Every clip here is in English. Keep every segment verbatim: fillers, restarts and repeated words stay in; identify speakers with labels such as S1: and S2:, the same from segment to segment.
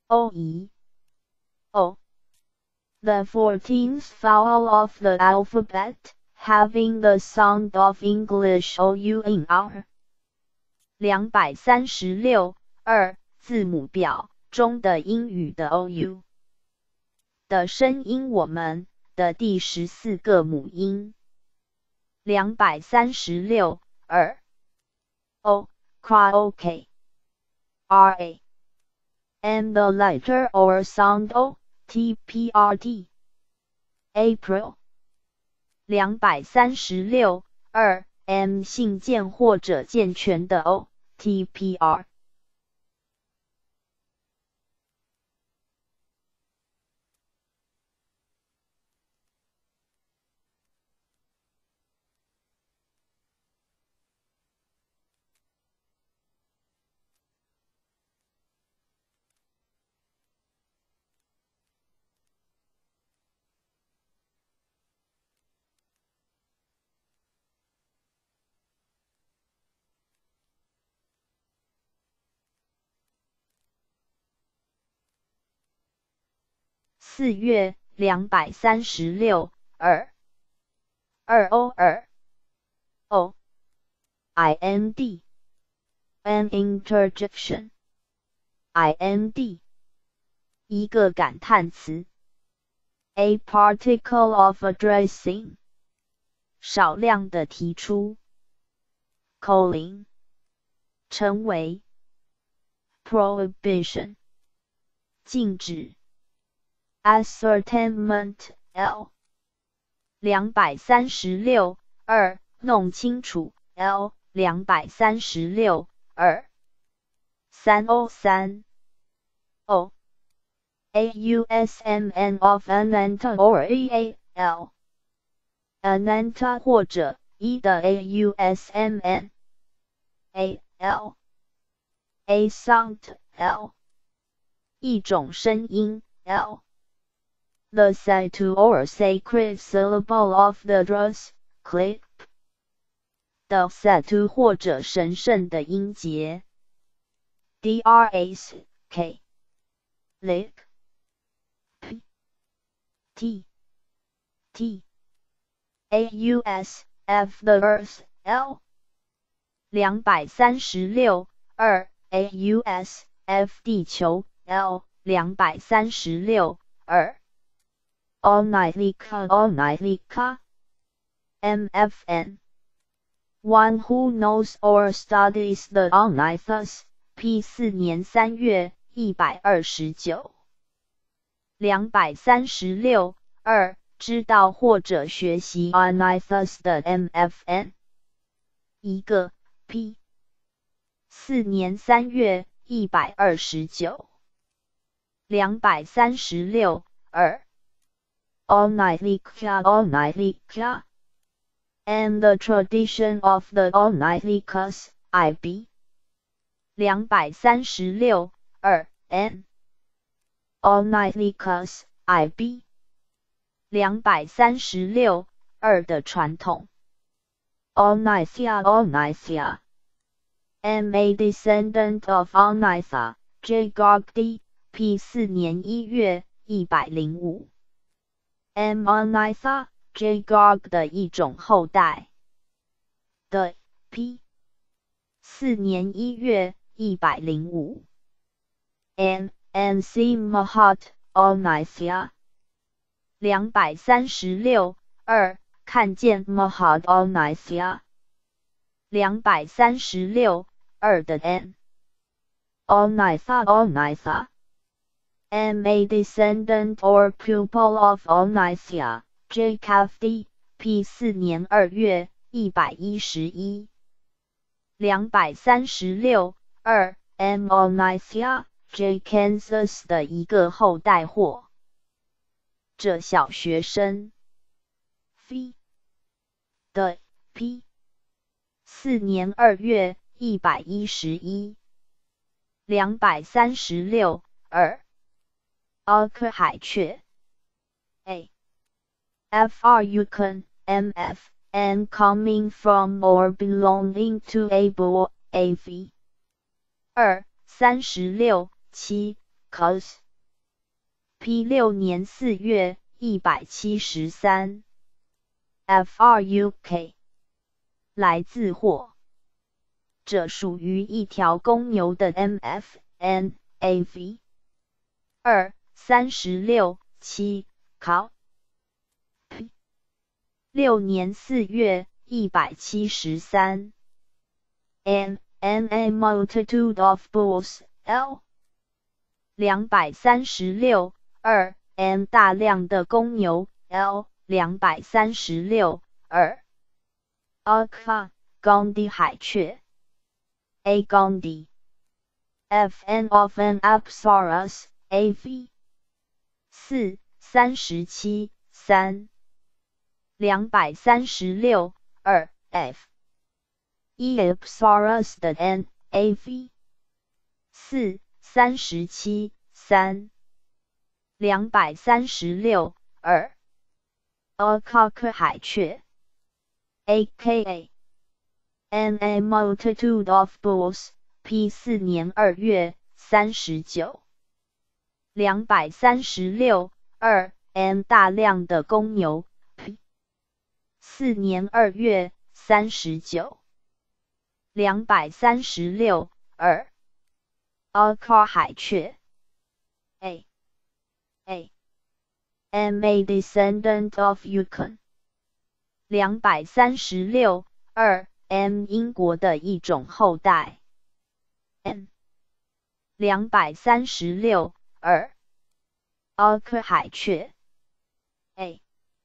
S1: o e o. The fourteenth vowel of the alphabet, having the sound of English ou in our. 两百三十六 二字母表中的英语的 ou 的声音，我们的第十四个母音。两百三十六 二 o karaoke ra and the letter or sound o tprd April. 两百三十六 二 m 信件或者健全的 o tpr。四月两百三十六 二 二 o 二 o ind an interjection ind 一个感叹词 a particle of addressing 少量的提出 calling 成为 prohibition 禁止ascertainment l 两百三十六 二弄清楚 l 两百三十六 二 三 o 三 o ausmn of ananta or eal ananta 或者 e 的 ausmn al a sound l 一种声音 l the satu or sacred syllable of the drus, clip 的 satu 或者神圣的音节 dras, k, lick, p, t, t, aus, f the earth, l 两百三十六 二 aus, f 地球 l 两百三十六 二Onylika Onylika mfn One who knows or studies the Onylithus P 四年三月一百二十九两百三十六 二知道或者学习 Onylithus 的 mfn 一个 P 四年三月一百二十九两百三十六 二Onylika Onylika and the tradition of the Onylicus I B 两百三十六 二 n Onylicus I B 两百三十六 二的传统 Onythia Onythia am a descendant of Onytha J Gogdi P 四年一月一百零五M Onytha J Gog 的一种后代的 P 四年一月一百零五 N N C Mahat Onythia 两百三十六 二看见 Mahat Onythia 两百三十六 二的 N Onytha Onytha am a descendant or pupil of Onythia, J Kafdi, P 四年二月一百一十一两百三十六 二 M Onythia, J Kansas 的一个后代或者小学生 Phi 的 P 四年二月一百一十一两百三十六 二奥克海雀 A F R Yukon M F and coming from or belonging to a boy A V 二三十六 七 cos P 六年四月一百七十三 fruk 来自或这属于一条公牛的 mfn、av 二、三十六、七 考 P 六年四月一百七十三 n n a multitude of bulls l 两百三十六 二 m 大量的公牛 l 两百三十六 二 Alka 冈地海雀 a 冈地 fn of an apsaurus av 四、三十七、三两百三十六 二 f e apsaurus 的 n av 四、三十七、三两百三十六 二 Alka 海雀 aka n a multitude of bulls P 四年二月三十九两百三十六 二 m 大量的公牛 P 四年二月三十九两百三十六 二 Alka 海雀 a a m a descendant of Yukon 两百三十六 二 m 英国的一种后代 n 两百三十六 二 Alka 海雀 a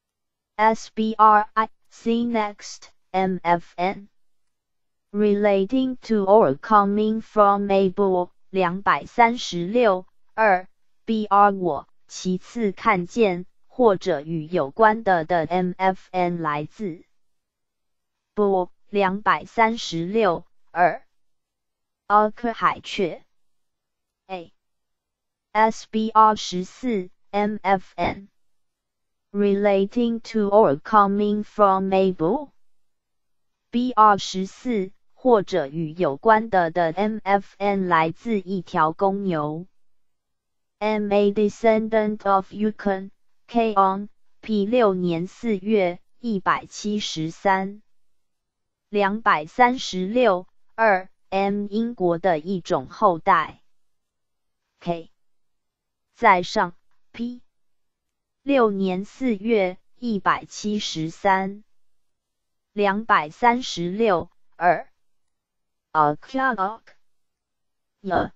S1: sbri see next mfn relating to or coming from a bull 两百三十六 二 br 我其次看见或者与有关的的 mfn 来自 bull 两百三十六 二 Alka 海雀 a sbr 十四 mfn relating to or coming from a bull br 十四或者与有关的的 mfn 来自一条公牛 m a descendant of Yukon k on P 六年四月一百七十三两百三十六 二 m 英国的一种后代 k 在上 P 六年四月一百七十三两百三十六 二 Alka y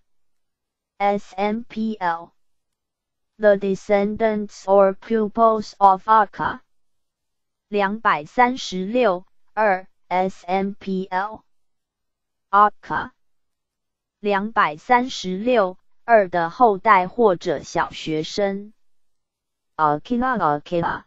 S1: SMPL The descendants or pupils of Alka 两百三十六 二 SMPL Alka 两百三十六 二的后代或者小学生 Alkila Alkila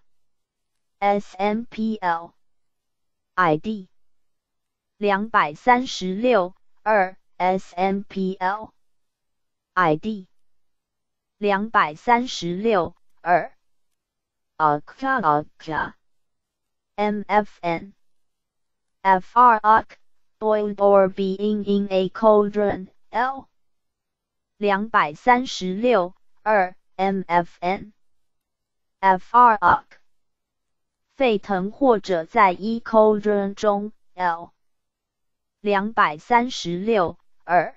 S1: SMPL I D 两百三十六 二 SMPL I D 两百三十六 二 Alka Alka MFN F R Uk boiled or being in a cauldron L 两百三十六 二 MFN F R Uk 沸腾或者在一 cauldron 中 L 两百三十六 二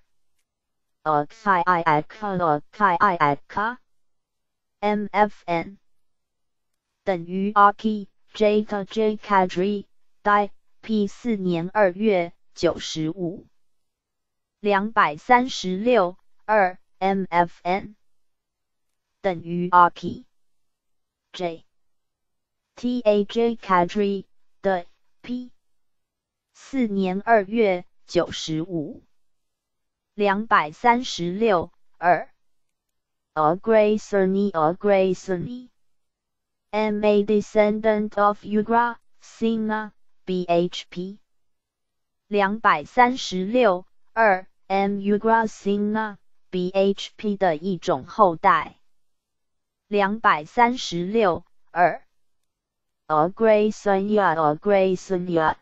S1: Alka MFN 等于 Arki Jata J Kadri Die P 四年二月九十五两百三十六 二 MFN 等于 Arki J Taj Kadri 的 P 四年二月九十五两百三十六 二 Agraycerny Agraycerny M a descendant of Ugra Sina B H P 两百三十六 二 M Ugra Sina B H P 的一种后代两百三十六 二 Agraycernya Agraycernya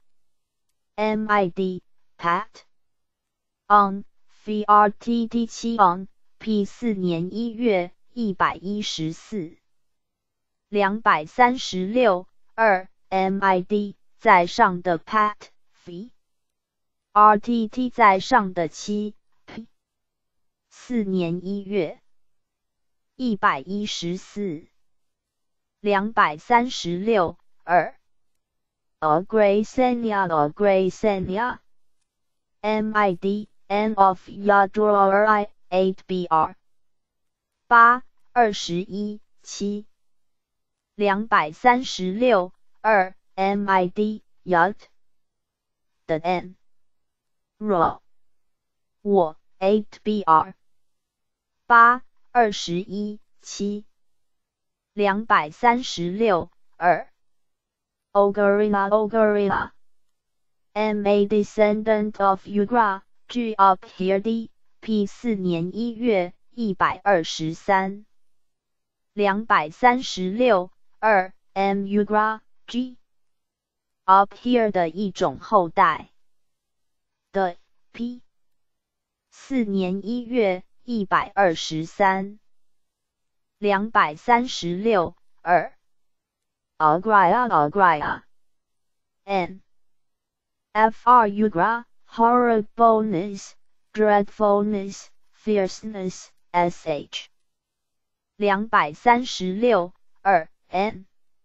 S1: M I D Pat on V R T D 七 on P 四年一月一百一十四。两百三十六 二 M I D 在上的 Pat V R T T 在上的七 P 四年一月一百一十四。两百三十六 二 A Graysenia A Graysenia M I D N of Yadroi 八 B R 八 二十一 七。两百三十六 二 M I D Yad 的 N Raw 我 八 B R 八 二十一 七。两百三十六 二 Ogorilla Ogorilla M A Descendant of Ugra G up here D P 四年一月一百二十三。两百三十六 二 M Ugra G up here 的一种后代的 P 四年一月一百二十三。两百三十六 二 Agria Agria N F R Ugra Horribleness Dreadfulness Fierceness Sh 两百三十六 二 N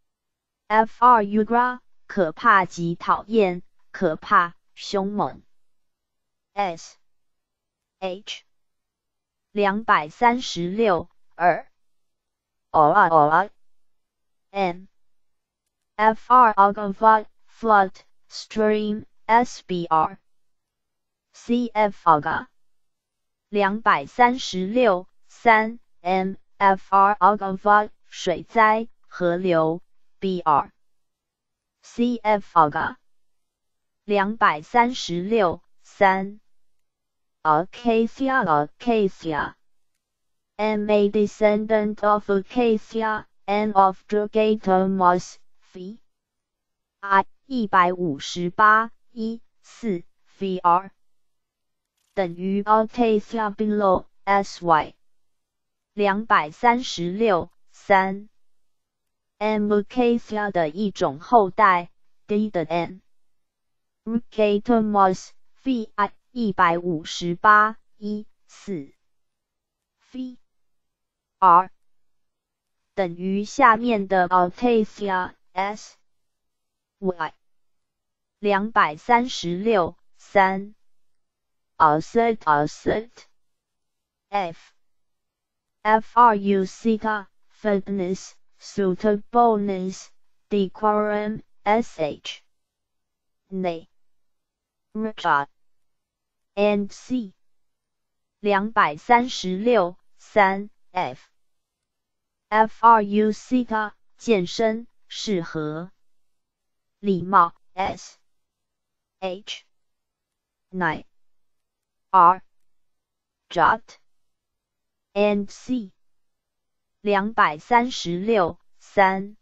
S1: F R Ugra 可怕极讨厌可怕凶猛 S H 两百三十六 二 Ora Ora N F R Agava Flood Stream S B R C F Aga 两百三十六 三 M F R Agava 水灾河流 B R C F Aga 两百三十六 三 Acacia Acacia M A Descendant of Acacia N of Dragatomos V I 一百五十八 一 四 V R 等于 Acacia below S Y 两百三十六 三 M Acacia 的一种后代 D 的 N Dragatomos V I 一百五十八 一 四 V R 等于下面的 Acacia S Y 两百三十六 三 Asset Asset F F R U Sita Fitness Suitableness Decorum S H Nay Richard and C 两百三十六 三 F F R U Sita 健身适合礼貌 S H nine R Jot and C 两百三十六 三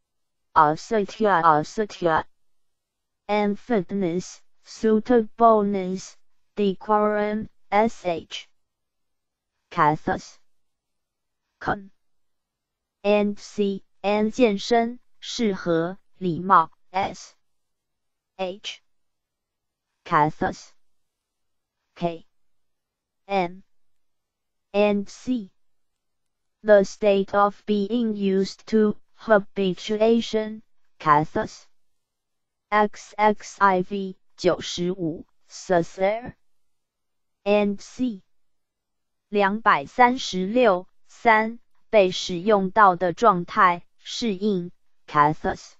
S1: Assetia Assetia and Fitness Suitableness Decorum S H Cathus Con and C and 健身适合礼貌 S H Cathus K N and C the state of being used to habituation Cathus X X I V 九十五 Susser and C 两百三十六 三被使用到的状态适应 Cathus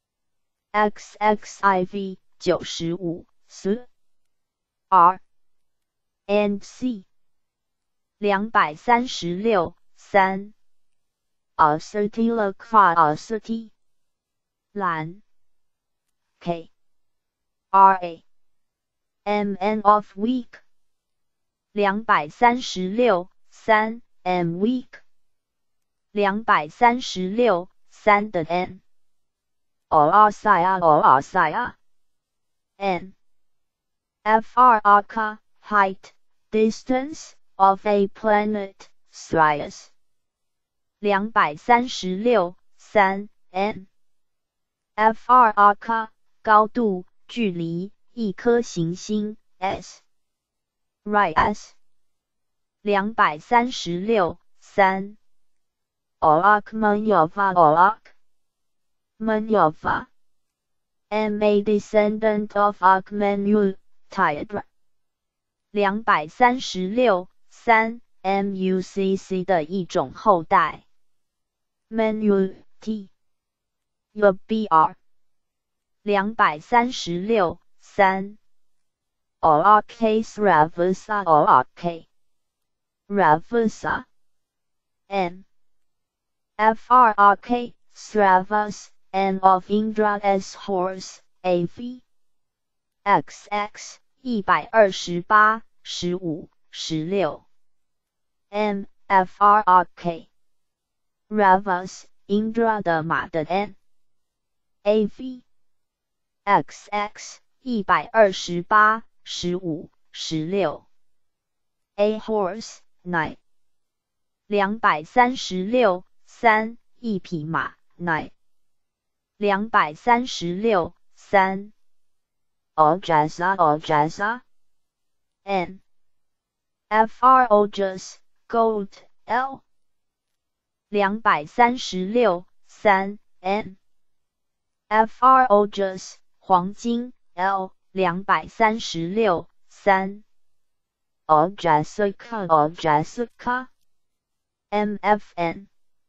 S1: X X I V 九十五 S R and C 两百三十六 三 Acetyl-Q Acetyl 蓝 K R A M N of weak 两百三十六 三 M weak 两百三十六 三的 N Orsia Orsia N F R Arca height distance of a planet, Sirius. 两百三十六 三 m F R arca 高度距离一颗行星 s Rise 两百三十六 三 Orak Manyova Orak Manyova am a descendant of Akhmenu Tiadra 两百三十六 三 M U C C 的一种后代 Menu T U B R 两百三十六 三 Orak Sravasa Orak Ravasa M F R R K Sravas and of Indra S horse A V X X 一百二十八 十五 十六 M F R R K Ravas Indra 的马的 N A V X X 一百二十八 十五 十六 A horse nine 两百三十六 三 一匹马 nine 两百三十六 三 Ojaza Ojaza N F R Ojas Gold L 两百三十六 三 N F R Ojas 黄金 L 两百三十六 三 Ojasuka Ojasuka M F N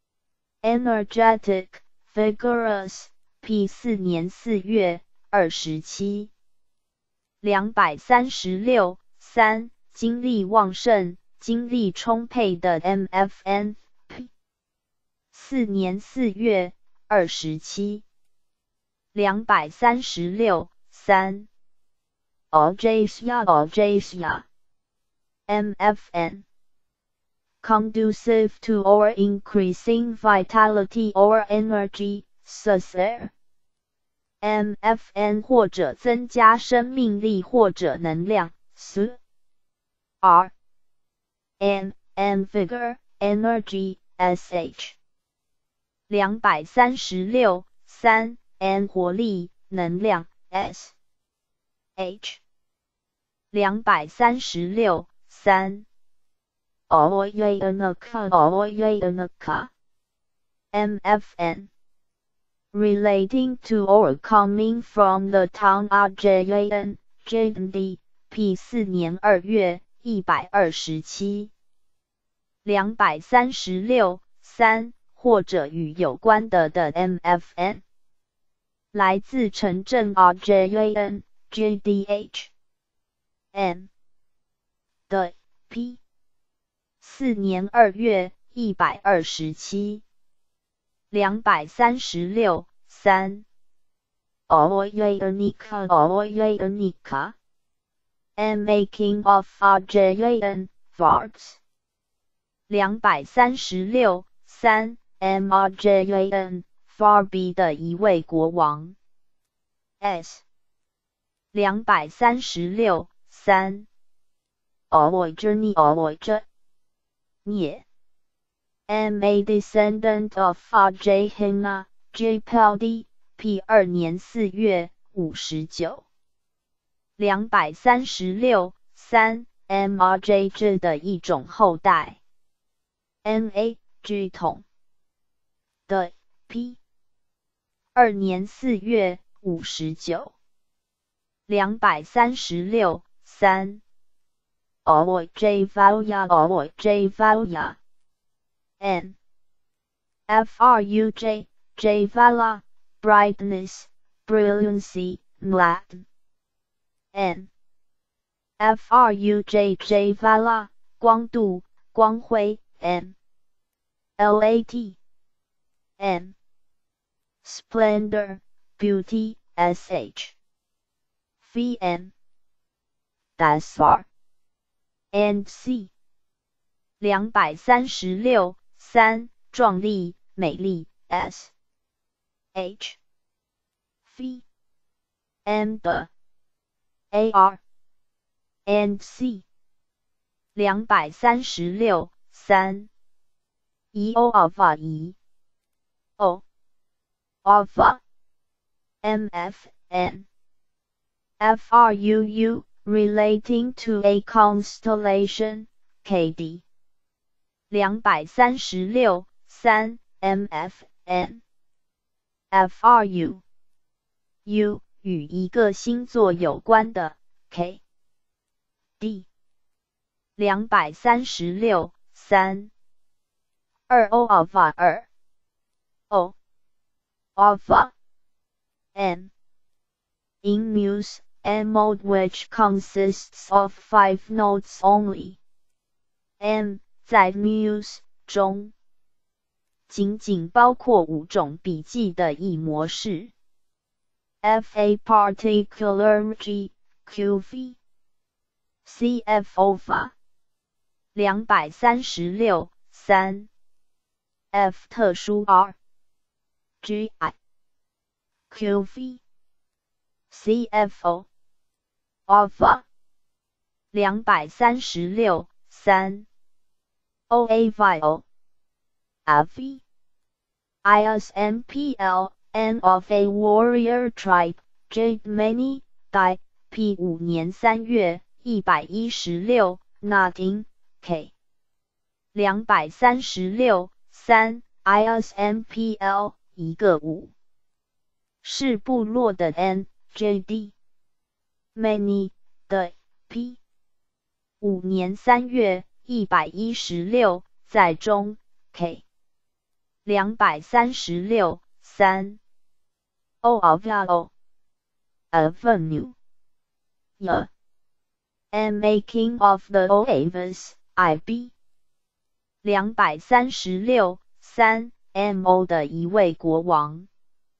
S1: Energetic Vigorous P 四年四月二十七两百三十六 三精力旺盛精力充沛的 M F N P 四年四月二十七两百三十六 三 Ojasia Ojasia M F N Conducive to or increasing vitality or energy, Susare M F N 或者增加生命力或者能量 S R M M Vigor Energy S H 两百三十六 三 N 活力能量 S H 两百三十六 三 Oyanaka Oyanaka M F N Relating to or coming from the town Ajayan Jandi P 四年二月一百二十七两百三十六 三或者与有关的的 M F N 来自城镇 Ajayan J D H M 的 P 四年二月一百二十七两百三十六 三 Oyanika Oyanika and making of Ajayan Vargs 两百三十六 三 M Ajayan Varbi 的一位国王 S 两百三十六 三 Oyjani Oyj 涅 am a descendant of Ajahina J Peldi P 二年四月五十九两百三十六 三 M R J J 的一种后代 N A G 统的 P 二年四月五十九两百三十六 三 Oyj Valya Oyj Valya N F R U J J Vala Brightness Brilliancy Latin N F R U J J Vala 光度光辉 M L A T M Splendor Beauty S H V M Dasar and C 两百三十六 三壮丽美丽 S H V M 的 A R and C 两百三十六三 E O alpha E O alpha M F N F R U U relating to a constellation K D 两百三十六三 M F N F R U U 与一个星座有关的 K D 两百三十六三二 O alpha 二 O alpha M in Muse a mode which consists of five notes only M 在 Muse 中仅仅包括五种笔记的一模式 F a particular G Q V C F alpha 两百三十六三 F 特殊 R G I Q V C F O alpha 两百三十六三 O A V O F I S M P L N of a warrior tribe Jade many die P 五年三月一百一十六 Nothing K 两百三十六三 I S M P L 一个五是部落的 N J D Many 的 P 五年三月一百一十六在中 K 两百三十六三 O Avalo Avenue Y and making of the Oavis I B 两百三十六三 M O 的一位国王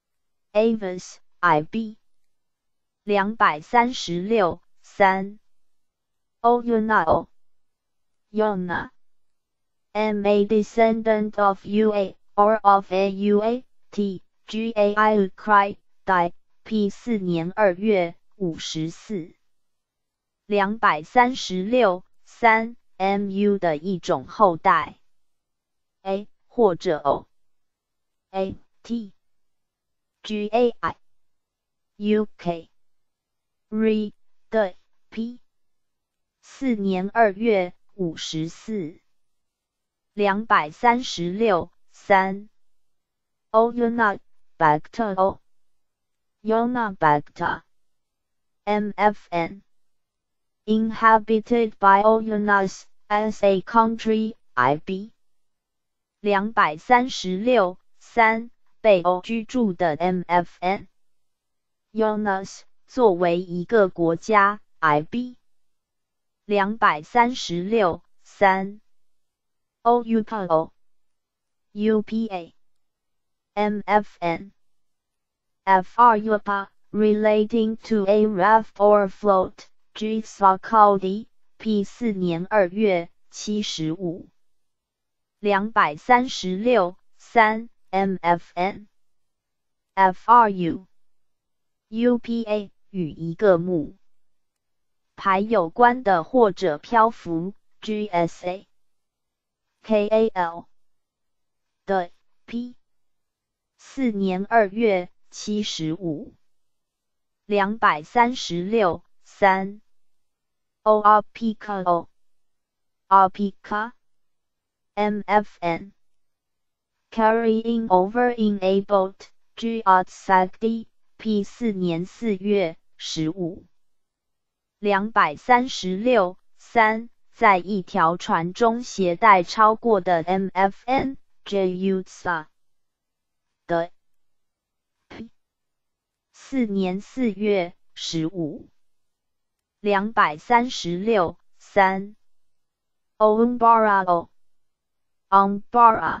S1: Avis I B 两百三十六三 O Yuna Yona am a descendant of U A or of a U A T G A I Cry Die P 四年二月五十四两百三十六三 M U 的一种后代 A 或者 O A T G A I U K Re 的 P 四年二月五十四两百三十六三 O Yuna Bacta O Yona Bacta M F N Inhabited by Oyunas as a country I B 两百三十六三北欧居住的 M F N Yonas 作为一个国家 I B 两百三十六三 O U P O U P A M F N F R U P A relating to a raft or float G S A C A D P 四年二月七十五两百三十六三 M F N F R U U P A 与一个木牌有关的或者漂浮 G S A K A L 的 P 四年二月七十五两百三十六三 O R P K O R P K M F N Carrying over in a boat G R S A C D P 四年四月十五两百三十六三在一条船中携带超过的 M F N J U S A 的 P 四年四月十五两百三十六三 Ombara O Ombara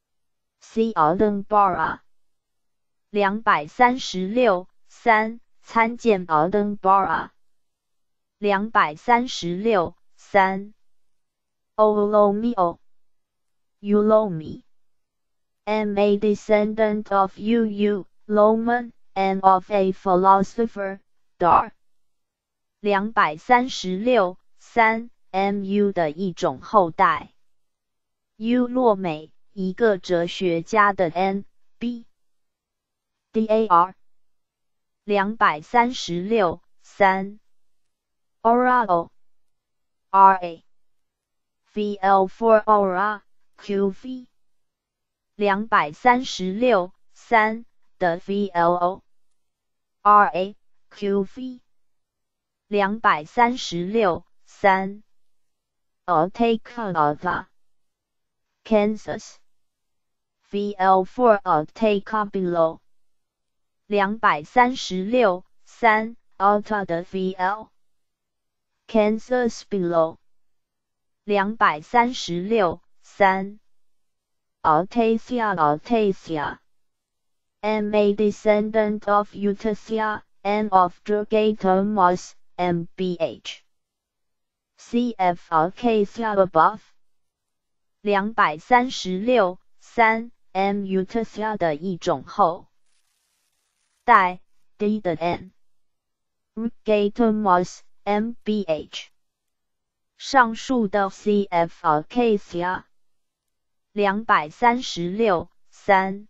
S1: C Ombara两百三十六三参见 Ombara两百三十六三 Olomi O Ulomi am a descendant of U U Loman and of a philosopher Dar 两百三十六三 Mu 的一种后代。U 洛美，一个哲学家的 N B Dar 两百三十六 三 Aura Ra V L for Aura Q V 两百三十六 三的 V L O Ra Q V 两百三十六 三 Alteca Kansas V L for Alteca below 两百三十六 三 Alta 的 V L Kansas below 两百三十六 三 Altacia Altacia am a descendant of Utacia and of Dragatomos M B H Cf Altacia above 两百三十六 三 M Utacia 的一种后代 D 的 N Dragatomos M B H 上述的 C F Altacia 两百三十六 三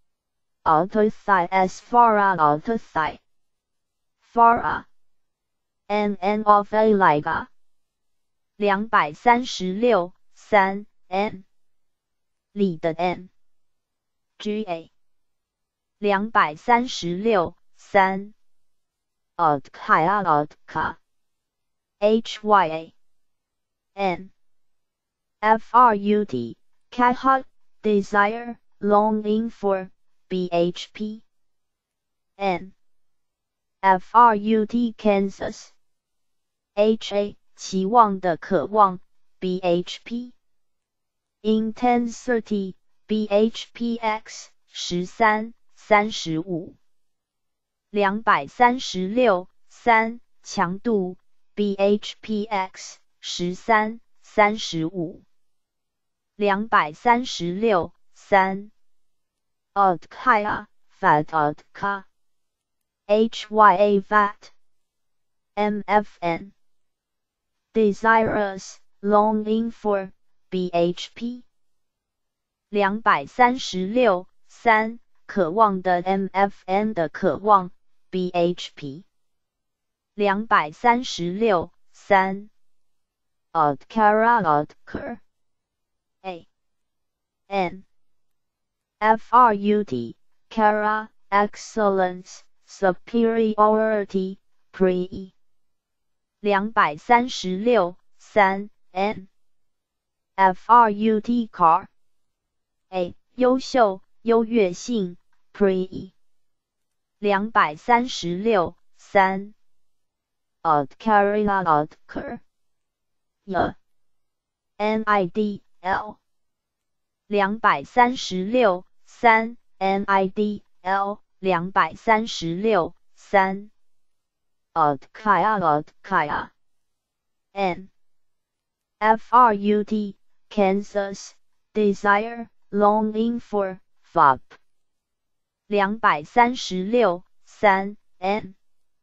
S1: Altaci S Fara Altaci Fara N N of A Liga 两百三十六 三 N 里的 N G A 两百三十六 三 Altka Altka H Y A N F R U T Cahat Desire Longing for B H P N F R U T Kansas H A 期望的渴望 B H P Intensity B H P X 十三 三十五两百三十六 三强度 B H P X 十三 三十五两百三十六 三 Altka Fat Altka H Y A Vat M F N Desirous Longing for B H P 两百三十六 三渴望的 M F N 的渴望 B H P 两百三十六 三 Altkara Altkar A N F R U T Kara Excellence Superiority Pre 两百三十六 三 N F R U T Car A 优秀优越性 Pre 两百三十六 三 Altcaria Altcar Y N I D L 两百三十六 三 N I D L 两百三十六 三 Altkaya Altkaya N F R U T Kansas Desire Longing for F P 两百三十六 三 N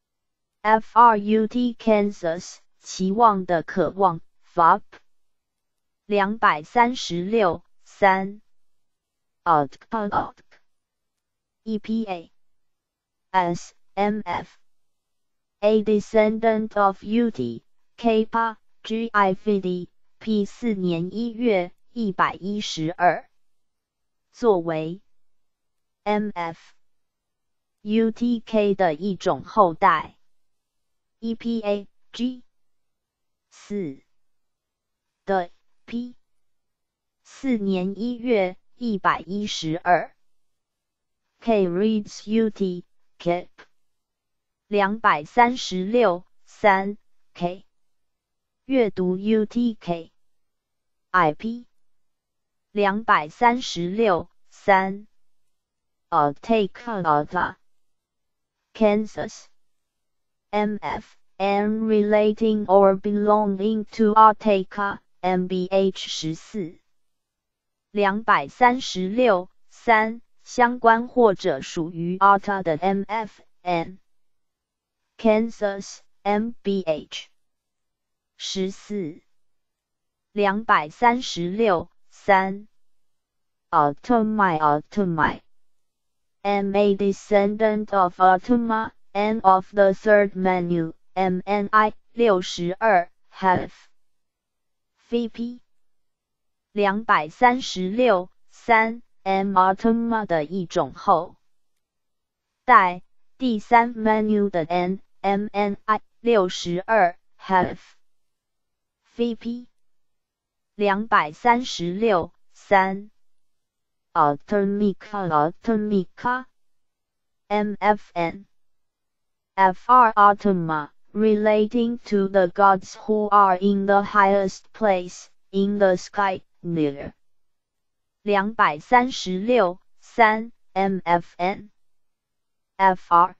S1: F R U T Kansas 期望的渴望 F P 两百三十六 三 Altka Altka E P A S M F A descendant of U T Kappa G I V D P 四年一月一百一十二作为 M F U T K 的一种后代 E P A G 四的 P 四年一月一百一十二 K reads U T K 两百三十六 三 K 阅读 U T K I P 两百三十六 三 Alteca Alta Kansas M F N relating or belonging to Alteca M B H 十四两百三十六 三相关或者属于 Alta 的 M F N Kansas M B H 十四两百三十六三 Automi Automi am a descendant of Automa and of the third menu M N I 六十二 have V P 两百三十六三 M Automa 的一种后代第三 menu 的 N M N I 六十二 have V P 两百三十六三 Automica Automica M F N F R Automa relating to the gods who are in the highest place in the sky near 两百三十六三 M F N F R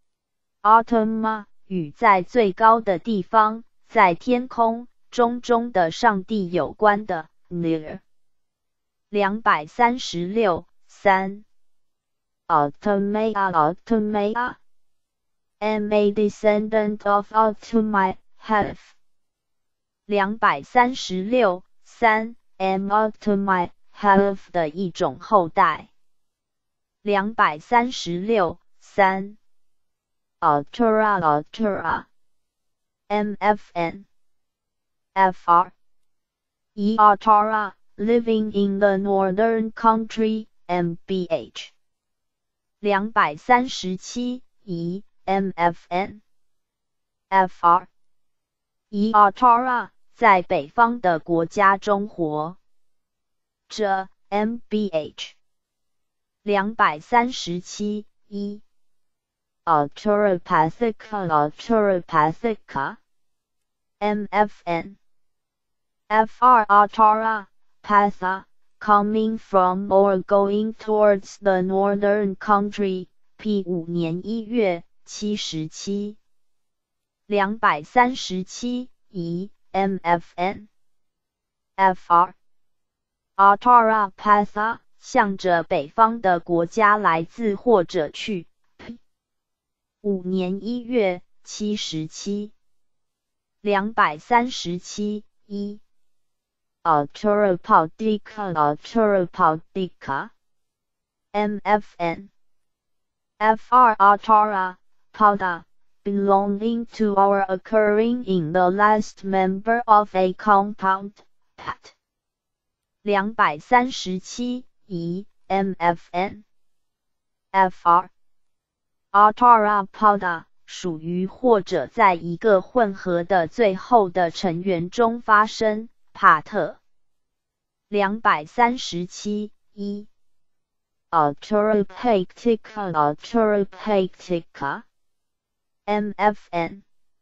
S1: Automa 与在最高的地方在天空中中的上帝有关的 near 两百三十六三 Automea Automea am a descendant of Automi have 两百三十六三 am Automi have 的一种后代两百三十六三 Altura Altura M F N F R E Altara living in the northern country M B H 两百三十七 E M F N F R E Altara 在北方的国家中活着 M B H 两百三十七 E Alteropathica Alteropathica M F N F R Altara Patha coming from or going towards the northern country P 五年一月七十七两百三十七 E M F N F R Altara Patha 向着北方的国家来自或者去 P 五年一月七十七两百三十七 E Alteropaudica Alteropaudica M F N F R Altara Pauda belonging to or occurring in the last member of a compound Pat 两百三十七 E M F N F R Altara Pauda 属于或者在一个混合的最后的成员中发生帕特两百三十七 E Alteropectica Alteropectica M F N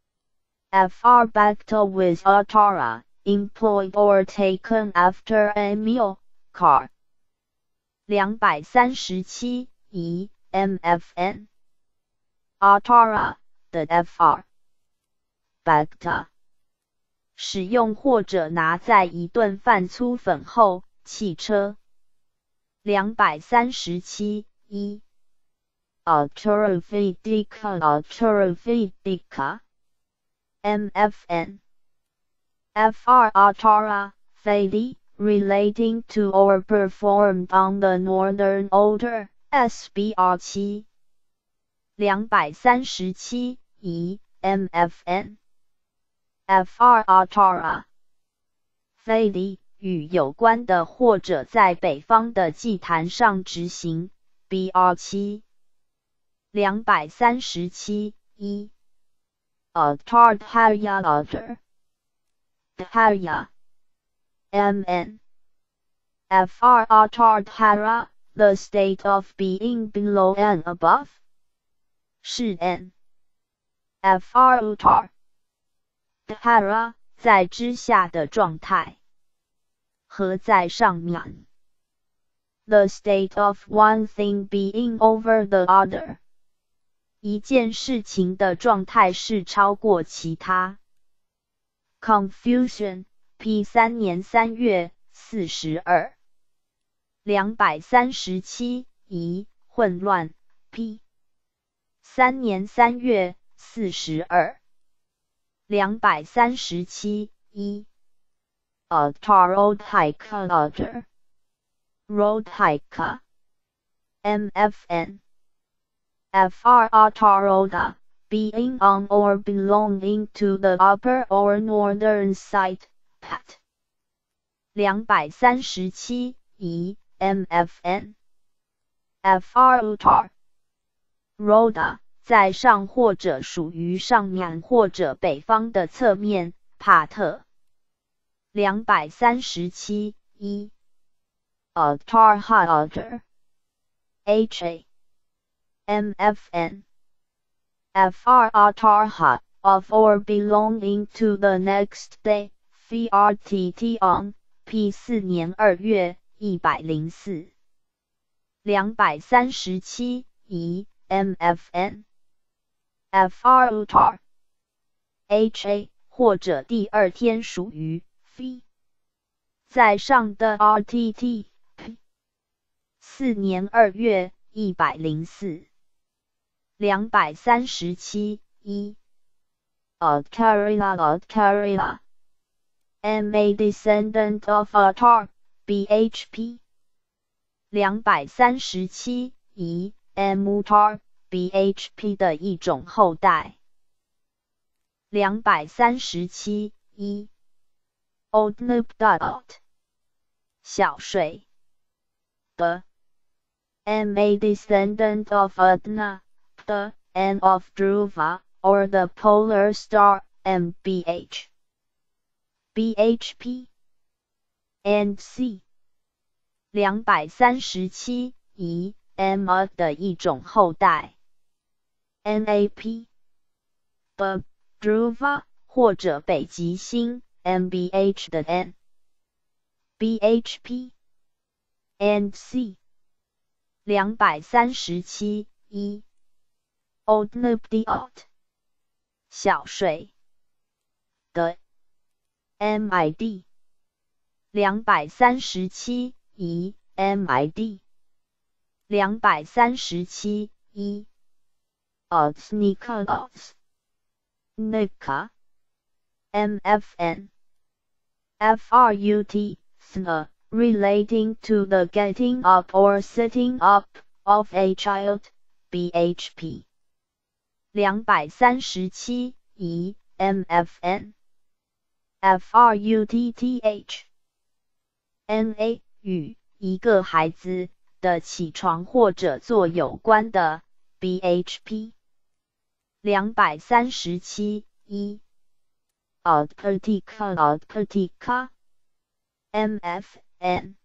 S1: F R Bacta with Altara employed or taken after a meal car 两百三十七 E M F N Altara 的 F R Bacta使用或者拿在一顿饭粗粉后汽车两百三十七 E Alterovidica Alterovidica M F N F R Altara Fadi relating to or performed on the northern order S B R 七两百三十七 E M F N F R Altara Fadi 与有关的或者在北方的祭坛上执行 B R 七两百三十七 E Altardharya Altar Dharya M N F R Altardhara the state of being below and above 是 N F R Uttar Dhara 在之下的状态和在上面 The state of one thing being over the other 一件事情的状态是超过其他 Confusion P 三年三月四十二两百三十七 E 混乱 P 三年三月四十二两百三十七 E Altar road hiker altar road hiker M F N F R Altaroda being on or belonging to the upper or northern side pat 两百三十七宜 M F N F R Uttar Roda 在上或者属于上面或者北方的侧面帕特两百三十七一 Altar High Altar H A M F N F R Altar High of or belonging to the next day V R T T on P 四年二月一百零四两百三十七宜 M F N F R Uttar H A 或者第二天属于 V 在上的 R T T P 四年二月一百零四两百三十七一 Altcarilla Altcarilla M A descendant of Altar B H P 两百三十七宜 M Uttar B H P 的一种后代两百三十七一 Old Nubdot 小水的 M A descendant of Adna the and of Dhruva or the polar star M B H B H P and C 两百三十七宜 M A 的一种后代 N A P the Dhruva 或者北极星 M B H 的 N B H P and C 两百三十七一 Old Nubdiot 小水的 M I D 两百三十七宜 M I D 两百三十七一 Otsnikalos Nika M F N F R U T Sna relating to the getting up or sitting up of a child B H P 两百三十七宜 M F N F R U T T H N A 与一个孩子的起床或者做有关的 B H P 两百三十七一 Altpertica Altpertica M F N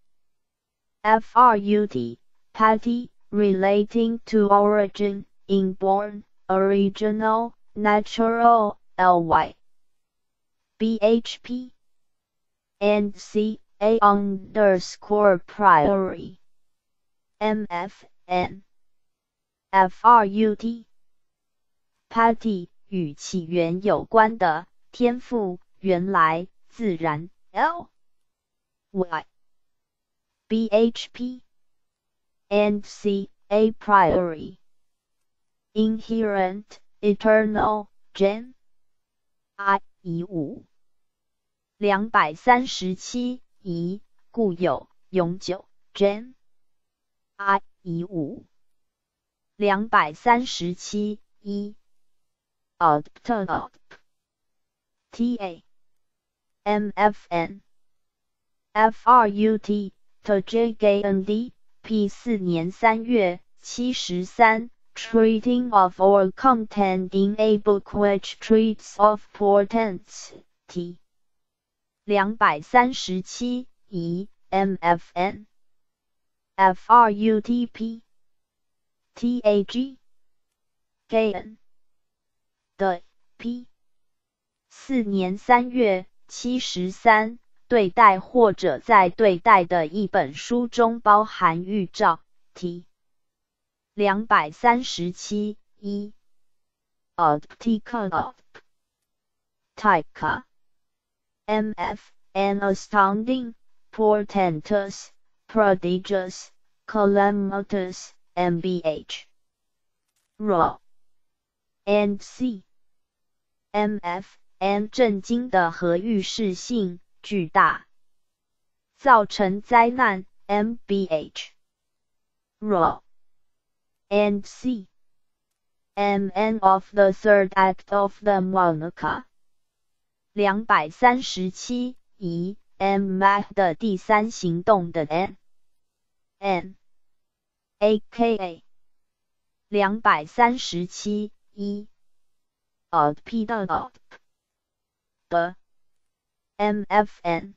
S1: F R U T Patty relating to origin inborn original natural L Y B H P and C A underscore priori M F N F R U T Patty 与起源有关的天赋原来自然 L Y B H P and C a priori inherent eternal gen I 以五两百三十七宜固有永久 gen I 以五两百三十七一 Altp T A M F N F R U T T J G N D P 四年三月七十三 Treating of or content in a book which treats of portents T 两百三十七宜 M F N F R U T P T A G K N 的 P 四年三月七十三对待或者在对待的一本书中包含预兆 T 两百三十七一 Optica Optica M F An astounding portentous prodigious calamitous M B H Raw and C M F N 震惊的和预示性巨大造成灾难 M B H Raw and C M N of the third act of the Monaca 两百三十七乙 M M 的第三行动的 N N A K A 两百三十七一 O P 的 O P 的 M F N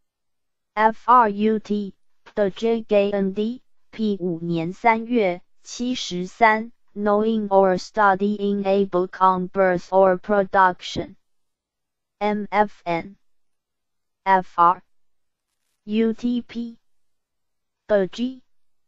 S1: F R U T 的 J G N D P 五年三月七十三 Knowing or studying a book on birth or production M F N F R U T P 的 G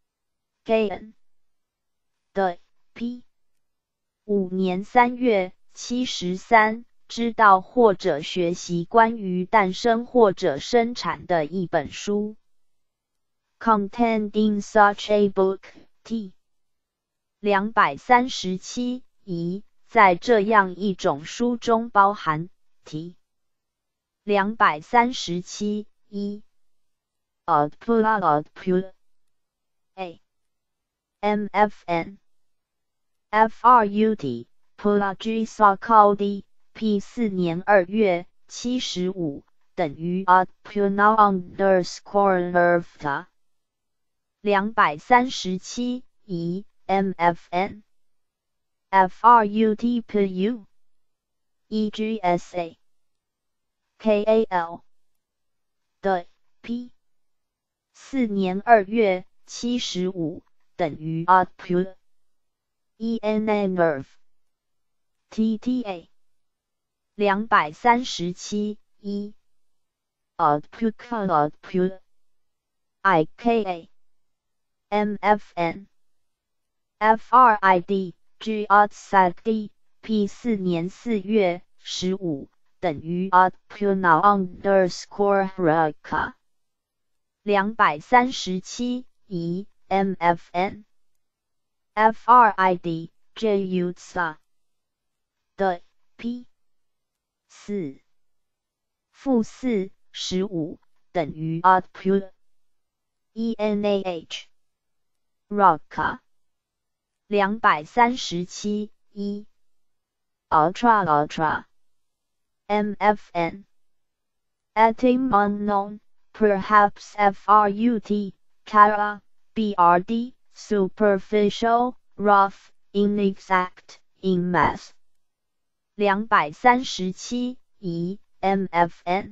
S1: K N 的 P 五年三月七十三知道或者学习关于诞生或者生产的一本书 Contained in such a book T 两百三十七乙在这样一种书中包含 T 两百三十七一 Output Output A M F N F R U T Pulaji Sakodi P 四年二月七十五等于 Output Now underscore Nervta 两百三十七乙 M F N F R U T P U E G S A K A L 的 P 四年二月七十五等于 Output E N A Nerve T T A 两百三十七一 Output Output I K A M F N F R I D G outside P 四年四月十五等于 Output Now underscore Raka 两百三十七乙 M F N F R I D J U S A 的 P 四负四十五等于 Output E N A H Raka 两百三十七一 Ultra Ultra M F N Atim unknown perhaps F R U T Kara B R D superficial rough inexact in math 两百三十七乙 M F N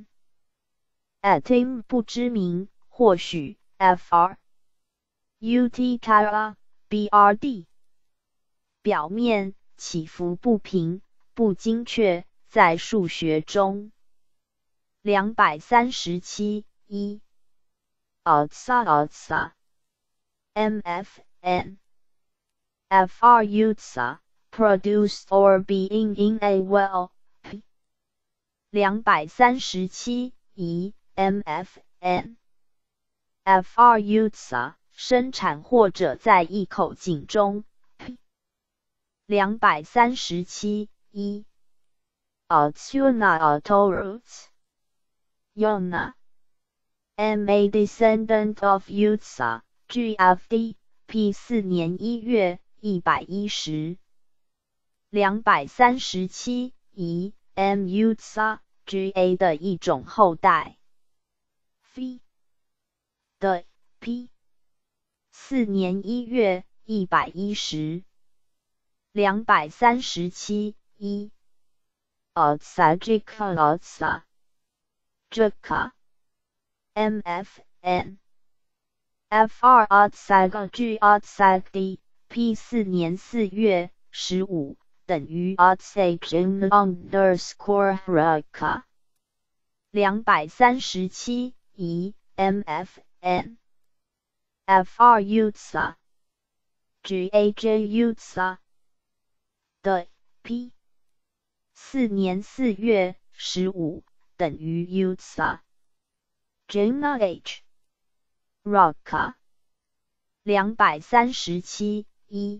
S1: Atim 不知名或许 F R U T Kara B R D 表面起伏不平不精确在数学中两百三十七一 Outsa Outsa M F N F R U T S A produced or being in a well P 两百三十七乙 M F N F R U T S A 生产或者在一口井中 P 两百三十七一 Altuna Autoroots Yona M A descendant of U T S A G F D P 四年一月一百一十两百三十七乙 M U T S A G A 的一种后代 Phi 的 P 四年一月一百一十两百三十七一 Otsagica Otsa Jaka M F N F R Otsaga G Otsagdi P 四年四月十五等于 Otsagin underscore Raka 两百三十七乙 M F N F R U T S A G A J U T S A 的 P 四年四月十五等于 U T S A Jina H Raka 两百三十七一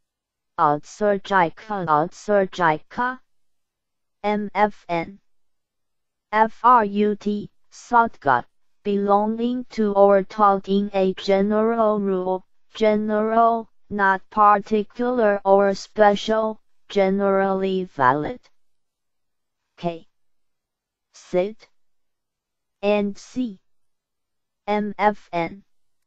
S1: Outsurgica Outsurgica M F N F R U T Sotga belonging to or taught in a general rule, general, not particular or special, generally valid. K. Sit. And C. M F N.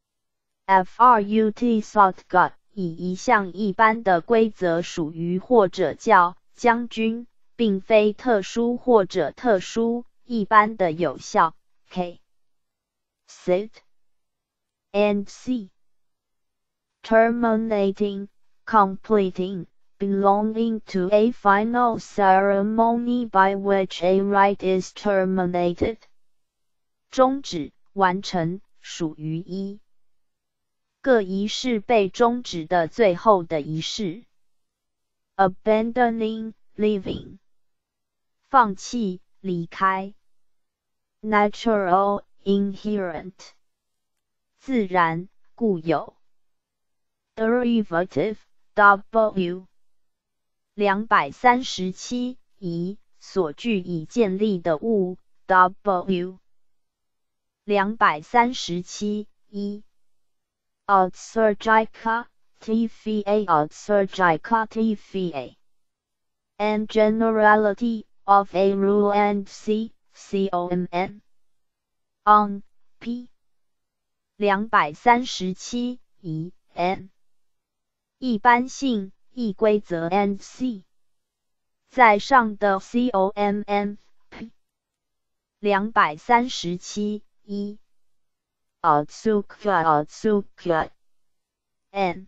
S1: Fruit shotgun 以一项一般的规则属于或者叫将军，并非特殊或者特殊，一般的有效。K. Sit. And C. Terminating, completing, belonging to a final ceremony by which a rite is terminated. 终止，完成，属于一个仪式被终止的最后的仪式。Abandoning, leaving. 放弃，离开。Natural, inherent. 自然，固有。Derivative, W. 两百三十七疑，所据已建立的物 W. 两百三十七一 Outsurgica, T V A Outsurgica T V A. And generality of a rule and C, C O M N. On, P. 两百三十七疑 N. 一般性，一规则 and C. 在上的 C O M N, P. 两百三十七一 Otsuka Otsuka N.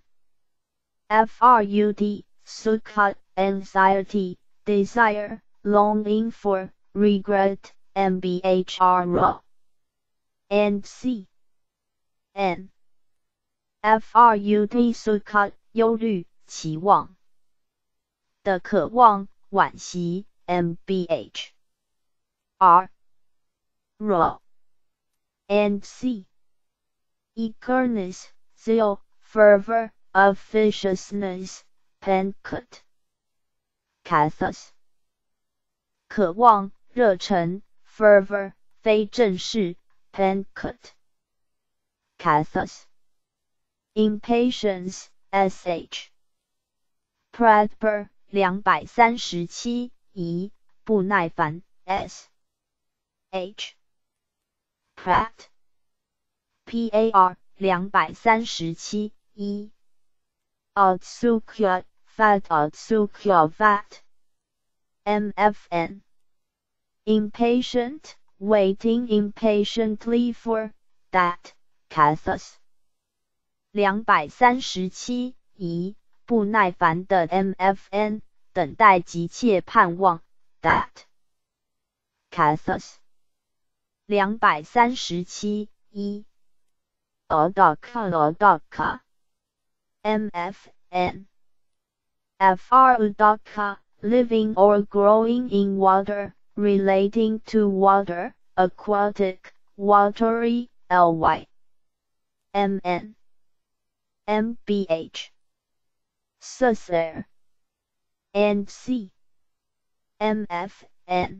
S1: Fruit, sukha, anxiety, desire, longing for, regret, mbhr. And C. N. Fruit sukha, 忧虑，期望的渴望，惋惜 mbh. R. Raw. And C. Eagerness, zeal, fervor, officiousness, pancot. Cathos. 渴望，热忱 fervor, 非正式 pancot. Cathos. Impatience, sh. Pradper, 两百三十七疑，不耐烦 s. H. Pratt. P A R, 两百三十七一 Otsuka, fat Otsuka vat. M F N. Impatient, waiting impatiently for, that, Cathos. 两百三十七疑，不耐烦的 M F N, 等待急切盼望 that. Cathos. 两百三十七一 Odaka Odaka. M F N. Frudaka, living or growing in water, relating to water, aquatic, watery, ly. M N. M B H. Susser. And C. M F N.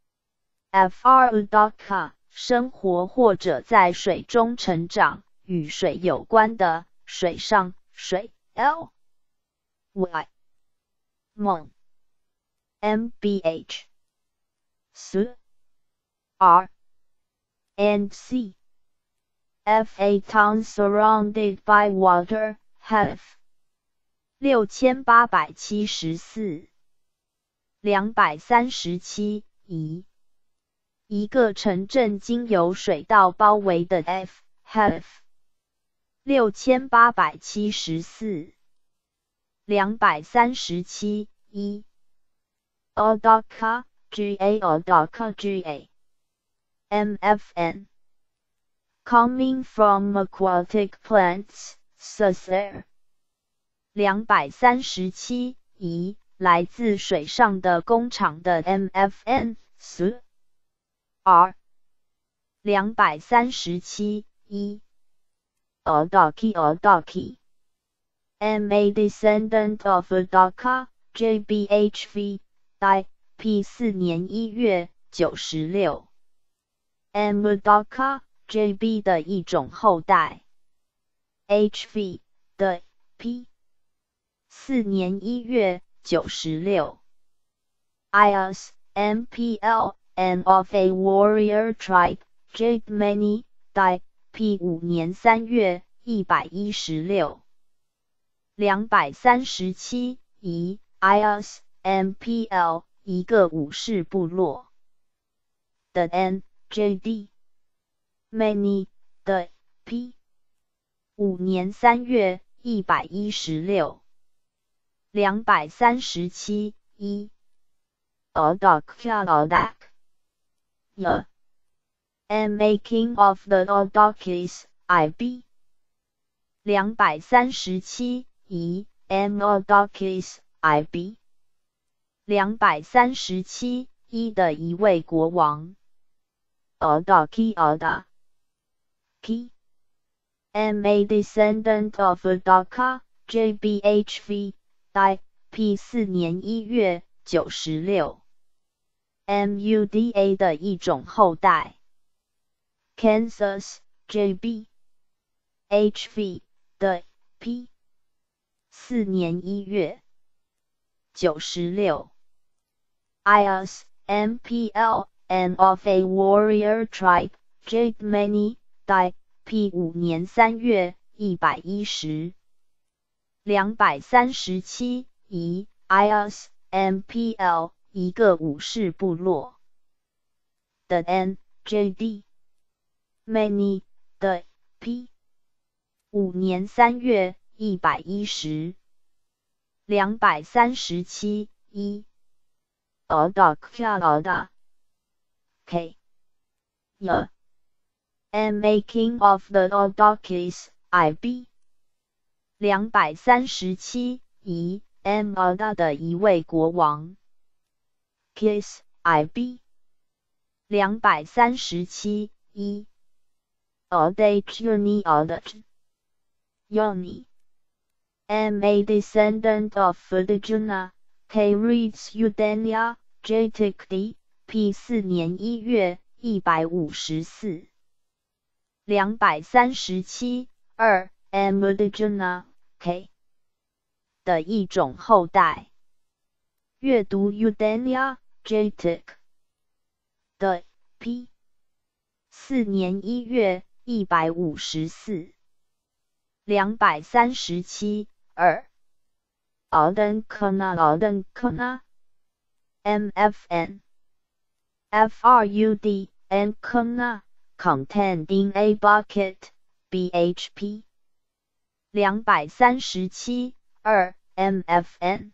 S1: Frudaka, 生活或者在水中成长，与水有关的，水上，水 L. Y. Mon. M B H. S. R. And C. F a town surrounded by water, have. 六千八百七十四 两百三十七疑一个城镇经由水道包围的 F, have. 六千八百七十四 两百三十七一 Odaka, G A Odaka G A. M F N. Coming from aquatic plants, Susser. 两百三十七疑来自水上的工厂的 M F N, S. R. 两百三十七一 Odaki Odaki. M a descendant of Odaka, J B H V, die, P 四年一月九十六 M Odaka, J B 的一种后代 ，H V 的 P 四年一月九十六 I S M P L and of a warrior tribe J many die P 五年三月一百一十六两百三十七乙 I S M P L 一个武士部落的 N J D many 的 P 五年三月一百一十六两百三十七一 Odak Odak y and making of the Odakis I B 两百三十七乙 M Odakis I B 两百三十七一的一位国王 Odaki Oda Ki am a descendant of Odaka J B H V die P 四年一月九十六 M U D A 的一种后代 Kansas J B H V 的 P 四年一月九十六 I S M P L and of a warrior tribe J many die P 五年三月一百一十两百三十七乙 I S M P L 一个武士部落的 N J D many 的 P 五年三月一百一十两百三十七一 Odak Oda K y and making of the Odakis I B 两百三十七乙 M Oda 的一位国王 Kiss I B 两百三十七一 Oday Journey Odat Yoni am a descendant of Fudijuna K reads Udania J Tikdi P 四年一月一百五十四两百三十七二 M Udijuna K 的一种后代阅读 Udania J Tik 的 P 四年一月一百五十四两百三十七二 Alden Kana Alden Kana M F N F R U D and Kana contained in a bucket B H P 两百三十七二 M F N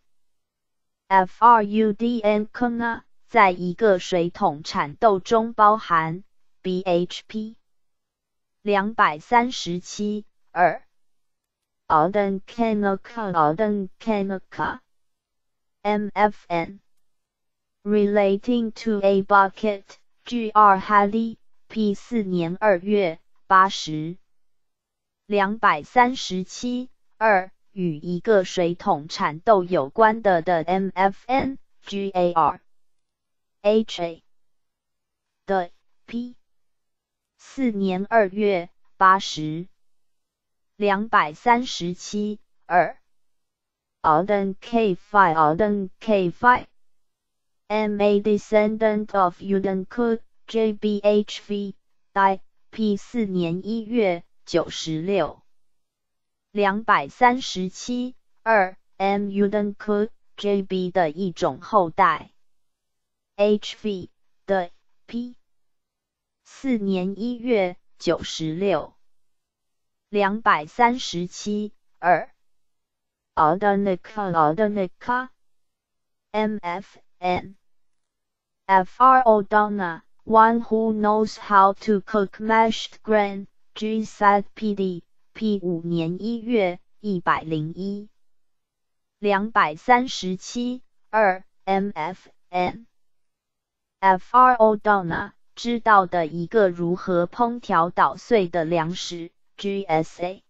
S1: F R U D and Kana 在一个水桶产豆中包含 B H P 两百三十七二 Alden Kanaka Alden Kanaka M F N relating to a bucket G R Halley P 四年二月八十两百三十七二与一个水桶产豆有关的的 M F N G A R H A 的 P 四年二月八十两百三十七二 Alden K five Alden K five am a descendant of Udankut J B H V die P 四年一月九十六两百三十七二 M Udankut J B 的一种后代 H V 的 P 四年一月九十六两百三十七二 Aldanika Aldanika M F N F R Odana one who knows how to cook mashed grain G S A D P D P 五年一月一百零一两百三十七二 M F N F R Odana 知道的一个如何烹调捣碎的粮食 G S A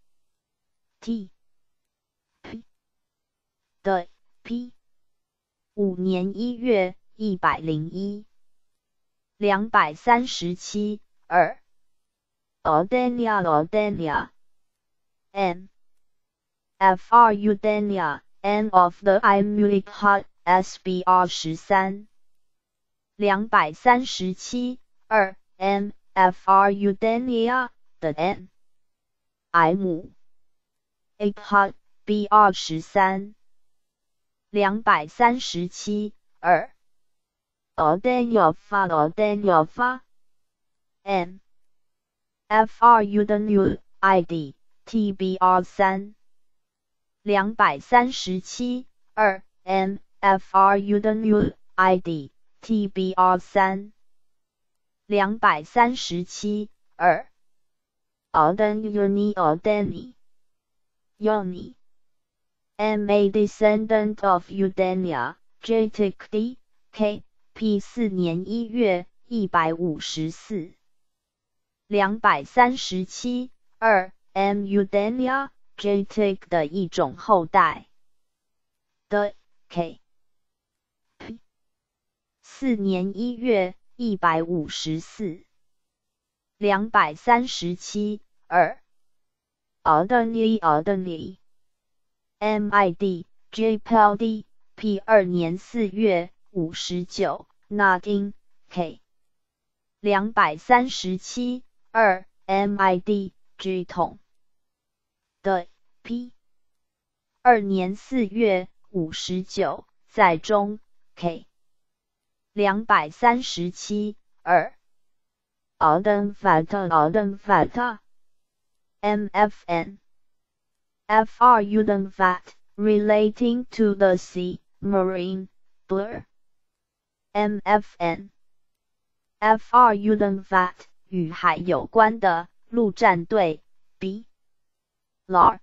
S1: T P 的 P 五年一月一百零一两百三十七二 Aldenia Aldenia N F R U Denia N of the I Munich Hot S B R 十三两百三十七二 M F R U Denia 的 N M I Hot B R 十三两百三十七二 Aldeniova Aldeniova N F R U 的 New I D T B R 三两百三十七二 M F R U 的 New I D T B R 三两百三十七二 Alden Uni Aldeni Yoni M A descendant of Udenia J T C D K P 四年一月一百五十四两百三十七二 M Udenia J T C 的一种后代的 K P 四年一月一百五十四两百三十七二 Aldeni Aldeni M I D J P L D P 二年四月五十九 Nadine K 两百三十七二 M I D G 统的 P 二年四月五十九在中 K 两百三十七二 Alden Fata Alden Fata M F N F R Uden Vat relating to the sea marine blur M F N F R Uden Vat 与海有关的陆战队 B L A R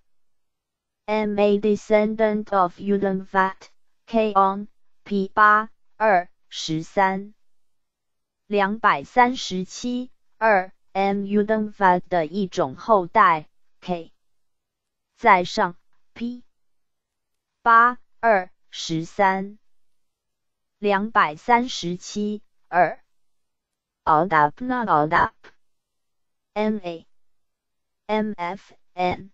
S1: M A descendant of Uden Vat K on P 八二十三两百三十七二 M Uden Vat 的一种后代 K 在上 P 八二十三两百三十七二 Aldapna Aldap N A M F N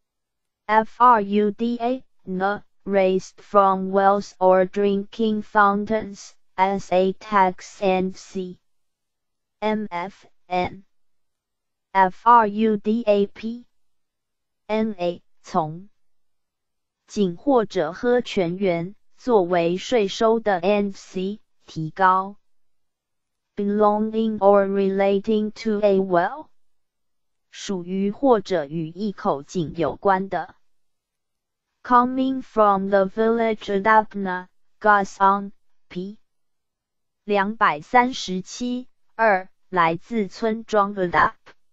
S1: F R U D A N raised from wells or drinking fountains as a tax and C M F N F R U D A P N A 从井或者喝泉源作为税收的 and C 提高 belonging or relating to a well 属于或者与一口井有关的 coming from the village Adapna Gasan P 两百三十七二来自村庄 Adap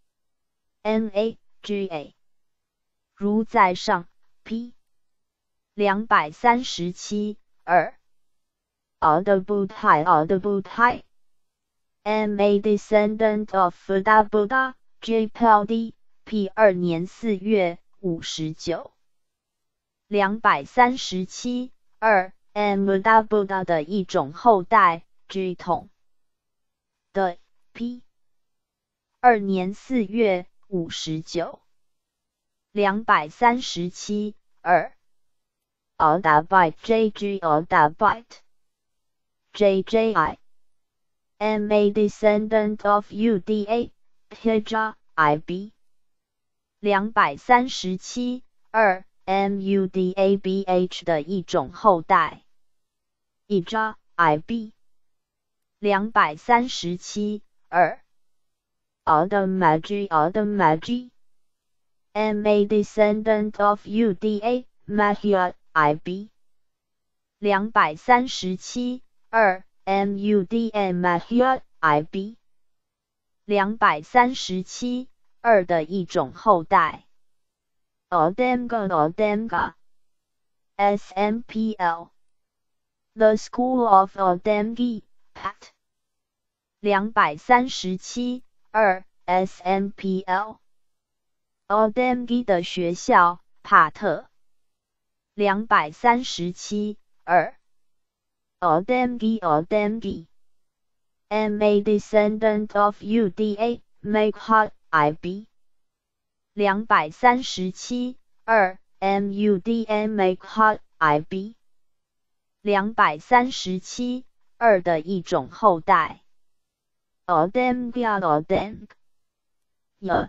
S1: N A G A 如在上 P 两百三十七二 Aldebutai Aldebutai M A descendant of Fudabuda J P L D P 二年四月五十九两百三十七二 M Fudabuda 的一种后代 G 统的 P 二年四月五十九两百三十七二 Aldabite J G Aldabite J J I M A descendant of U D A Pija I B 两百三十七二 M U D A B H 的一种后代 Ija I B 两百三十七二 Aldamagi Aldamagi M A descendant of U D A Mahia I B 两百三十七二 M U D A Mahia I B 两百三十七二的一种后代 Aldemga Aldemga S M P L The School of Aldemgi Pat 两百三十七二 S M P L Aldemgi 的学校帕特两百三十七二 Aldemgi Aldemgi M A descendant of U D A Make Hot I B 两百三十七 二 mudma I B 两百三十七 二的一种后代 Odemga Odeng Y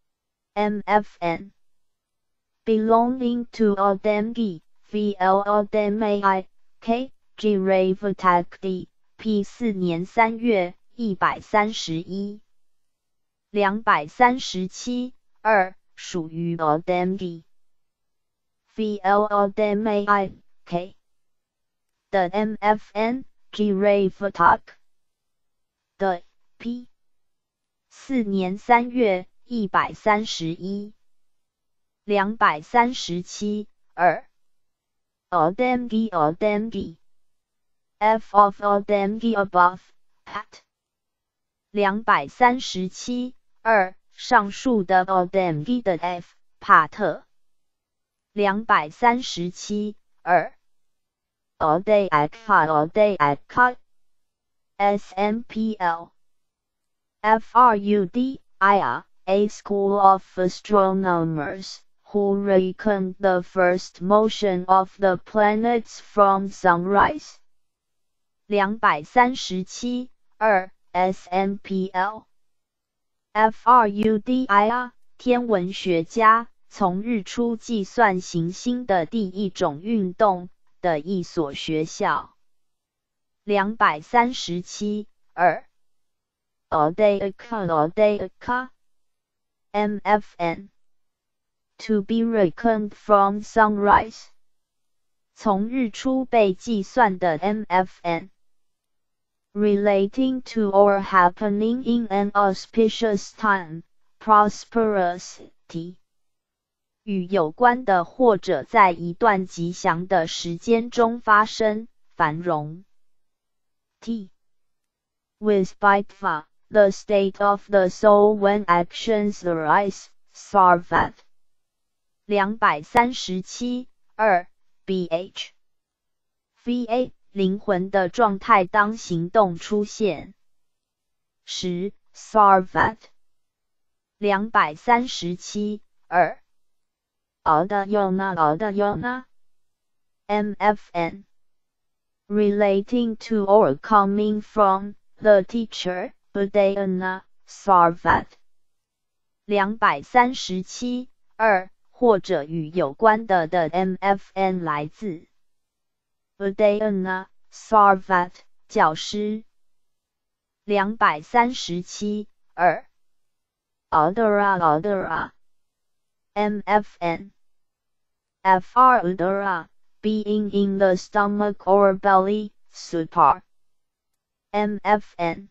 S1: mfn belonging to Odemgi vl Odemai k Giravatagdi P 四年三月一百三十一两百三十七 二属于 Odemgi vl Odemai k 的 mfn Giravatag 的 P 四年三月一百三十一两百三十七 二 Odemgi Odemgi F of Odemgi above pat 两百三十七 二上述的 Odemgi 的 F 帕特两百三十七 二 Odeakha Odeakha S M P L F R U D I A A school of astronomers who reckoned the first motion of the planets from sunrise 两百三十七 二 S M P L F R U D I A 天文学家从日出计算行星的第一种运动的一所学校两百三十七 二 Odeaka Odeaka M F N To be reckoned from sunrise 从日出被计算的 M F N Relating to or happening in an auspicious time, prosperity 与有关的或者在一段吉祥的时间中发生，繁荣。T. Vispitva, the state of the soul when actions arise, sarvat. 两百三十七 二 B H. V A, 灵魂的状态当行动出现。十 sarvat. 两百三十七 二 Adayona Adayona M F N Relating to or coming from the teacher Adayana Sarvat 两百三十七 二或者与有关的的 M F N 来自 Adayana Sarvat 教师两百三十七 二 Adara Adara M F N F R Udara, being in the stomach or belly, Supar. M F N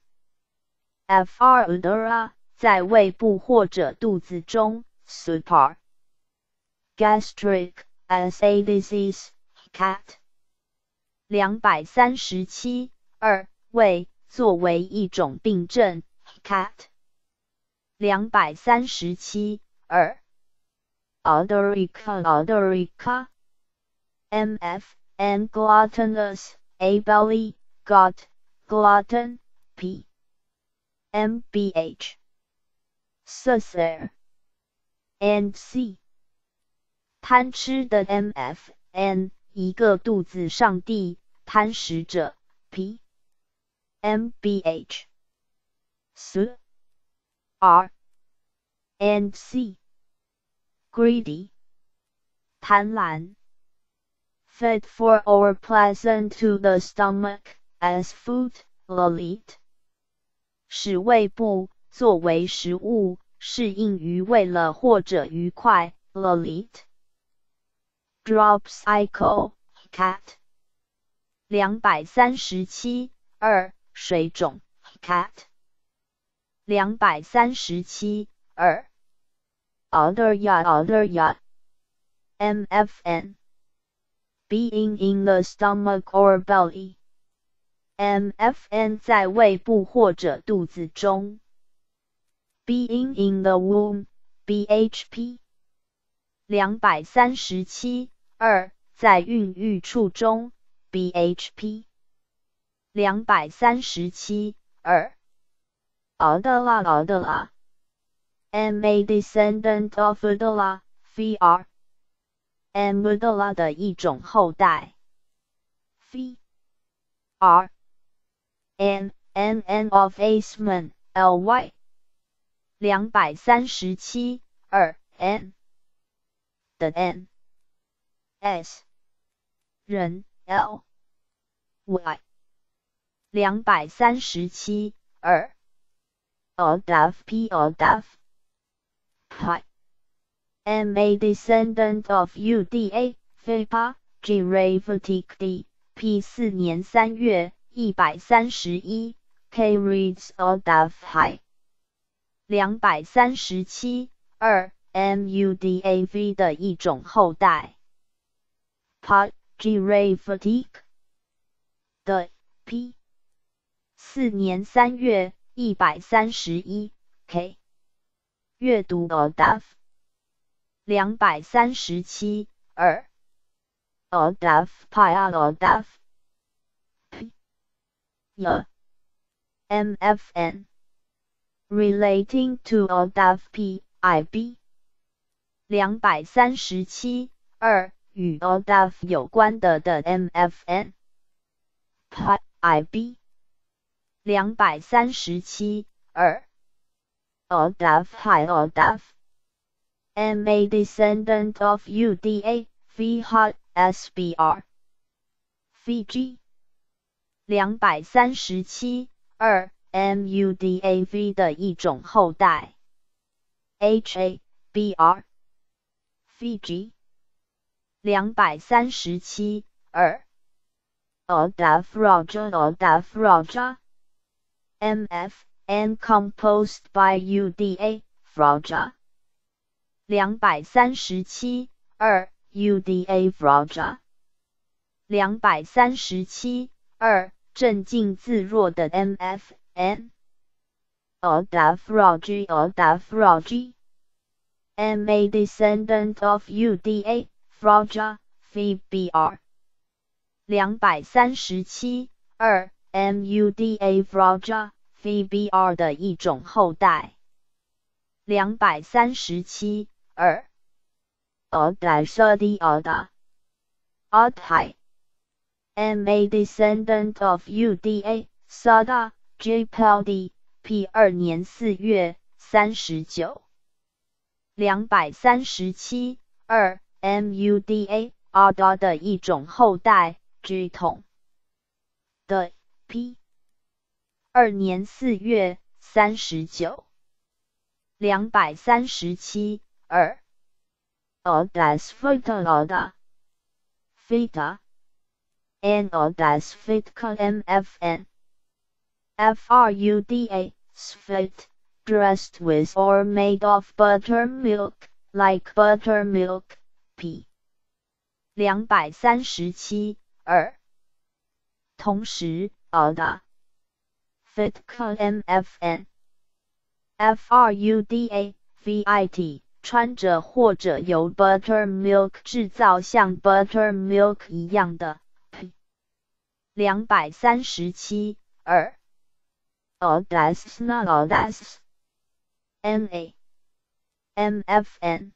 S1: F R Udara, 在胃部或者肚子中 Supar. Gastric, as a disease, cat. 两百三十七 二胃作为一种病症 cat. 两百三十七 二Alderica Alderica M F N gluttonous A belly gut glutton P M B H Sacer and C 贪吃的 M F N 一个肚子上帝贪食者 P M B H S R and C Greedy 贪婪 Fed for or pleasant to the stomach, as food, lalit 使胃部作为食物适应于为了或者愉快 lalit Drop cycle, cat 两百三十七 二水肿 cat 两百三十七 二Other yacht, other yacht. M F N. Being in the stomach or belly. M F N 在胃部或者肚子中。Being in the womb. B H P. 两百三十七 二在孕育处中。B H P. 两百三十七 二。Adala, Adala. am a descendant of Udala, Vr. am Udala 的一种后代。Vr. N, N, N of Asman, Ly. 两百三十七 二 N 的 N S 人 L Y 两百三十七 二 Odaf P Odaf Pi am a descendant of Uda Fipa Giravetic D P 四年三月一百三十一 K reads Odaf High 两百三十七 二 Mudav 的一种后代。P Giravetic 的 P 四年三月一百三十一 K 阅读 Odaf 两百三十七 二 Odaf Pi Odaf P Y M F N relating to Odaf P I B 两百三十七 二与 Odaf 有关的的 M F N Pi I B 两百三十七 二 Odaf Hi Odaf am a descendant of Uda Vh S B R Fiji 两百三十七 二 Mudav 的一种后代。H A B R Fiji 两百三十七 二 Odaf Raja Odaf Raja M F N composed by Uda Vraja 两百三十七 二 Uda Vraja 两百三十七 二镇静自若的 M F N Odaf Raji Odaf Raji am a descendant of Uda Vraja V B R 两百三十七 二 Muda Vraja V B R 的一种后代。两百三十七 二 Odai Sadi Oda Odhai am a descendant of Uda Sada Jpeldi P 二年四月三十九。两百三十七 二 Muda Ada 的一种后代 G 统的 P 二年四月三十九。两百三十七 二 Odas Fita Oda Fita N Odas Fitka M F N Fruda Sfit dressed with or made of buttermilk, like buttermilk, P 两百三十七 二 同时 Oda Fitka M F N Fruda Vit 穿着或者由 buttermilk 制造像 buttermilk 一样的 P 两百三十七 二 Odas Sna Odas N A M F N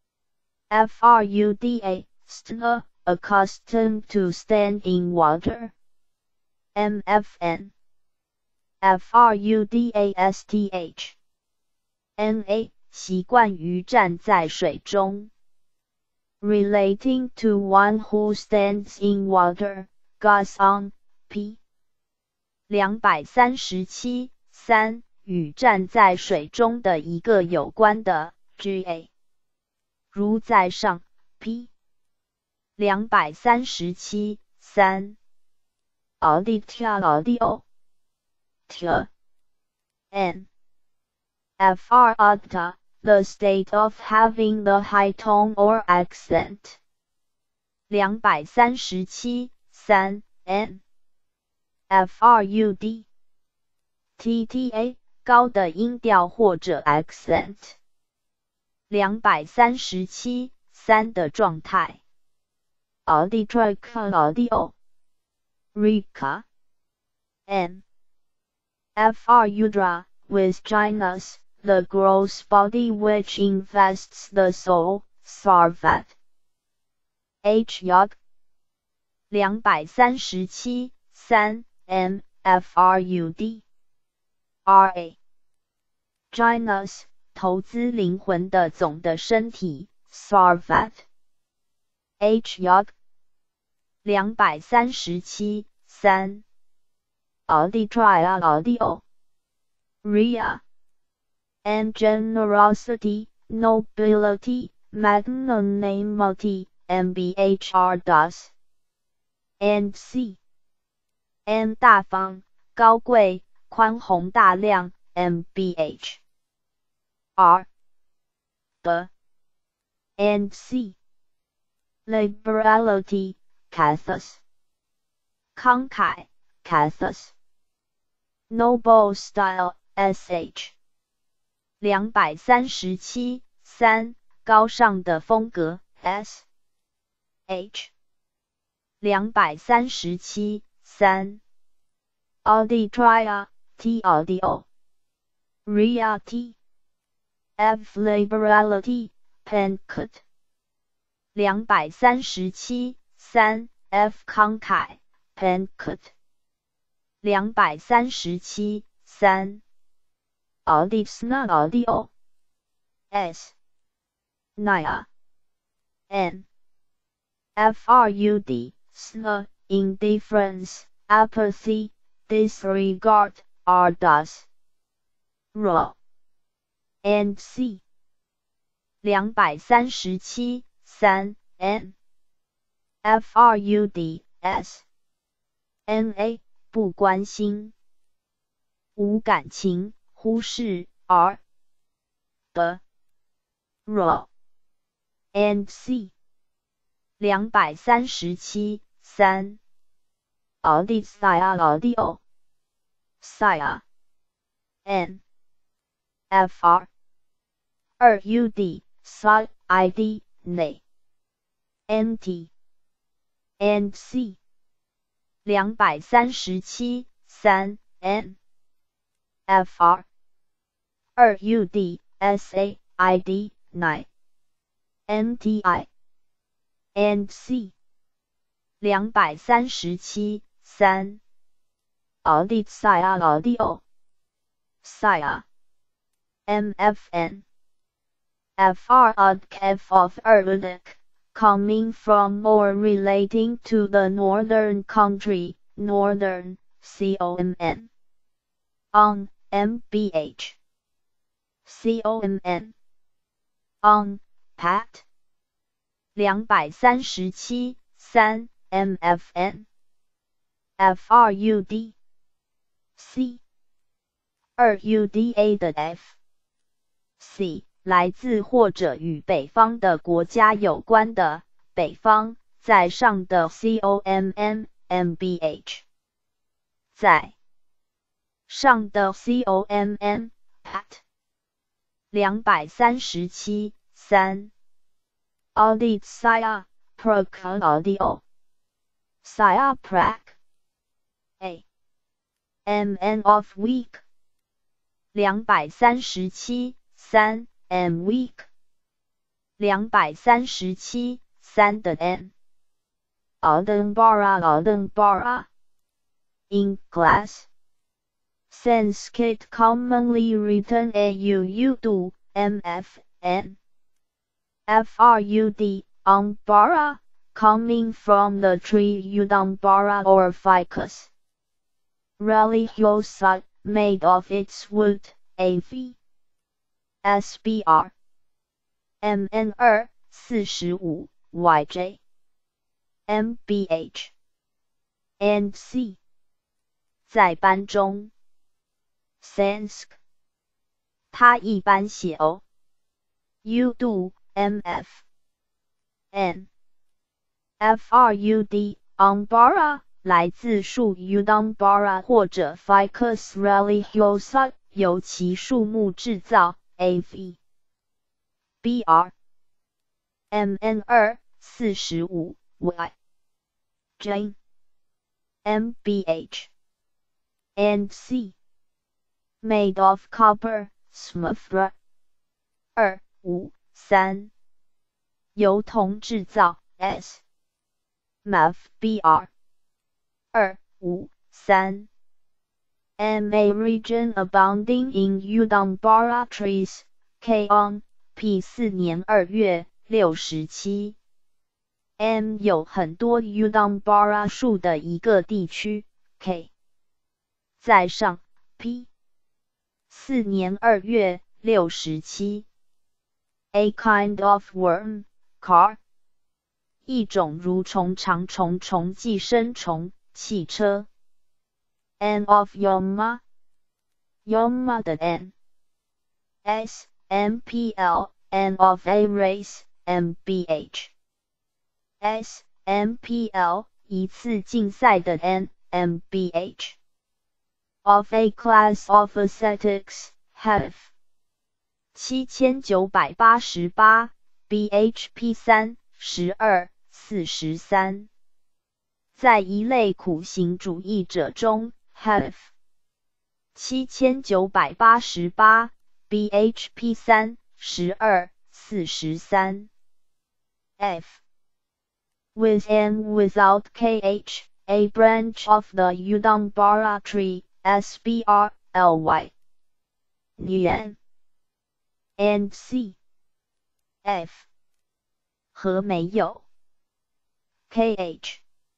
S1: Fruda Stna accustomed to stand in water M F N Fruda Sth N A 习惯于站在水中 relating to one who stands in water goes on P 两百三十七 三与站在水中的一个有关的 G A 如在上 P 两百三十七 三 Auditya Audio T N Fr Adta the state of having the high tone or accent 两百三十七 三 N Frud Tta 高的音调或者 accent 两百三十七 三的状态 Auditric Audio Rika N Frudra with Ginus the gross body which invests the soul, Sarvat. H Yog 两百三十七 三 M F R U D R A Genus 投资灵魂的总的身体 Sarvat H Yog 两百三十七 三 Auditria Audio Ria and generosity, nobility, magnanimity, M B H R does and C M 大方高贵宽宏大量 M B H R 的 and C liberality Cathus 慷慨 Cathus noble style S H 两百三十七 三高尚的风格 S H 两百三十七 三 Auditria T audio Ria T F liberality Pencut 两百三十七 三 F 慷慨 Pencut 两百三十七 三 Auditsna audio S Naya N F R U D Sna indifference apathy disregard R does Raw and C 两百三十七 三 N F R U D S N A 不关心无感情忽视 R 的 Raw and C 两百三十七 三 Auditsia audio Sia N F R 二 U D Psi I D N N T and C 两百三十七 三 N F R 二 U D S A I D N N T I and C 两百三十七 三 Auditsia audio Sia M F N F R Udkef of Erudek coming from or relating to the northern country northern C O M N on M B H C O M N on Pat 两百三十七 三 M F N F R U D C 二 U D A 的 F C 来自或者与北方的国家有关的北方在上的 C O M N M B H 在上的 C O M N Pat 两百三十七 三 Auditsia Prac audio Sia Prac A M N of week 两百三十七 三 M week 两百三十七 三的 N Aldenbara Aldenbara in class Sanskrit commonly written A U U D M F N F R U D Umbara coming from the tree Udambara or ficus religiosa made of its wood A V S B R M N 二 四十五 Y J M B H and C 在班中 Sansk 它一般写 O U D M F N F R U D Umbara 来自树 Udambara 或者 Ficus religiosa 由其树木制造 A V B R M N 二 四十五 Y J M B H and C made of copper Smithra 二五三由铜制造 S Mafbr 二五三 M a region abounding in Udambara trees K on P 四年二月六十七 M 有很多 Udambara 树的一个地区 K 在上 P 四年二月六十七 A kind of worm car 一种蠕虫长虫虫寄生虫汽车 N of Yoma Yoma 的 N S M P L N of a race M B H S M P L 一次竞赛的 N M B H of a class of aesthetics have 七千九百八十八 B H P 三十二四十三在一类苦行主义者中 have 七千九百八十八 B H P 三十二四十三 F with and without K H a branch of the Udambara tree S B R L Y Nguyen and C F 和没有 K H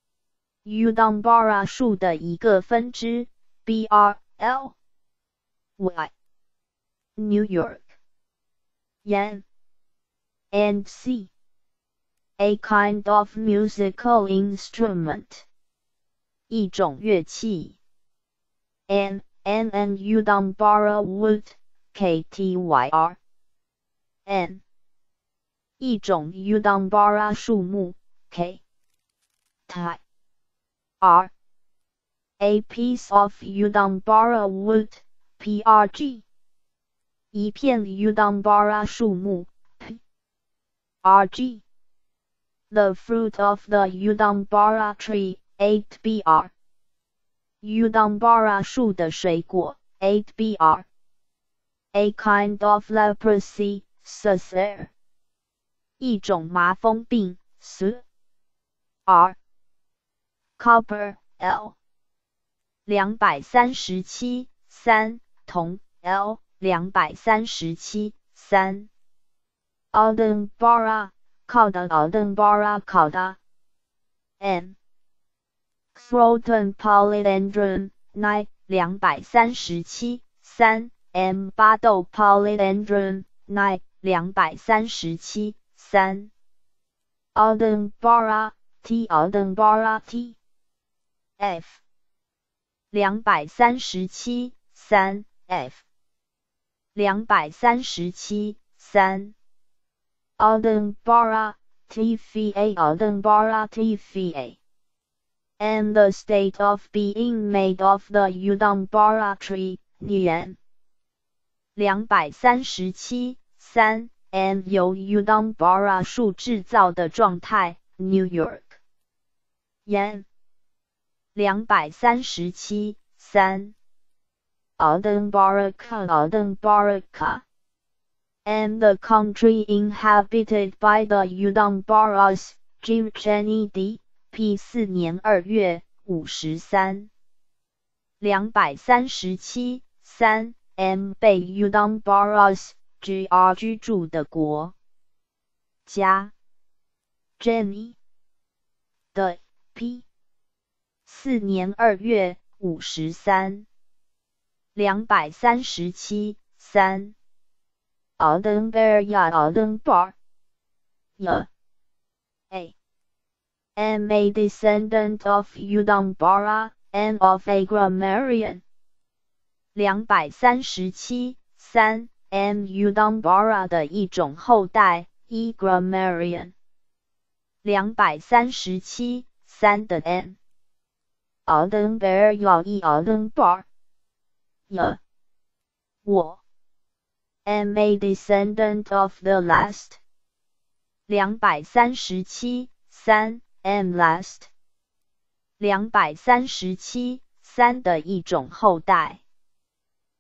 S1: Udambara 树的一个分支 B R L Y New York Yan and C a kind of musical instrument 一种乐器 N N and Udambara wood K T Y R N 一种 Udambara 树木 K T R a piece of Udambara wood P R G 一片 Udambara 树木 P R G the fruit of the Udambara tree eight B R Udambara 树的水果 eight B R a kind of leprosy Susser 一种麻风病 S R Copper L 两百三十七 三铜 L 两百三十七 三 Udambara 靠的 Udambara 靠的 N Throton Polydendron nine 两百三十七 三 M 巴豆 Polydendron nine 两百三十七 三 Udambara T Udambara T F 两百三十七 三 F 两百三十七 三 Udambara T V A Udambara T V A and the state of being made of the Udambara tree Nguyen 两百三十七 三 and 由 Udambara 树制造的状态 New York Yan 两百三十七 三 Udambara-ka Udambara-ka and the country inhabited by the Udambaras Jimcheni D P 四年二月五十三两百三十七 三 M 被 Udambaras G R 居住的国家 Jenny 的 P 四年二月五十三两百三十七 三 Udambara Udambar Y A am a descendant of Udambara and of a grammarian 两百三十七 三 M Udambara 的一种后代 E grammarian 两百三十七 三的 N Udambara E Udambar Y 我 am a descendant of the last 两百三十七 三 M last 两百三十七 三的一种后代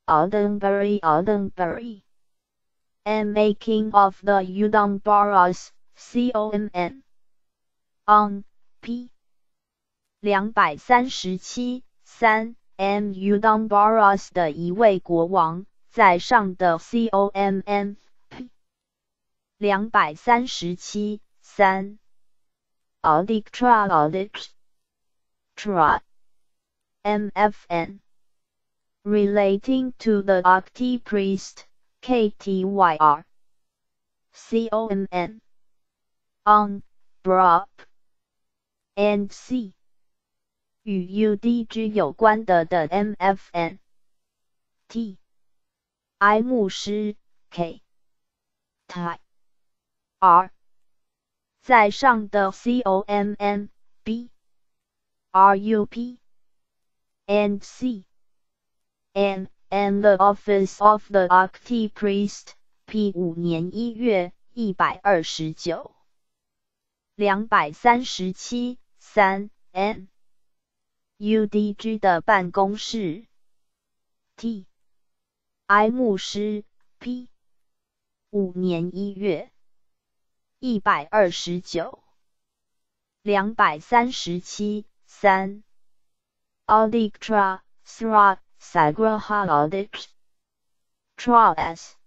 S1: Oldenburry Oldenburry and making of the udon boros, con on p 两百三十七 三 m udon boros 的一位国王，在上的 commn p 两百三十七 三 Audictra Audictra mfn relating to the Octi priest Ktyr commn on brop and c 与 udg 有关的的 mfn t i 牧师 k ty r 在上的 commn b rup and c and and the office of the Octi priest p 五年一月一百二十九两百三十七 三 n udg 的办公室 t i 牧师 p 五年一月一百二十九两百三十七 三 Audictra Sra Sagraha Audit Tras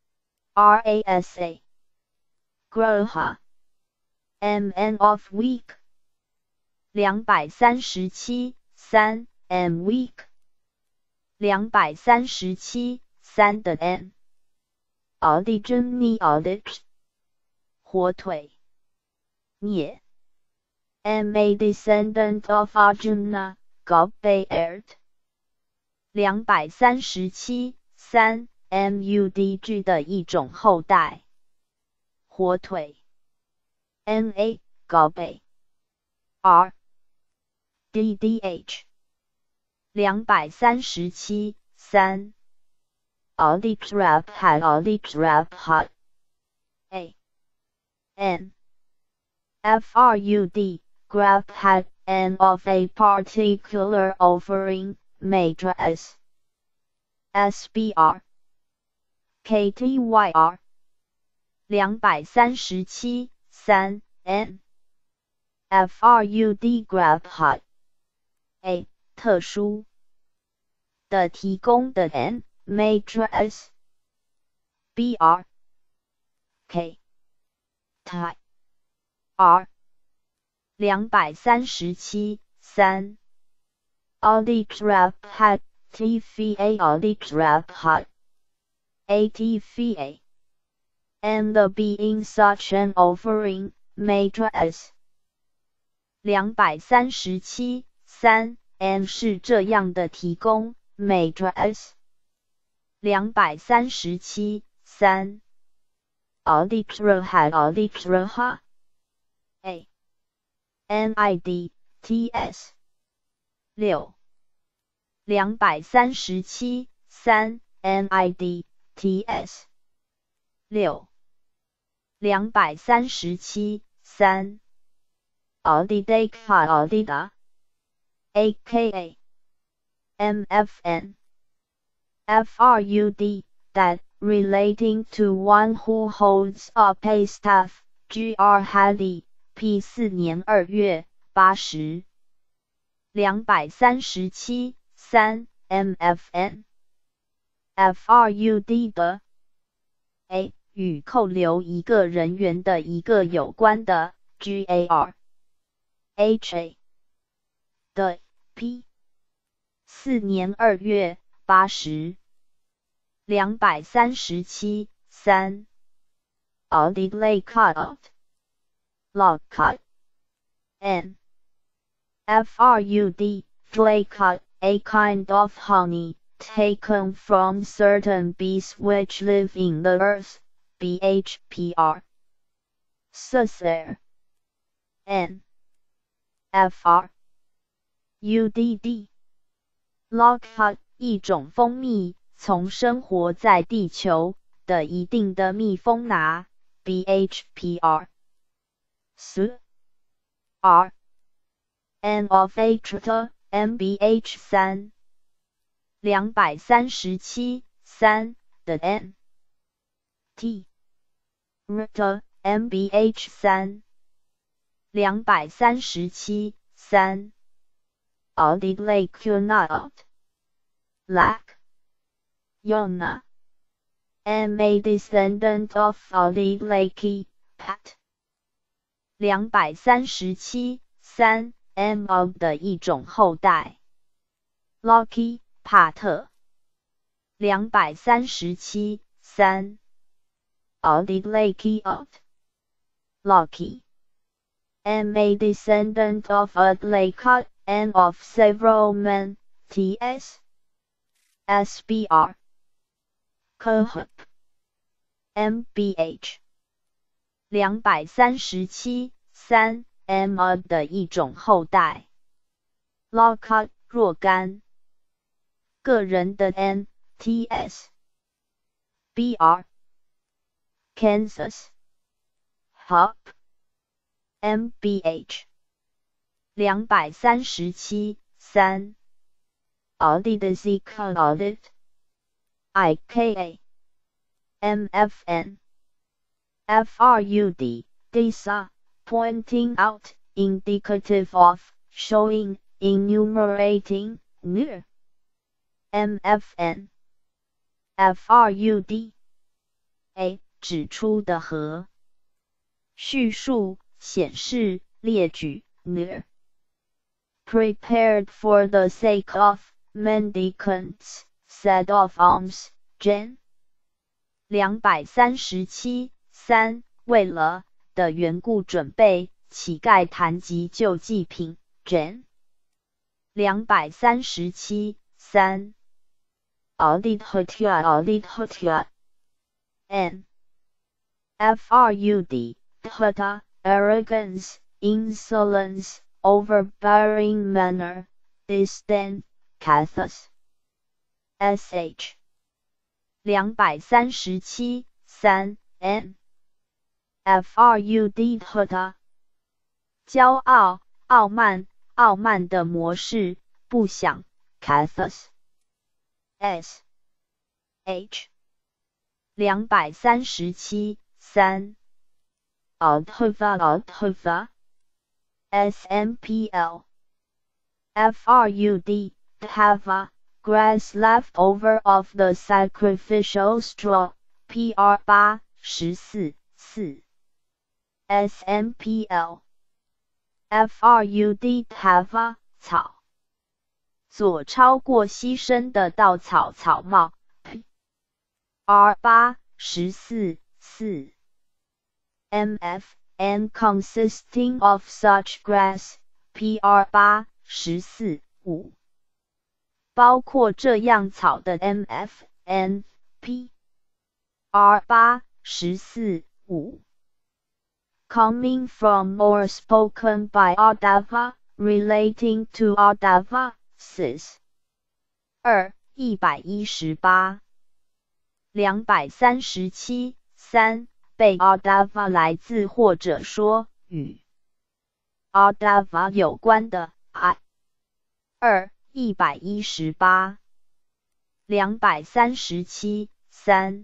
S1: Rasa Graha mn of week 两百三十七 三 m week 两百三十七 三的 n Audigeni Audit 火腿涅 am a descendant of Arjuna Gobbaerd 两百三十七 三 mudg 的一种后代火腿 na Gobbe r ddh 两百三十七 三 Auditrap had Auditrap hot a n frud grab had n of a particular offering matrix sbr ktyr 两百三十七 三 n frud grab hot a 特殊的提供的 n matrix br k ty r 两百三十七 三 Auditrap had tva Auditrap hot atva and the being such an offering matrix 两百三十七 三 n 是这样的提供 matrix 两百三十七 三 Auditra had Auditra ha a nid ts 六两百三十七 三 nid ts 六两百三十七 三 Audidaka Audida aka mfn frud that relating to one who holds a pay staff gr hadi p 四年二月八十两百三十七 三 mfn frud 的 a 与扣留一个人员的一个有关的 gar ha 的 p 四年二月八十两百三十七 三 audit lay cut out log cut n frud flay cut a kind of honey taken from certain bees which live in the earth bhpr Susser n fr udd logcut 一种蜂蜜从生活在地球的一定的蜜蜂拿 bhpr s r n of a trita mbh 三两百三十七 三的 N T Rita M B H 三两百三十七 三 Audit Lake Yonat Lac Yona am a descendant of Audit Lake Pat 两百三十七 三 M of 的一种后代 Lucky 帕特两百三十七 三 Audit Lake of Lucky am a descendant of Adlakot and of several men, T S S B R Cohup M B H 两百三十七 三 M of 的一种后代 Lockhart 若干个人的 N T S B R Kansas Hop M B H 两百三十七 三 Audit Zika Audit I K A M F N F R U D Disa pointing out indicative of showing enumerating near M F N F R U D A 指出的和叙述显示列举 near prepared for the sake of mendicants set of alms Jan 两百三十七 三为了的缘故准备乞丐谈及救济品 Jan 两百三十七 三 Audit Hotia Audit Hotia N F R U D Hota arrogance insolence overbearing manner disdain Cathus S H 两百三十七 三 N F R U D Hota 骄傲傲慢傲慢的模式不想 Cathus S H 两百三十七 三 Aldhova Aldhova S M P L F R U D Hava grass left over of the sacrificial straw P R 八 十四 四 S M P L F R U D Hava 草所超过牺牲的稻草草帽 P R 八 十四 四 M F N consisting of such grass P R 八 十四 五包括这样草的 M F N P R 八 十四 五 coming from or spoken by Ardava relating to Ardava sis 二 一百一十八 两百三十七 三被 Ardava 来自或者说与 Ardava 有关的 I 二 一百一十八 两百三十七 三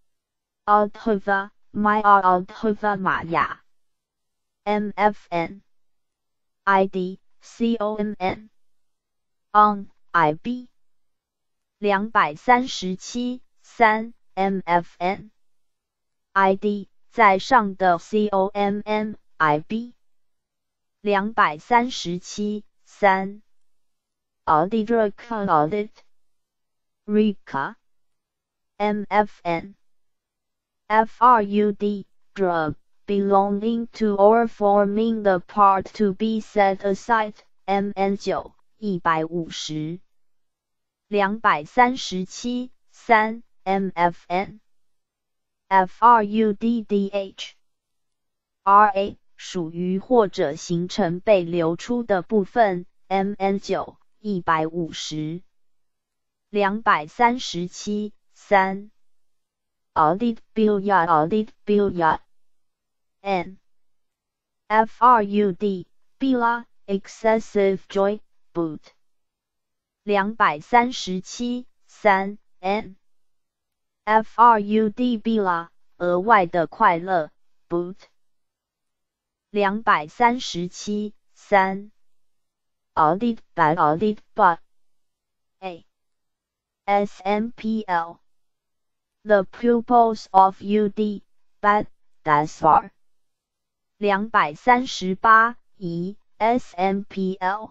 S1: Aldhova My Aldhova 玛雅 M F N I D C O M N On I B 两百三十七 三 M F N I D 在上的 C O M M I B 两百三十七 三 Audit Rika Audit Rika M F N F R U D Drug belonging to or forming the part to be set aside M N 九 一百五十 两百三十七 三 M F N F R U D D H R A 属于或者形成被流出的部分 M N 九 一百五十 两百三十七 三 Audit Billiard Audit Billiard N F R U D Bila excessive joy boot 两百三十七 三 N frud 啦，额外的快乐 boot 两百三十七 三 audit by audit but a SMPL the pupils of U D but that's far 两百三十八 一 SMPL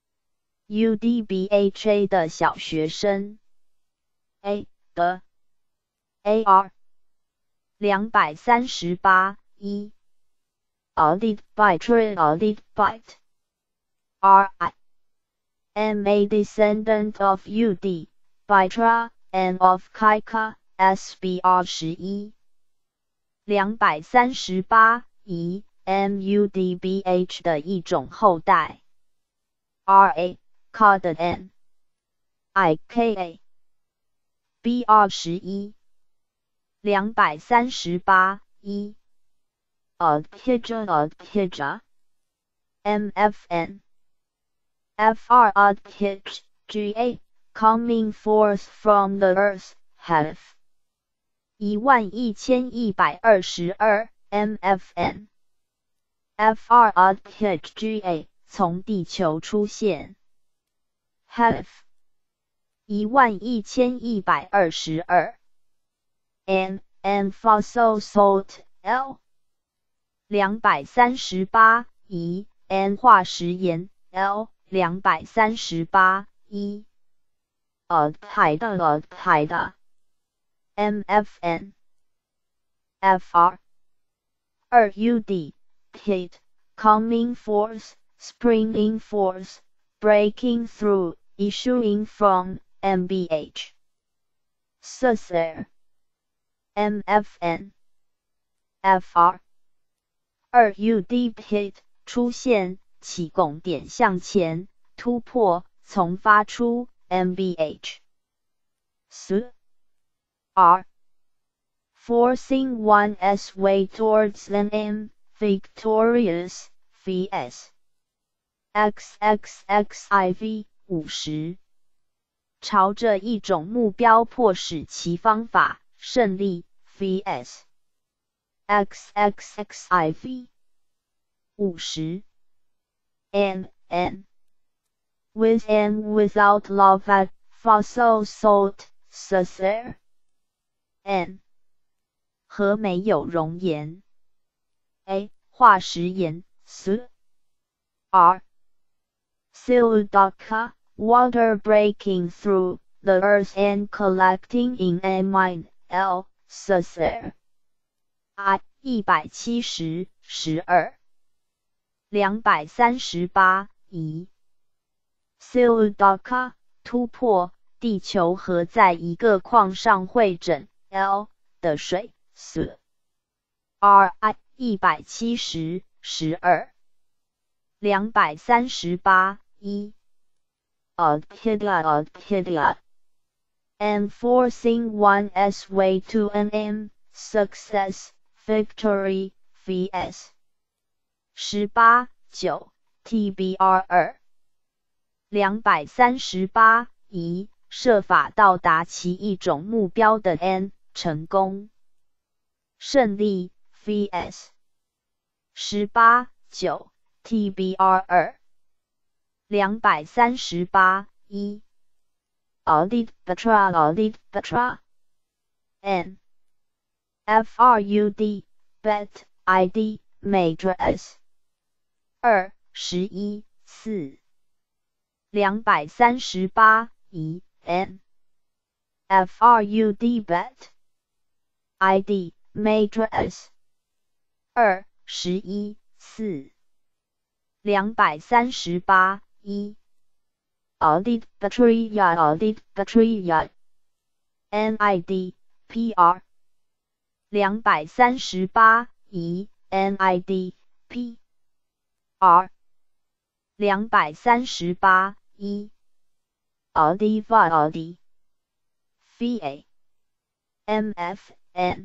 S1: U D B H A 的小学生 A 的 A R 两百三十八 一 Audit by Trade Audit by R I am a descendant of U D by Tra and of Kaika S B R 十一两百三十八 一 M U D B H 的一种后代 R A Carded N I K A B R 十一两百三十八 一 Adhija Adhija M F N F R Adhij G A coming forth from the earth have 一万一千一百二十二 M F N F R Adhij G A 从地球出现have 一万一千一百二十二 N and fossil salt L 两百三十八 一 N 化石盐 L 两百三十八 一 Adhida Adhida M F N F R 二 U D Pit coming forth springing forth breaking through issuing from M B H Susser M F N F R 二 U D Pit 出现起拱点向前突破从发出 M B H S R forcing one's way towards an M victorious vs X X X I V 五十朝着一种目标迫使其方法胜利 vs X X X I V 五十 N N with and without love at fossil salt susser N 和没有熔岩 A 化石盐 S R Siludaka water breaking through the earth and collecting in a mine L susser I 一百七十 十二两百三十八 一 Siludaka 突破地球和在一个矿上汇整 L 的水 S R I 一百七十 十二两百三十八 一 Adhida Adhida enforcing one's way to an M success victory vs 十八 九 T B R 二两百三十八 一设法到达其一种目标的 N 成功胜利 vs 十八 九 T B R 二两百三十八 一 Audit Batra Audit Batra N F R U D Bet I D Matrix 二十一 四两百三十八 一 N F R U D Bet I D Matrix 二十一 四两百三十八 一 Audit Batteria Audit Batteria N I D P R 两百三十八 一 N I D P R 两百三十八 一 Audiva Audi V A M F N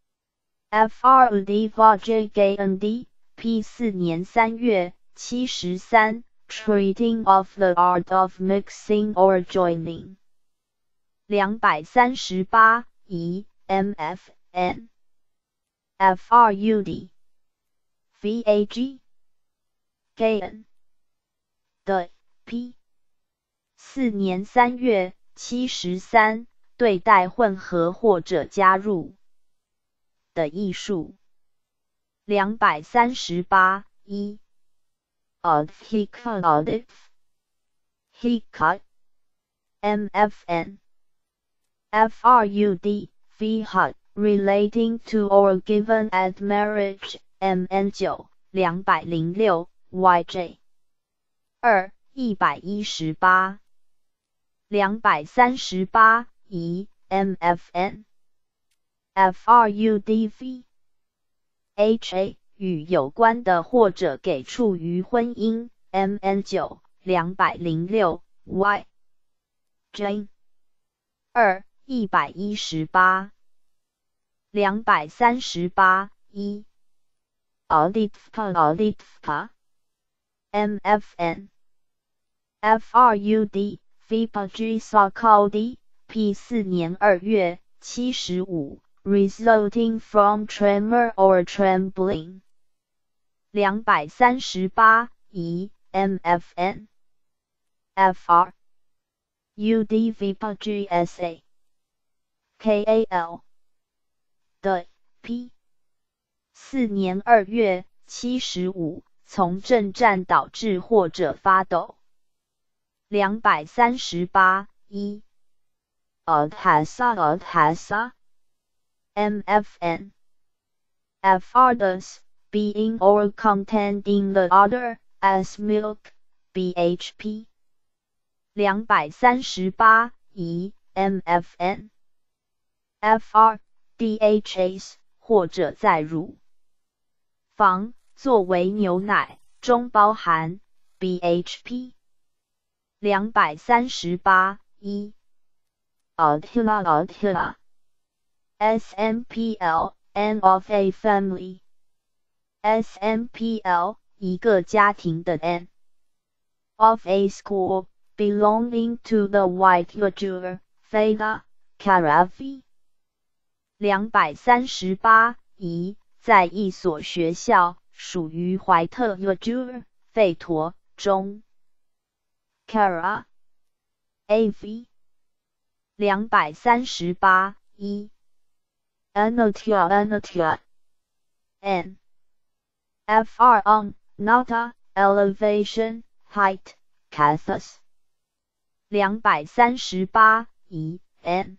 S1: F R Udiva J G N D P 四年三月七十三 treating of the art of mixing or joining. 两百三十八 E M F N F R U D V A G K N 的 P 四年三月七十三对待混合或者加入的艺术。两百三十八 E Adhikad Hikad M F N F R U D V H U D relating to or given at marriage M N 九 两百零六 Y J 二 一百一十八两百三十八 E M F N F R U D V H A 与有关的或者给处于婚姻 M N 九 两百零六 Y J 二 一百一十八两百三十八 E Auditfka Auditfka M F N F R U D V P G Sakaldi P 四年二月七十五 resulting from tremor or trembling 两百三十八 E M F N F R U D V P G S A K A L 的 P 四年二月七十五从震颤导致或者发抖。两百三十八 E Adhasa Adhasa M F N F Others being or contending the other as milk B H P 两百三十八 E M F N F R D H S 或者在乳房作为牛奶中包含 B H P 两百三十八 E Adhila Adhila S M P L N of a family S M P L 一个家庭的 N of a school belonging to the White Yajur Veda Karavi 两百三十八 E 在一所学校属于怀特 Yajur 吠陀中 Kara A V 两百三十八 E Anatya Anatya N F R on Nata Elevation Height Kathas 两百三十八 E N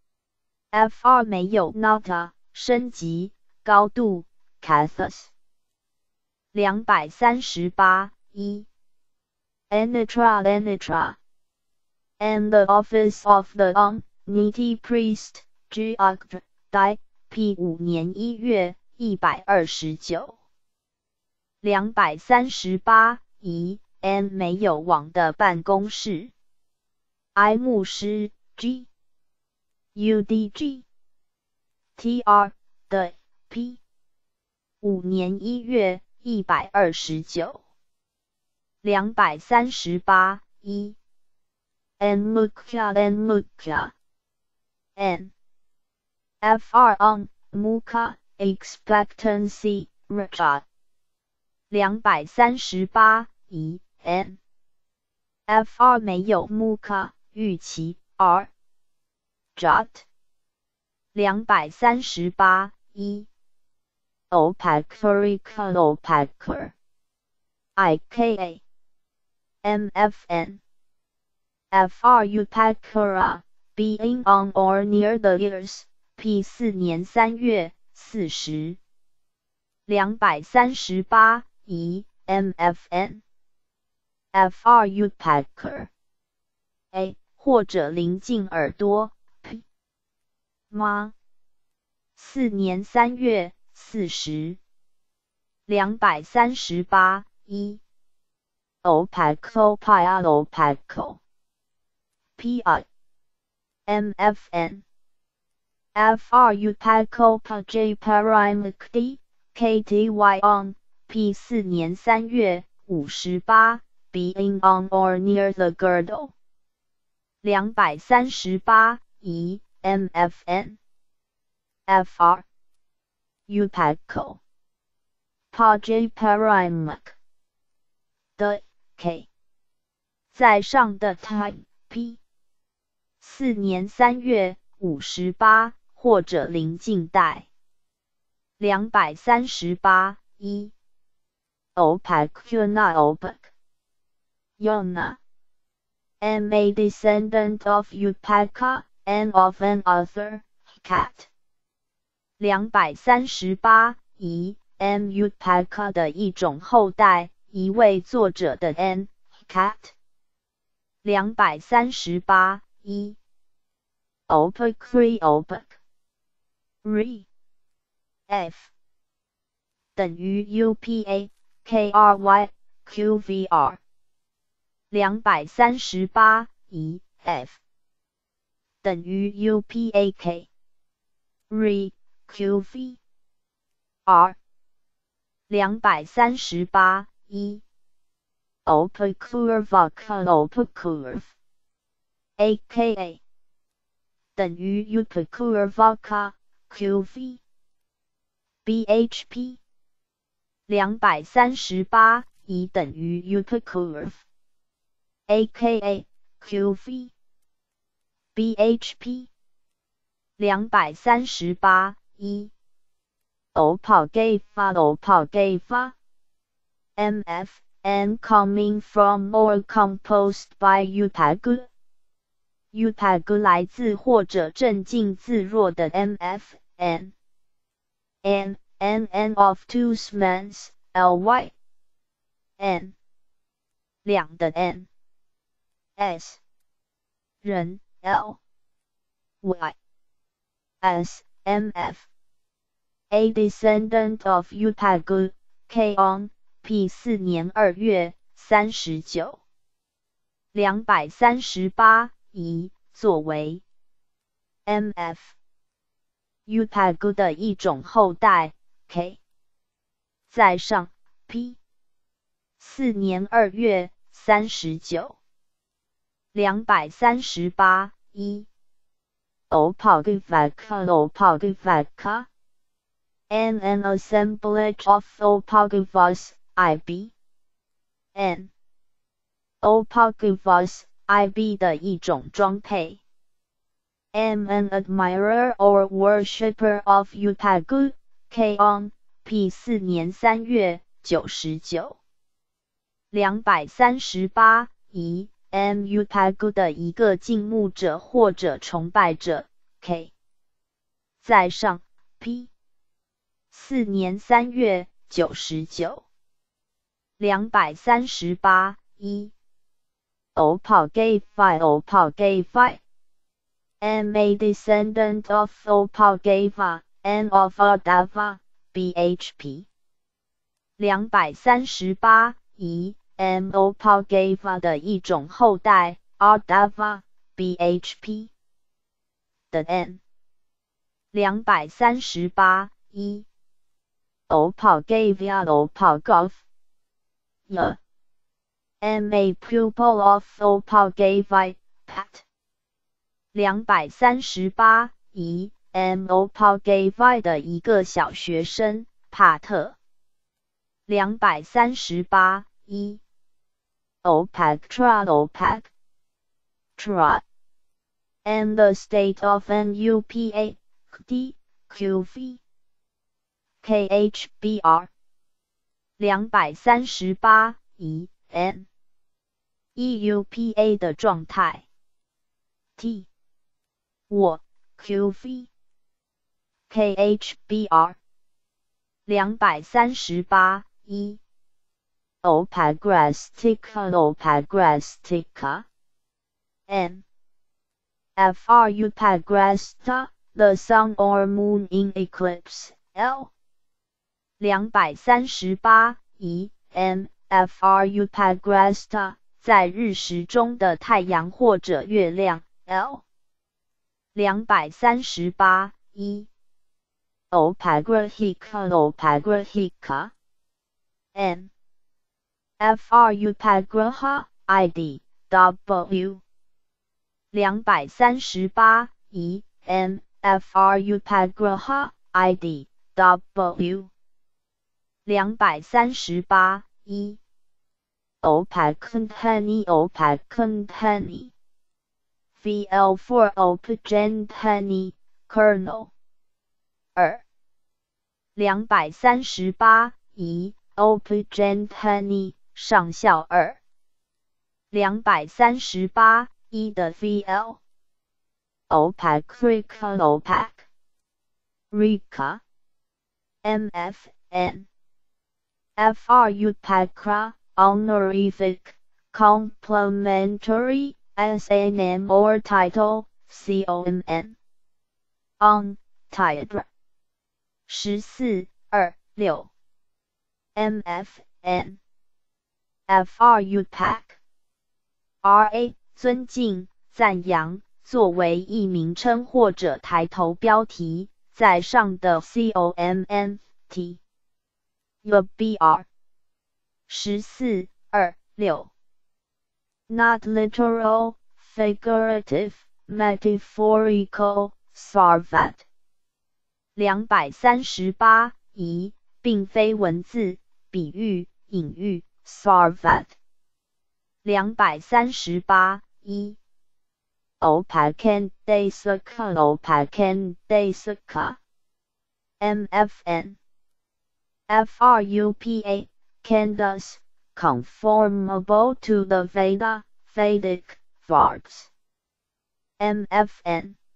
S1: F R 没有 Nata 升级高度 Kathas 两百三十八 E Anitra Anitra and the office of the Omniti priest G Akd Dai P 五年一月一百二十九两百三十八 E N 没有网的办公室 I 牧师 G U D G T R 的 P 五年一月一百二十九两百三十八 E N Mukya N Mukya N F R on Mukha Expectancy Raja 两百三十八 E N F R 没有 Mukha 预期 R Jot 两百三十八 E Opacarika Opacar I K A M F N F R Upakara being on or near the ears P 四年三月四十两百三十八 E M F N F R Upacar A 或者临近耳朵 P 吗四年三月四十两百三十八 E Opaco Pia Opaco P I M F N F R Upaco Paj Parimukdi K T Y on P 四年三月五十八 being on or near the girdle. 两百三十八 E M F N F R Upagco Pagiparimac 的 K 在上的 time P 四年三月五十八或者临近代。两百三十八 E Opac Yona Opac Yona am a descendant of Upaca and of an author, Cat. 两百三十八 E M Upaca 的一种后代，一位作者的 N, Cat. 两百三十八 E Opac three Opac Re F 等于 U P A K R Y Q V R 两百三十八 E F 等于 U P A K Re Q V R 两百三十八 E Opacurva Opacurve A K A 等于 Upacurva Q V B H P 两百三十八 E 等于 Upacurve A K A Q V B H P 两百三十八 E Opagava Opagava M F N coming from or composed by Upagu Upagu 来自或者镇静自若的 M F N N N N of two smans L Y N 两的 N S 人 L Y S M F A descendant of Upagu K on P 四年二月三十九两百三十八 E 作为 M F Upagu 的一种后代 K 在上 P 四年二月三十九两百三十八 E Opagavaca Opagavaca and an assemblage of Opagavas I B N Opagavas I B 的一种装配 am an admirer or worshipper of Upagu K on P 四年三月九十九两百三十八 E M Upagu 的一个敬慕者或者崇拜者 K 在上 P 四年三月九十九两百三十八 E Opagavai Opagavai am a descendant of Opagava and of Ardava B H P 两百三十八 E M Opagava 的一种后代 Ardava B H P 的 N 两百三十八 E Opagavia Opagav Y am a pupil of Opagavai Pat 两百三十八 E M Opagavai 的一个小学生帕特两百三十八 E Opagtra Opag Tra and the state of an U P A D Q V K H B R 两百三十八 E N E U P A 的状态 T 我 Q V K H B R 两百三十八 E Opagrastica Opagrastica N F R Upagrasta the sun or moon in eclipse L 两百三十八 E M F R Upagrasta 在日食中的太阳或者月亮 L 两百三十八 E Opagrahica Opagrahica N fru Pagraha id w 两百三十八 e m fru Pagraha id w 两百三十八 e opac contani opac contani vl for opgentani kernel 二两百三十八 e opgentani 上校二两百三十八 e 的 vl opac rica opac rica mfn fru Pakra honorific complimentary as a name or title commn on title 十四 二 六 mfn fru Pak ra 尊敬赞扬作为艺名称或者抬头标题在上的 commn t ubr 十四 二 六 not literal figurative metaphorical sarvat 两百三十八 e 并非文字比喻隐喻 sarvat 两百三十八 e opacan desaka opacan desaka mfn frupa candas conformable to the Veda Vedic verbs mfn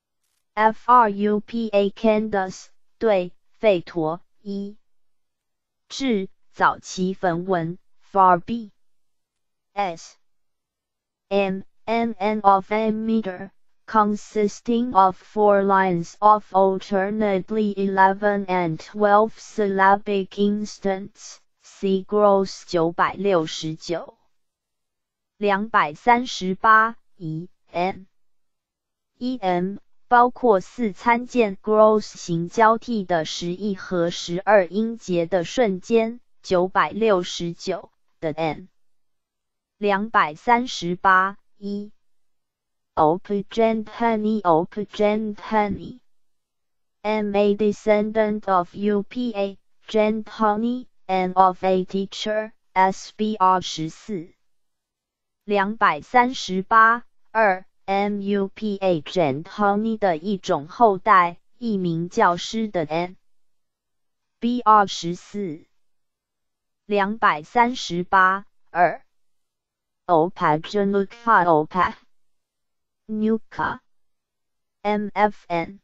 S1: frupa candas 对吠陀一至早期梵文 varb s m n n of a meter consisting of four lines of alternately eleven and twelve syllabic instants see gross 九百六十九 两百三十八 e m em 包括四参见 gross 形交替的十一和十二音节的瞬间九百六十九的 n 两百三十八 e opgentani opgentani am a descendant of upa gentani and of a teacher sbr 十四两百三十八 二 mupa gentani 的一种后代一名教师的 n br 十四两百三十八 二 opac genuka opac nuka mfn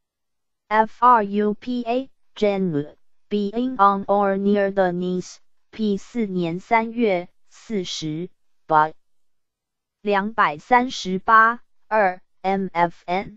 S1: frupa genu being on or near the knees p 四年三月四十 by 两百三十八 二 mfn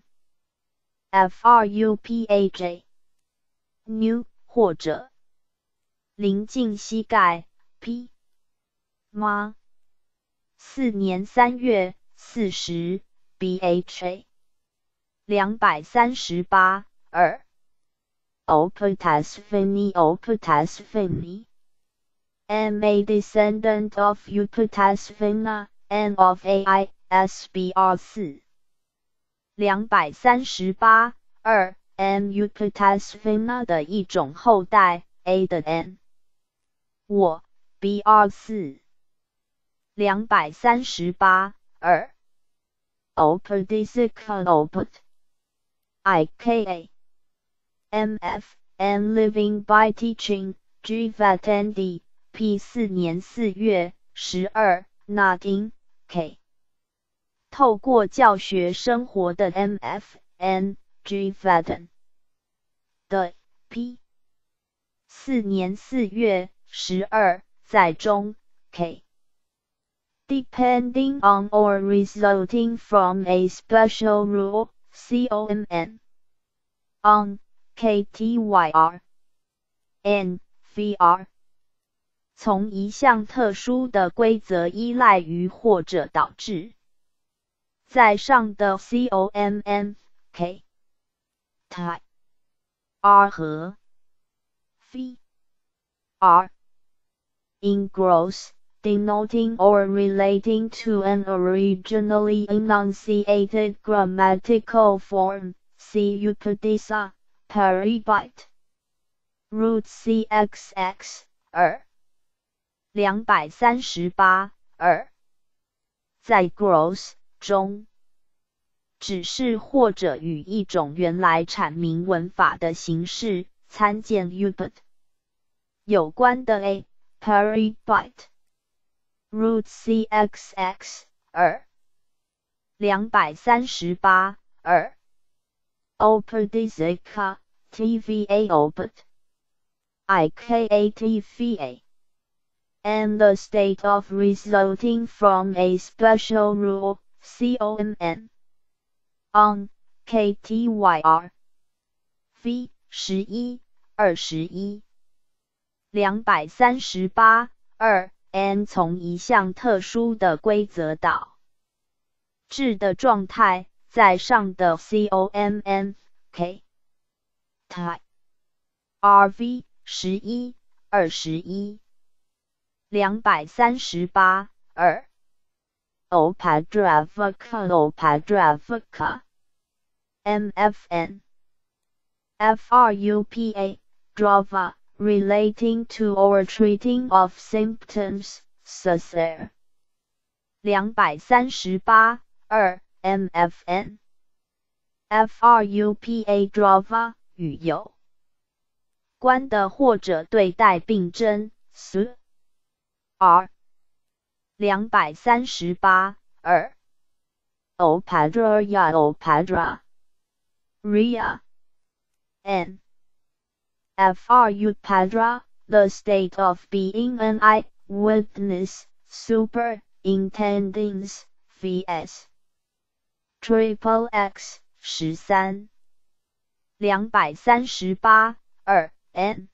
S1: frupaj new 或者临近膝盖 p 吗四年三月四十 bha 两百三十八 二 Opatasvini Opatasvini am a descendant of Upatasvina and of ai sbr 四两百三十八 二 m Upatasvina 的一种后代 a 的 n 我 br 四两百三十八 二 Opadisika Opad ika mf and living by teaching Jivatendi p 四年四月十二 Nadin k 透过教学生活的 mf and Jivaten 的 p 四年四月十二在中 k depending on or resulting from a special rule commn on ktyr n vr 从一项特殊的规则依赖于或者导致在上的 commn k ty r 和 v r in gross denoting or relating to an originally enunciated grammatical form. See Upadica, Paribite. Root C X X 二两百三十八二在 gross 中，指示或者与一种原来阐明文法的形式，参见 Upad。有关的 A Paribite Root C X X 二两百三十八二 Upadica T V A Opad I K A T V A and the state of resulting from a special rule C O M N on K T Y R V 十一二十一两百三十八二 n 从一项特殊的规则导致的状态，在上的 C O M N K T R V 十一二十一两百三十八二 Opadravica Opadravica M F N F R U P A Drava relating to or treating of symptoms Cesare 两百三十八二 M F N F R U P A Drava 与有关的或者对待病症 S R 两百三十八二 Opadraya Opadra Ria N F R U Padra the state of being an eyewitness superintendings vs triple X 十三两百三十八二 N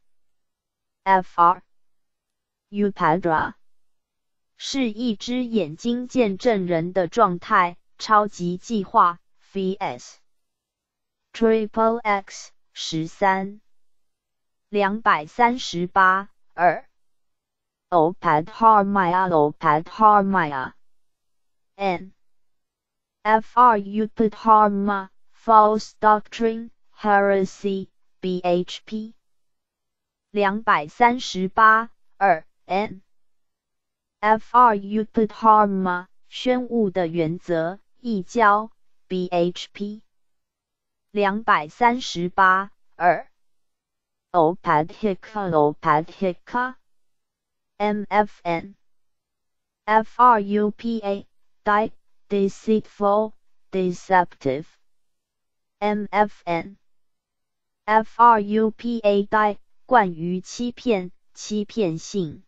S1: F R U Padra 是一只眼睛见证人的状态，超级计划 vs triple X 十三两百三十八二 Opadharmaya Opadharmaya N F R U Padharma false doctrine heresy B H P 两百三十八二 N F R U Padharma 宣悟的原则异教 B H P 两百三十八二 Opadhika Opadhika M F N F R U P A die deceitful deceptive M F N F R U P A die 惯于欺骗欺骗性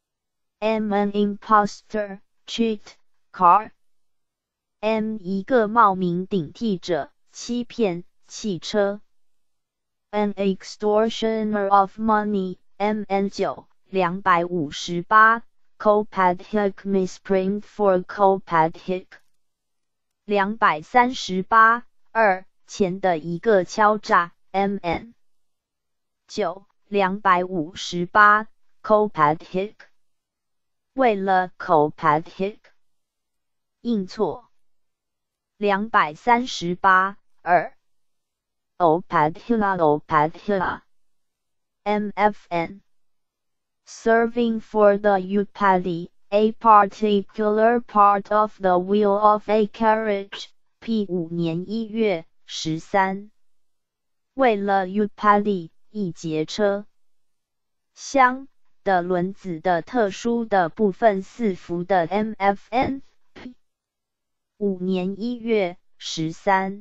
S1: M an imposter cheat car M 一个冒名顶替者欺骗汽车 An extortioner of money M N 九两百五十八 Copadhic misprint for Copadhic 两百三十八二前的一个敲诈 M N 九两百五十八 Copadhic 为了 Copadhic 印错两百三十八二 Opadhila Opadhila M F N serving for the Upadi a particular part of the wheel of a carriage P 五年一月十三为了 Upadi 一节车厢的轮子的特殊的部分四伏的 M F N P 五年一月十三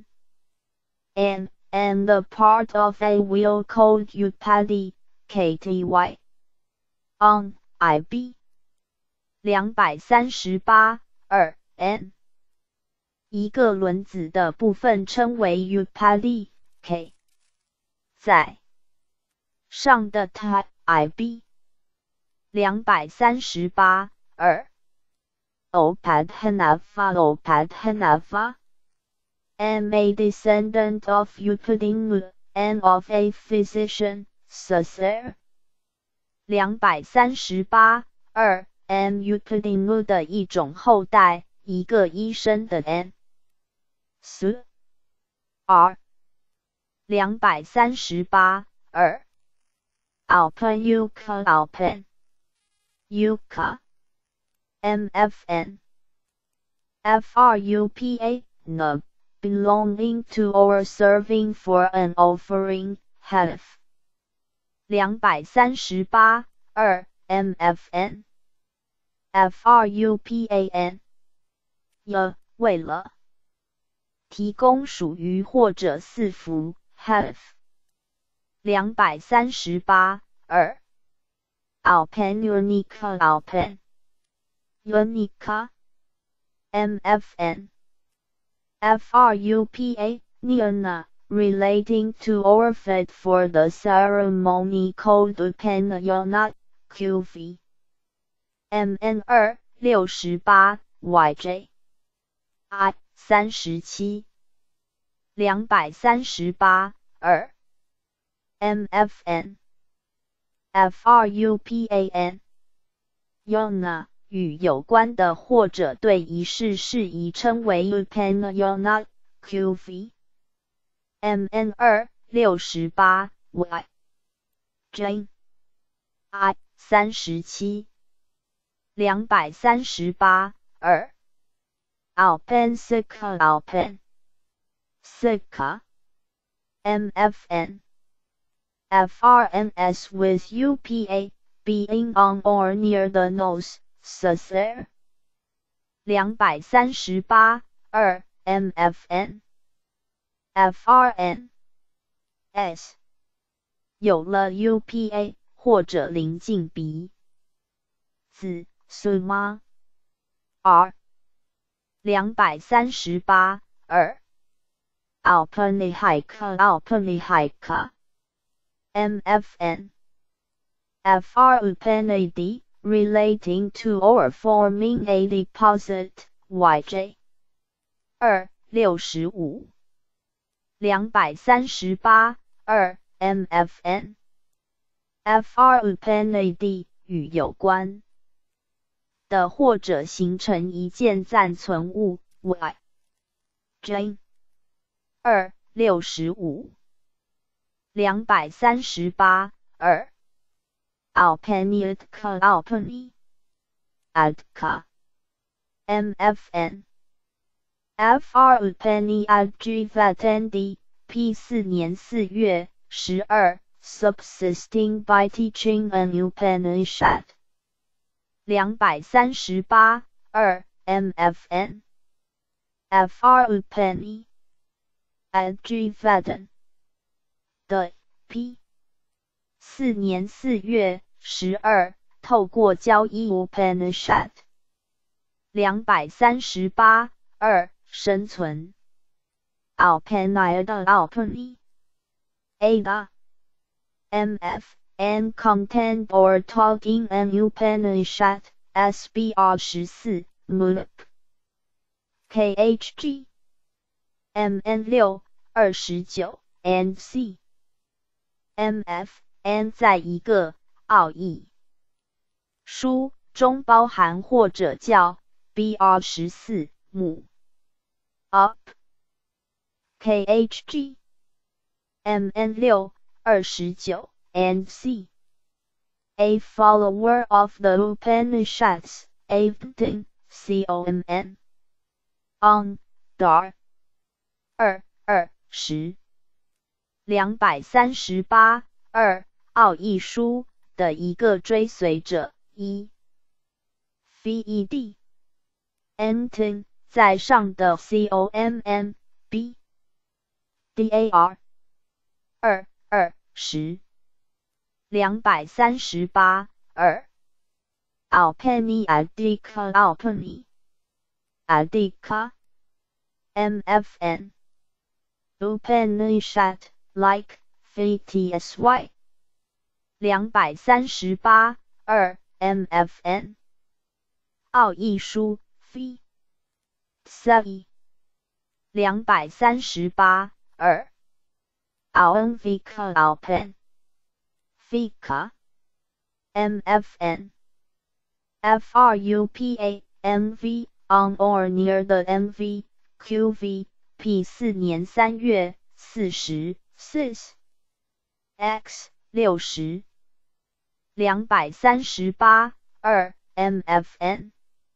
S1: N and the part of a wheel called Upadi K T Y on I B 两百三十八二 N 一个轮子的部分称为 Upadi K 在上的 T I B 两百三十八二 Opadhanava Opadhanava am a descendant of Upadinu and of a physician Cesare 两百三十八二 m Euclidinu 的一种后代，一个医生的 n s r 两百三十八二 Alpen Yucca Alpen Yucca mfn frupa n belonging to or serving for an offering half 两百三十八二 mfn frupan y 为了提供属于或者四服 half 两百三十八二 Alpen Unica Alpen Unica mfn frupa Niana relating to or fit for the ceremony called Penayana qv mn 二六十八 yj i 三十七两百三十八二 mfn frupan Yona 与有关的或者对仪式事宜称为 Penayana qv mn 二六十八 y j i 三十七两百三十八二 Alpen Sika Alpen Sika mfn frms with upa being on or near the nose Sacer 两百三十八二 mfn frn s 有了 upa 或者临近鼻子 suma r 两百三十八二 Alpenihika Alpenihika mfn frupanad relating to or forming a deposit yj 二六十五两百三十八二 mfn frupanad 与有关的或者形成一件暂存物 y j 二六十五两百三十八二 Alpeniadka Alpeni Adka mfn frupeni adjuvatendi p 四年四月十二 subsisting by teaching an Upanishad 两百三十八二 mfn frupeni adjuvaten 的 p 四年四月十二透过交易 Upanishad 两百三十八二生存 Alpeniada Alpeni Ada mf and content or talking an Upanishad S B R 十四 mulp khg mn 六二十九 and c mf n 在一个奥义书中包含或者叫 B R 十四 母 up khg mn 六二十九 and c a follower of the Upanishads Avadin comn on dar 二二十两百三十八二奥义书的一个追随者一 fed enten 在上的 commn b dar 二二十两百三十八二 alpeni adika alpeni adika mfn Upanishad like vtsy 两百三十八二 mfn 奥义书 v 三两百三十八二 alvika alpen vika mfn FRUPA M V on or near the M V Q V P 四年三月四十 sis X 六十两百三十八 二 M F N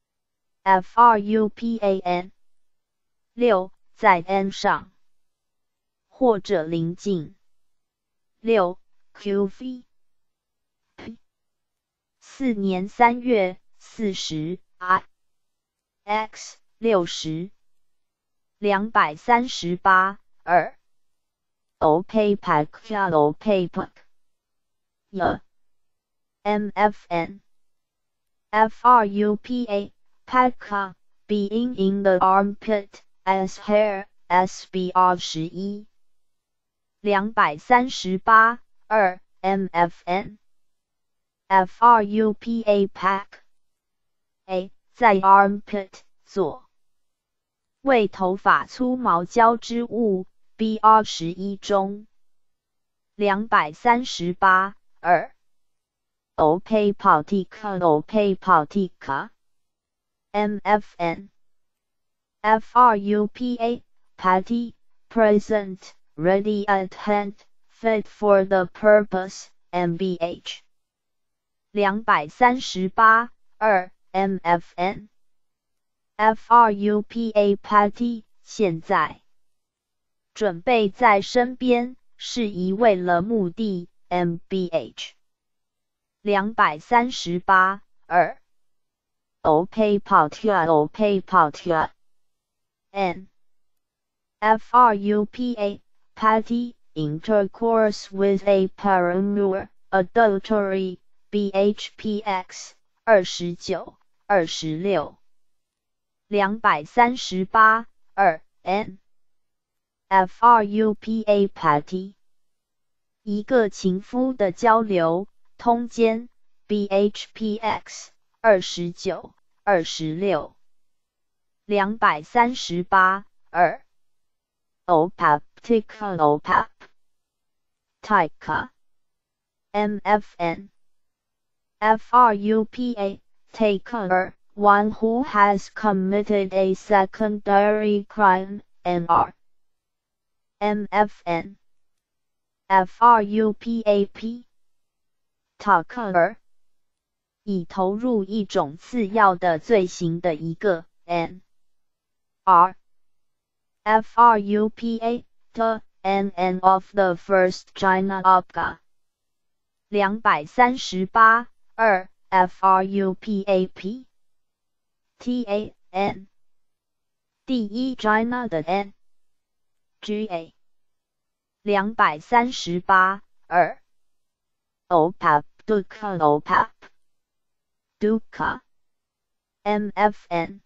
S1: FRUPAN 六在 N 上或者邻近六 Q V P 四年三月四十 I X 六十两百三十八 二 OPEC OPEC Y M F N FRUPA PACA being in the armpit as hair S B R 十一两百三十八 二 M F N FRUPA PAC A 在 armpit 左为头发粗毛交织物 B R 十一中两百三十八 二 OPEPALTICA OPEPALTICA M F N FRUPA Patty present ready at hand fit for the purpose M B H 两百三十八 二 M F N FRUPA Patty 现在准备在身边是一为了目的 M B H 两百三十八 二 OPEPALTIA OPEPALTIA N FRUPA Patty intercourse with a paramour adultery B H P X 二十九 二十六两百三十八 二 N FRUPA Patty 一个情夫的交流通奸 B H P X 二十九 二十六两百三十八 二 OPAP TICA OPAP TICA M F N FRUPA taker one who has committed a secondary crime N R M F N FRUPAP taker 已投入一种次要的罪行的一个 N R FRUPA the N N of the first China Opga 两百三十八 二 FRUPAP T A N 第一 China 的 N G A 两百三十八 二 OPAP Duca OPAP Duca M F N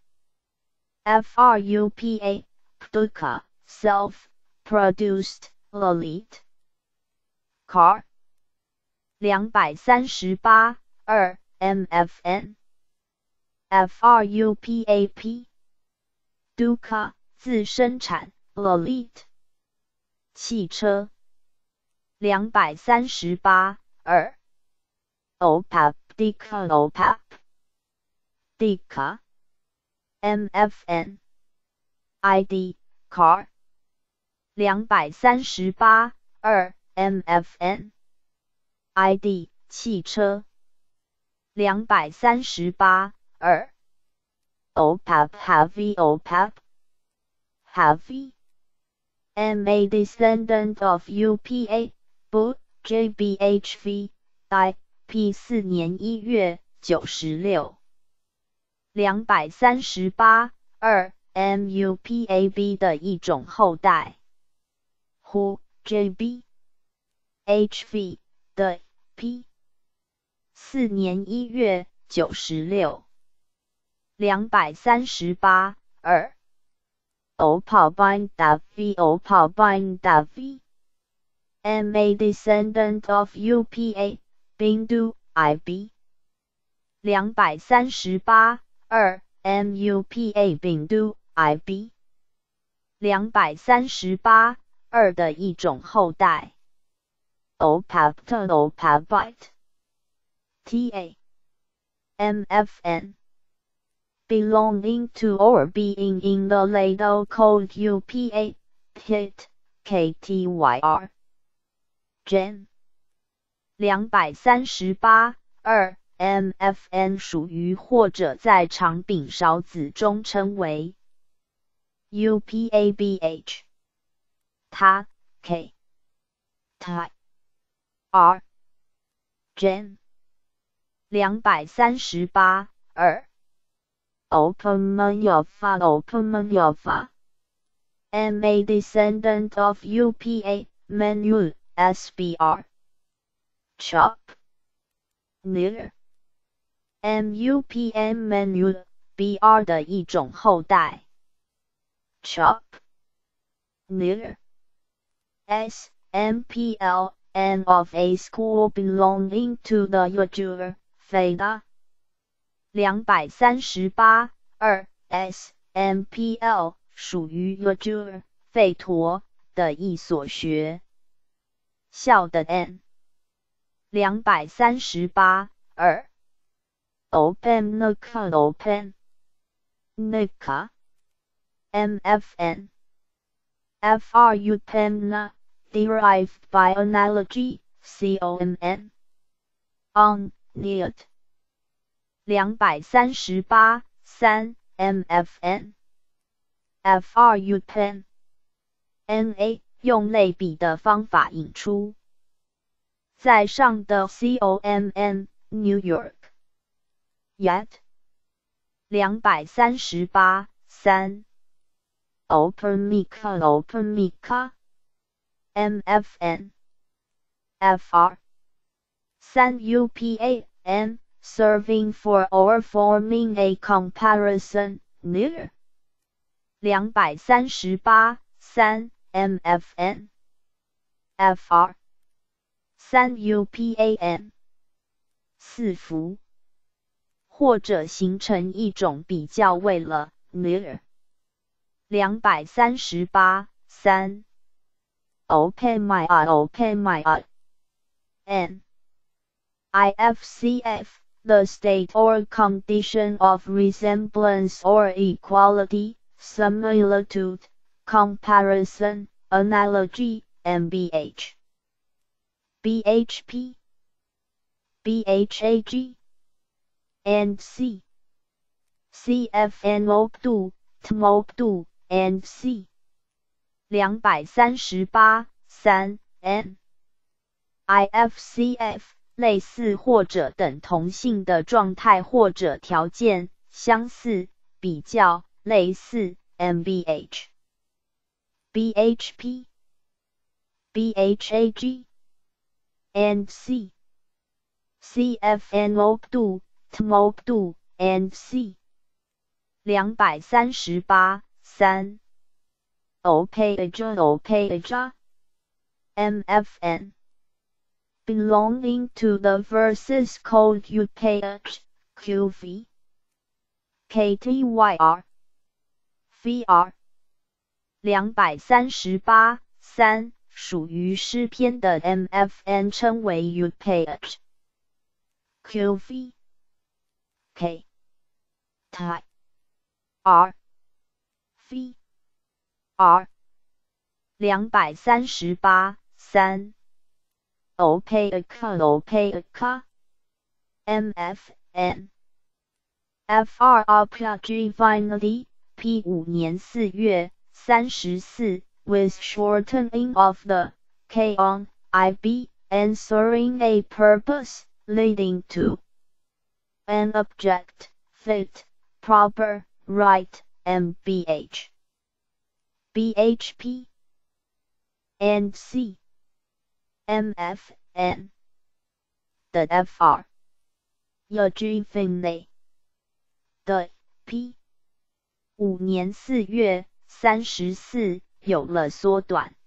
S1: FRUPA Duca self-produced Lalit Car 两百三十八 二 M F N FRUPAP Duca 自生产 Lalit 汽车两百三十八 二 OPAP Dica OPAP Dica M F N I D Car 两百三十八 二 M F N I D 汽车两百三十八 二 OPAP Heavy OPAP Heavy M A descendant of U P A Boot J B H V I P 四年一月九十六两百三十八 二 M U P A B 的一种后代 Who J B H V 的 P 四年一月九十六两百三十八 二 Opalbine Davi Opalbine Davi M A descendant of U P A Bindu I B 两百三十八 二 M U P A Bindu I B 两百三十八 二的一种后代 OPAPT OPAPite T A M F N belonging to or being in the ladle called U P A, pit, K T Y R. Gen 两百三十八 二 M F N 属于或者在长柄勺子中称为 U P A B H 它 K T R Gen 两百三十八 二 Open Manyafa Open Manyafa M a descendant of U P A Menu S B R Chop Near M U P M Menu B R 的一种后代 Chop Near S M P L N of a school belonging to the Uyghur Feda 两百三十八 二 S M P L 属于 Uyghur 吠陀的一所学校的 N 两百三十八 二 Open Nika Open Nika M F N F R U Pemna derived by analogy C O M N on Neat 两百三十八 三 M F N F R U Pen N A 用类比的方法引出在上的 C O M N New York Yet 两百三十八 三 Open Mika Open Mika M F N F R 三 U P A N serving for or forming a comparison near 两百三十八 三 M F N F R 三 U P A N 四符或者形成一种比较为了 near 两百三十八 三 Open my eye Open my eye N I F C F the state or condition of resemblance or equality, similitude, comparison, analogy, M B H. B H P, B H A G, and C. C F N O P D U, T M O P D U, and C. 两百三十八 三 N. I F C F类似或者等同性的状态或者条件，相似、比较、类似 M B H B H P B H A G and C C F N O P D U T M O P D U and C 两百三十八 三 Opaja Opaja M F N belonging to the verses called U P H, Q V, K T Y R, V R 两百三十八 三属于诗篇的 M F N 称为 U P H, Q V, K T R, V R 两百三十八 三Opaca Opaca M F N F R R P G Vinity P 五年四月三十四 with shortening of the K on I B answering a purpose leading to an object fit proper right M B H B H P and C M F N 的 F R 要 G 分类的 P 五年四月三十四有了缩短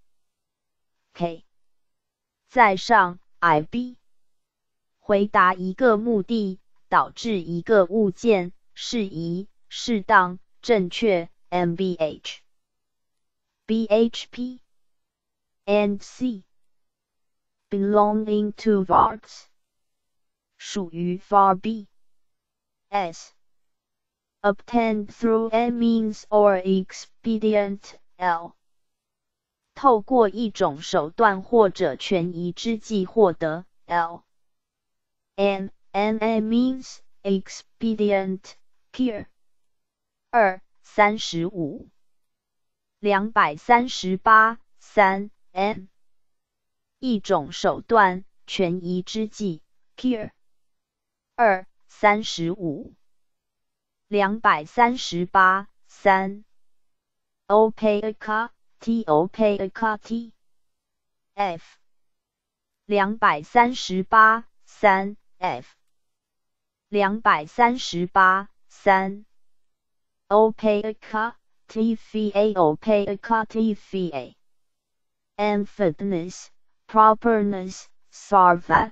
S1: K 在上 I B 回答一个目的导致一个物件适宜适当正确 M B H B H P and C belonging to verbs 属于 verb s obtained through a means or expedient l 透过一种手段或者权宜之计获得 l and and a means expedient here 二三十五两百三十八三 n 一种手段权宜之计 here 二三十五两百三十八三 opaca t opaca t f 两百三十八三 f 两百三十八三 opaca t va opaca t va and fitness properness sarvat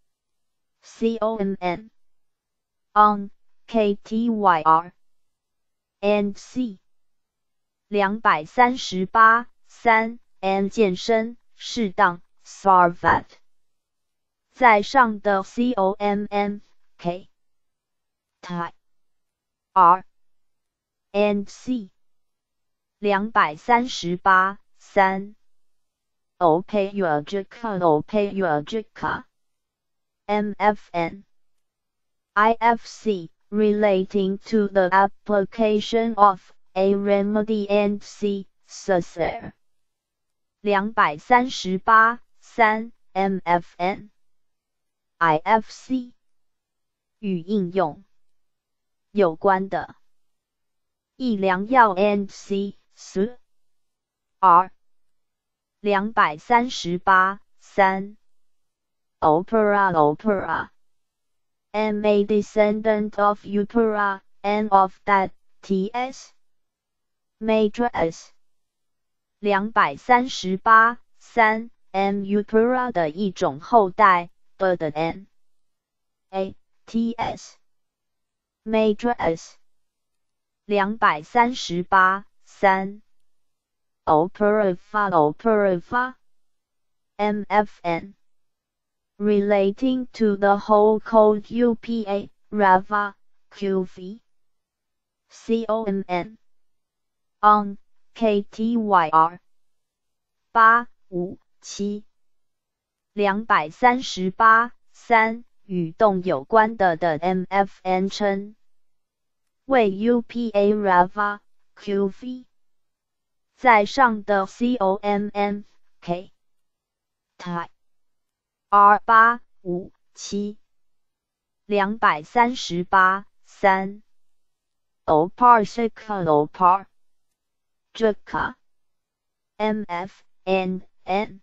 S1: comn on ktyr and c 两百三十八三 and 健身适当 sarvat 在上的 commn k ty r and c 两百三十八三 opayagica opayagica mfn ifc relating to the application of a remedy and c cesare 两百三十八三 mfn ifc 与应用有关的一良药 and c s r 两百三十八三 opera opera am a descendant of Upera and of that ts matrix 两百三十八三 m Upera 的一种后代的的 n a ts matrix 两百三十八三 operifa operifa mfn relating to the whole code upa rava qv commn on ktyr 八五七两百三十八三与动有关的的 mfn 称为 upa rava qv 在上的 commn k ty r 八五七两百三十八三 oparsica opar jika mf and n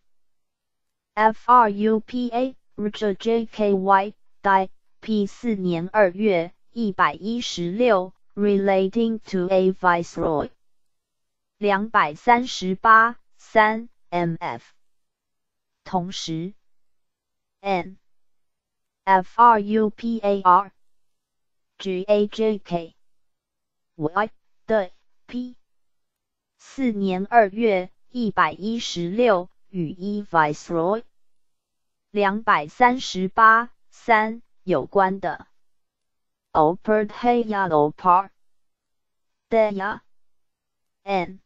S1: frupa rjky die p 四年二月一百一十六 relating to a viceroy 两百三十八三 mf 同时 n frupar gajk y 的 p 四年二月一百一十六与一 viceroy 两百三十八三有关的 operdheya opar deya n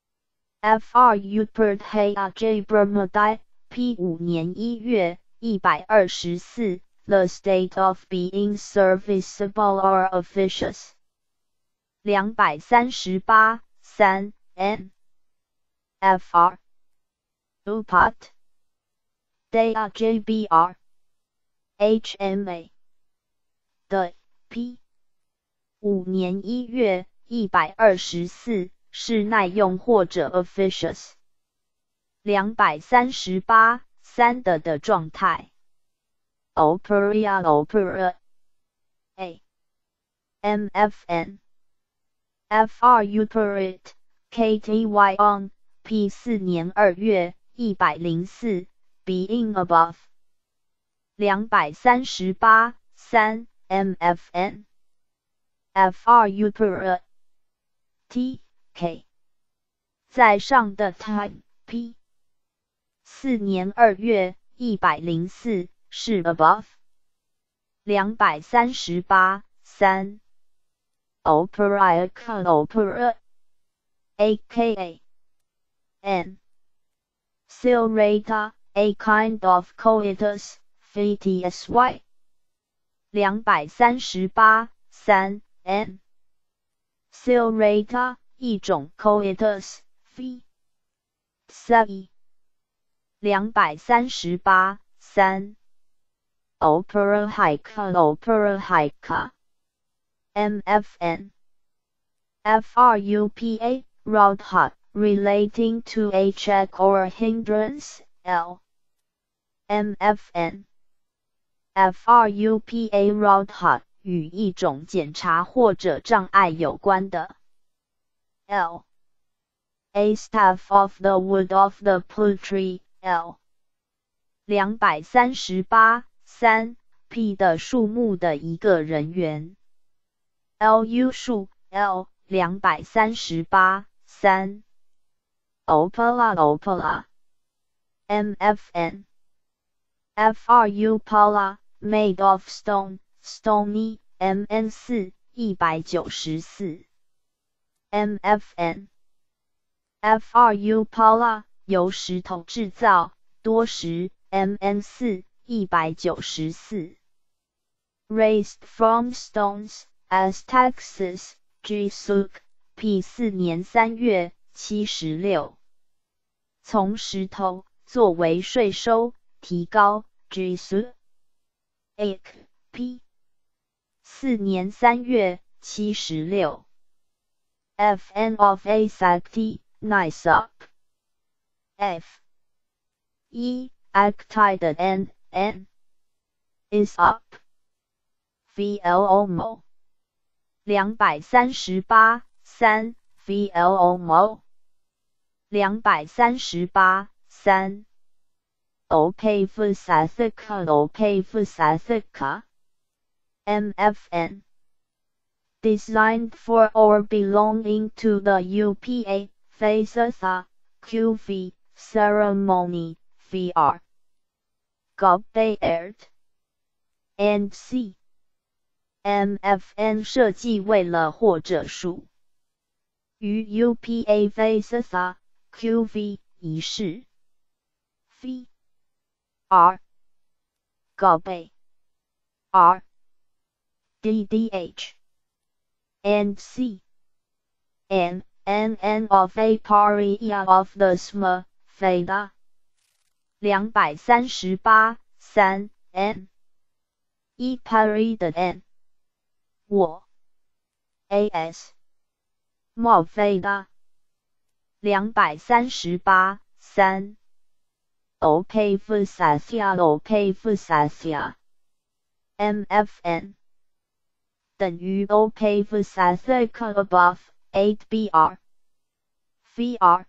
S1: fruperdheya jabramadi p 五年一月一百二十四 the state of being serviceable or officious 两百三十八三 n fr upat deya jbr hma 的 p 五年一月一百二十四是耐用或者 officious 两百三十八三的的状态 operia opera a mfn fruperit kty on p 四年二月一百零四 being above 两百三十八三 mfn fruperit t k 在上的 time p 四年二月一百零四是 above 两百三十八三 opera opera aka n Silrata, a kind of coitus fetisy 两百三十八 三 n Silrata 一种 coitus fetisy 两百三十八 三 opera hika opera hika mfn frupa Rodha relating to a check or hindrance l mfn frupa Rodha 与一种检查或者障碍有关的 l a staff of the wood of the poultry l 两百三十八 三 p 的数目的一个人员 lu 数 l 两百三十八 三 opala opala mfn fru pala made of stone stony mn 四 一百九十四 mfn fru pala 由石头制造多石 mn 四 一百九十四 raised from stones as taxes G Suk P 四年三月七十六从石头作为税收提高 G Suk eight P 四年三月七十六 Fn of a Sakti nice up F 一 actide n n is up vlo 两百三十八 三 vlo 两百三十八 三 opavsathica opavsathica mfn designed for or belonging to the upa Vaisatha qv ceremony vr Gobbayard and c mfn 设计为了或者属于 upa Vaisatha qv 仪式 v r Gobbay r ddh and c n n n of a paria of the sma Veda 两百三十八 三 n 一 pari 的 n 我 as mo Veda 两百三十八 三 opavsatya opavsatya mfn 等于 opavsathica above eight br vr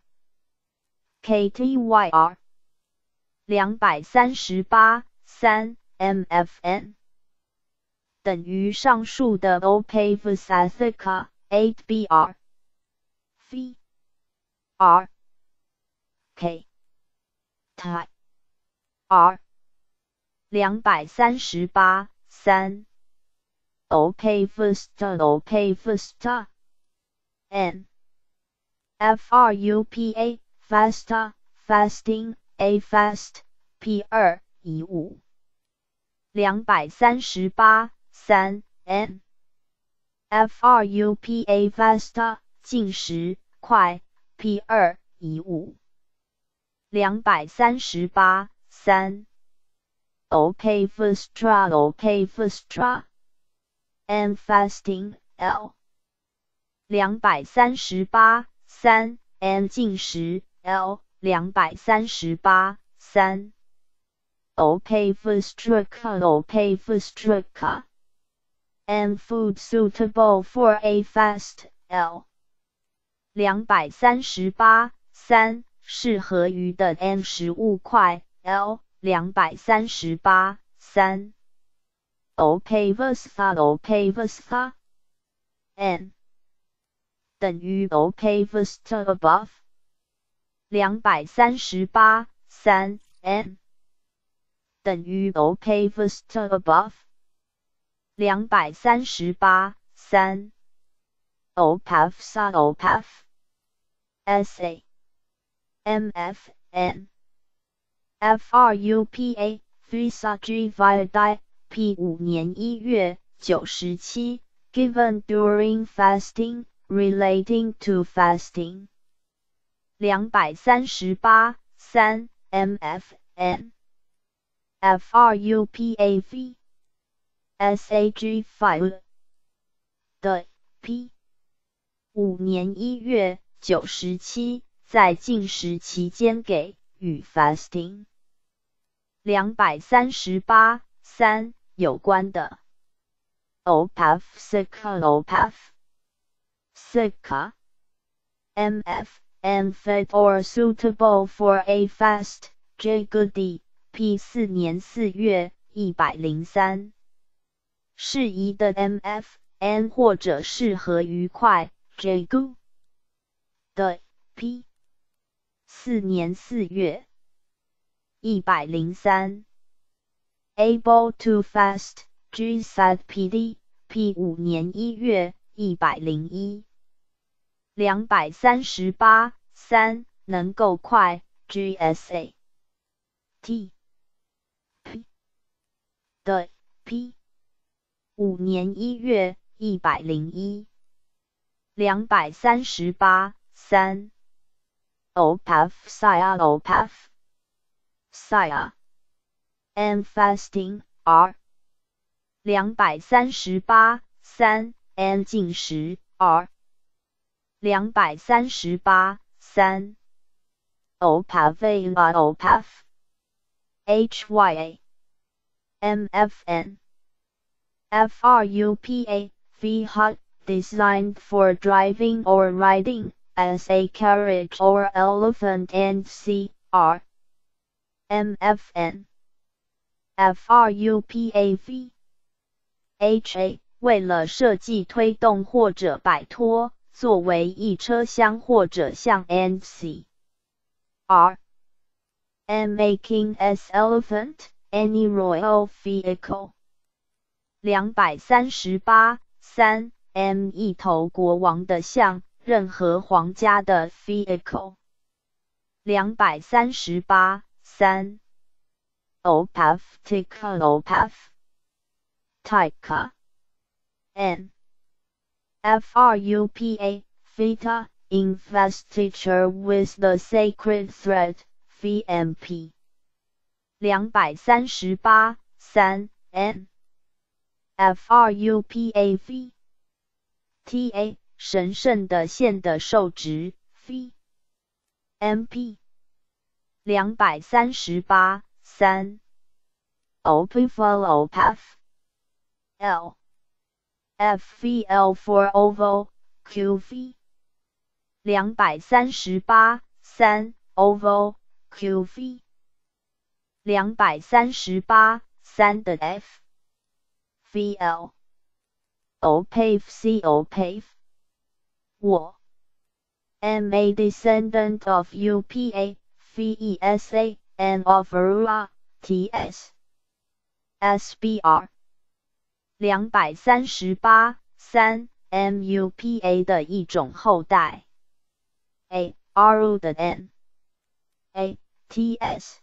S1: ktyr 两百三十八 三 mfn 等于上述的 opavsathica eight br v r k ty r 两百三十八 三 opavsta opavsta n frupa fasta fasting a fast p 二 一五两百三十八 三 n frupa fasta 进食快 p 二 一五两百三十八 三 opavstra opavstra and fasting l 两百三十八 三 n 进食 l 两百三十八 三 opavstrika opavstrika and food suitable for a fast l 两百三十八 三适合于的 n 食物块 l 两百三十八 三 opavsatha opavsatha n 等于 opavsta above 两百三十八 三 n 等于 opavsta above 两百三十八三 O P A F S A O P A F S A M F N F R U P A Visa G Validai P 五年一月九十七 Given during fasting relating to fasting 两百三十八三 M F N F R U P A V S A G File 的 P 五年一月九十七在禁食期间给与 fasting 两百三十八三有关的 O P A F S I C A O P A F S I C A M F N fit or suitable for a fast J Goody P 四年四月一百零三适宜的 M F N 或者适合愉快 J G 的 P 四年四月一百零三 Able to fast G S A D P D P 五年一月一百零一两百三十八三能够快 G S A T P 的 P 五年一月一百零一两百三十八三 O P A F S I A O P A F S I A and fasting R 两百三十八三 and 禁食 R 两百三十八三 O P A F A O P A F H Y A M F N F R U P A V H A designed for driving or riding as a carriage or elephant and C R M F N F R U P A V H A 为了设计推动或者摆脱作为一车厢或者像 and C R M making as elephant any royal vehicle 两百三十八三 M 一头国王的像任何皇家的 vehicle 两百三十八三 O P A F T I C A O P A F T I C A N F R U P A Vita investiture with the sacred thread V M P 两百三十八三 N F R U P A V T A 神圣的线的受值 V M P 两百三十八三 Openful O P A F L F V L for oval Q V 两百三十八三 oval Q V 两百三十八三的 F V L O P A F C O P A F 我 am a descendant of U P A V E S A and of Arua T S S B R 两百三十八三 M U P A 的一种后代 A R 的 N A T S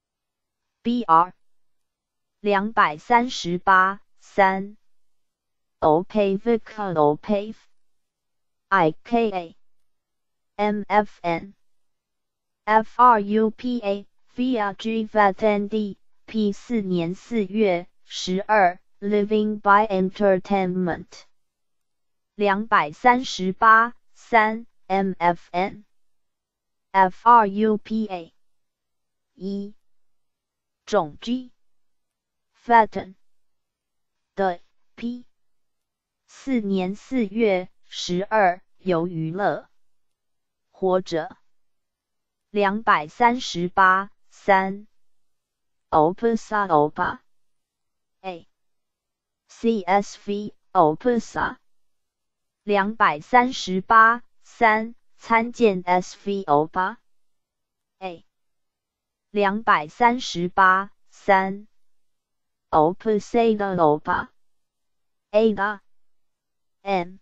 S1: B R 两百三十八三 O P A V C A O P A V I K A M F N F R U P A via G V A T N D P 四年四月十二 Living by Entertainment 两百三十八三 M F N F R U P A 一种 G Fatten 的 P 四年四月十二由娱乐活着两百三十八三 O P S A O P A A C S V O P S A 两百三十八三参见 S V O P A A 两百三十八三 O P S A 的 O P A Ada N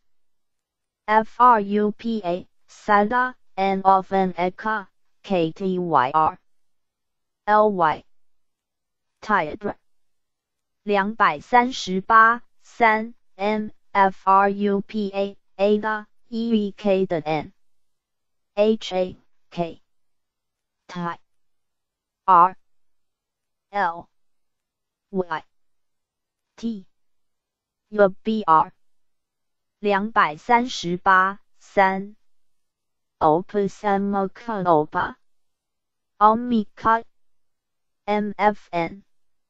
S1: Frupa Sada N of an Eka Ktyr Ly Tired 两百三十八 三 M Frupa Ada Ek 的 N Ha K Ty R L Y T Y B R 两百三十八 三 Opasamaka Opa Omika M F N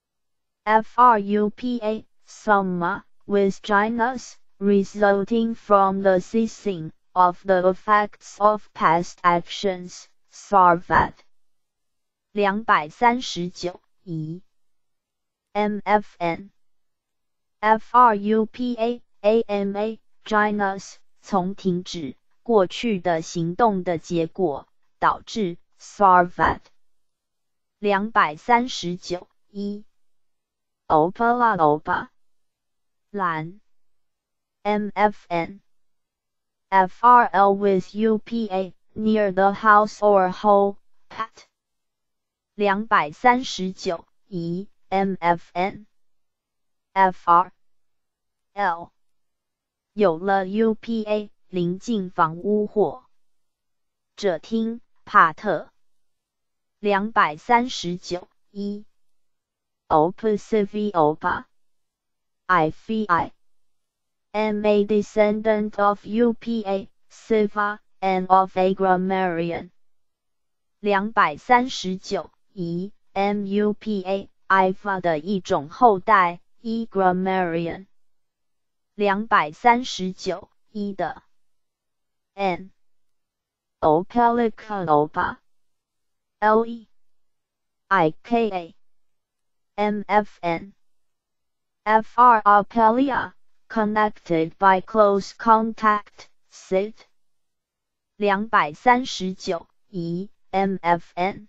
S1: Frupa Summa with Ginus resulting from the ceasing of the effects of past actions Sarvat 两百三十九 E M F N Frupa Ama Ginus 从停止过去的行动的结果导致 Sarvat 两百三十九 E Opala Opa 蓝 M F N F R L with U P A near the house or hole pat 两百三十九 E M F N F R L 有了 U P A 临近房屋或者厅帕特两百三十九 E Opa Civi Opa I F I am a descendant of U P A Siva and of a grammarian 两百三十九 E M U P A Iva 的一种后代 E grammarian 两百三十九 E 的 N Opelika Opa L E I K A M F N F R Opelia connected by close contact sit 两百三十九 E M F N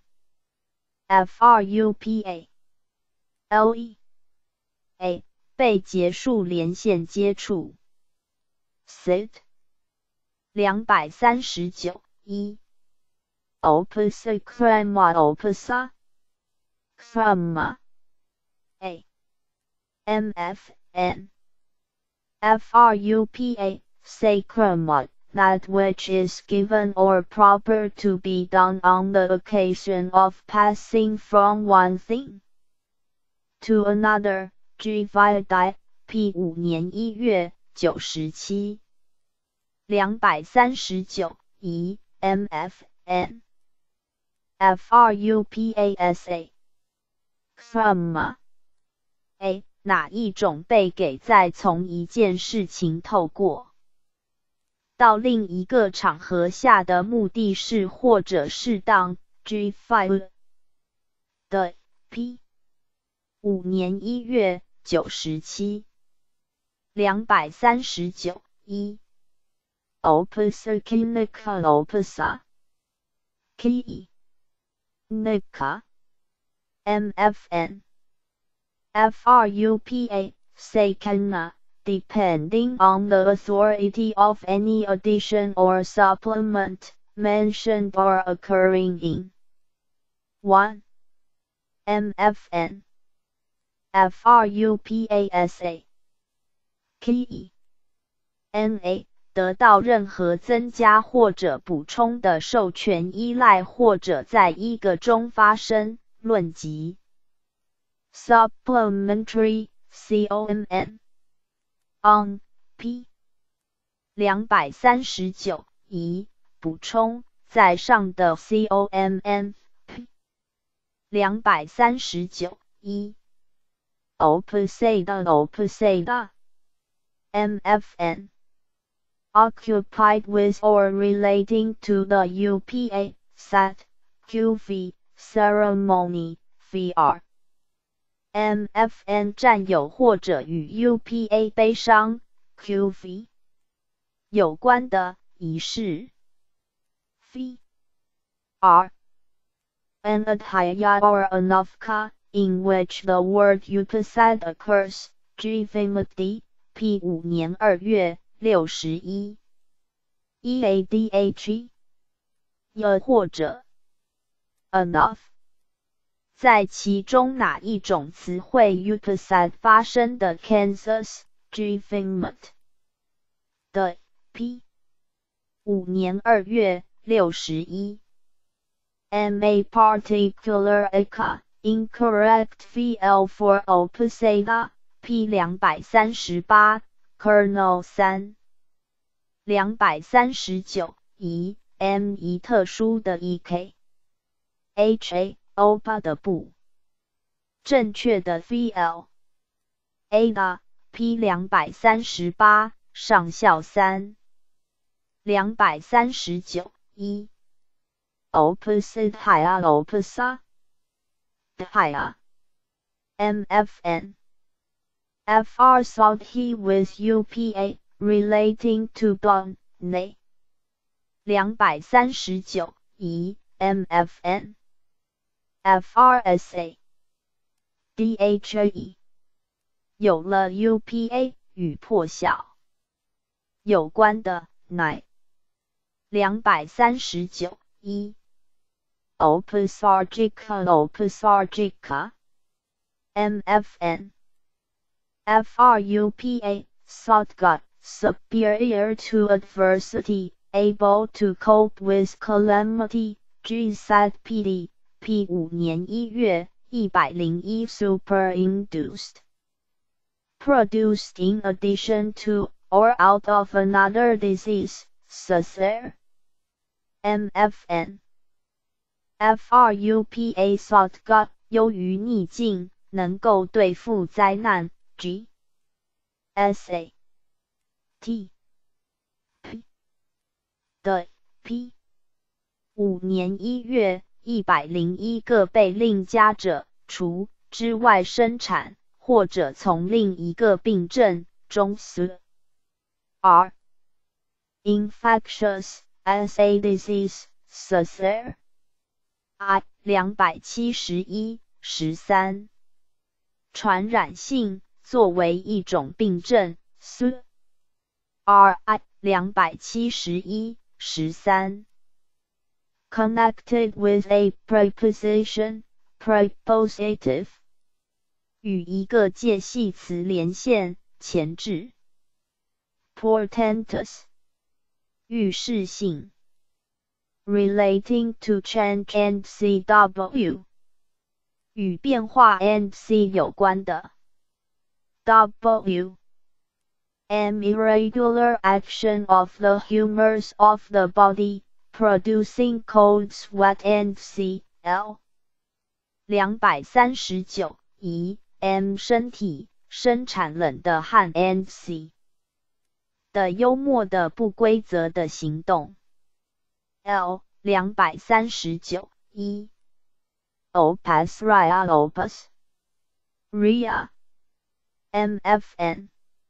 S1: Frupa L E A 被结束连线接触 sit 两百三十九 E Opasa Krema Opasa Krema A M F N Frupa Sacrament that which is given or proper to be done on the occasion of passing from one thing to another G Vidai P 五年一月九十七两百三十九 E M F N Frupasa Krama A 哪一种被给在从一件事情透过到另一个场合下的目的是或者适当 G 五 的 P 五年一月九十七两百三十九 E Opasa Kinika Opasa Ki Nika M F N Frupa Sakana depending on the authority of any addition or supplement mentioned or occurring in one M F N Frupasa Ki N A 得到任何增加或者补充的授权依赖或者在一个中发生论及 supplementary commn on p 两百三十九 E 补充在上的 commn p 两百三十九 E Opposada Opposada M F N occupied with or relating to the U P A Sat Q V ceremony V R M F N 占有或者与 U P A 悲伤 Q V 有关的仪式 V R An ataya or anavka in which the word upasad occurs G Vimati P 五年二月六十一 ，EADH， 又或者 enough， 在其中哪一种词汇 Euclid 发生的 Kansas G Finment 的 P 五年二月六十一 ，M A particular aka incorrect V L for opposite P 两百三十八 kernel 三 两百三十九 一 M 一特殊的 E K H A O P A 的不正确的 V L A D A P 两百三十八上校三两百三十九 一 opposite higher opposite higher M F N F R thought he with U P A relating to Bon Ne 两百三十九 一 M F N F R S A D H A E 有了 U P A 与破晓有关的乃两百三十九 一 Opusargica Opusargica M F N F R U P A thought God superior to adversity able to cope with calamity G S A T P D P 五年一月一百零一 superinduced produced in addition to or out of another disease Cesare M F N F R U P A thought God 优于逆境能够对付灾难 G S A T P 的 P 五年一月一百零一个被另加者除之外生产或者从另一个病症中死 R infectious as a disease Cesare I 两百七十一 十三传染性作为一种病症 S R I 两百七十一 十三Connected with a preposition, prepositive 与一个介系词连线前置 Portentous 预示性 Relating to change and C W 与变化 and C 有关的 W An irregular action of the humors of the body producing cold sweat and C L 两百三十九 一 M 身体生产冷的汗 and C 的幽默的不规则的行动 L 两百三十九 一 Opus Ria Opus Ria M F N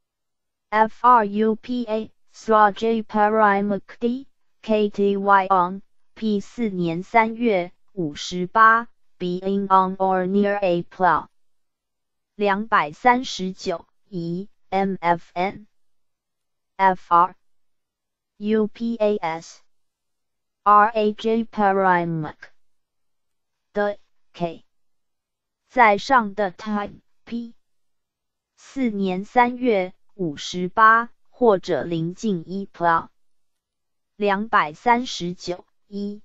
S1: F R U P A Sraj Parimukti K T Y on P 四年三月五十八 being on or near a plow 两百三十九 一 M F N F R U P A S R A J Parimuk 的 K 在上的 time P 四年三月五十八或者临近一 plow两百三十九 一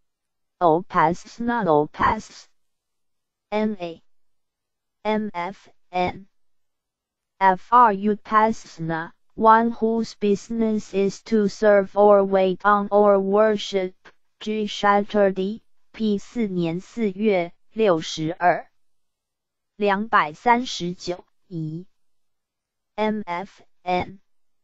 S1: Opasna Opas N A M F N F R U Pasna one whose business is to serve or wait on or worship G Saturday P 四年四月六十二两百三十九 一 M F N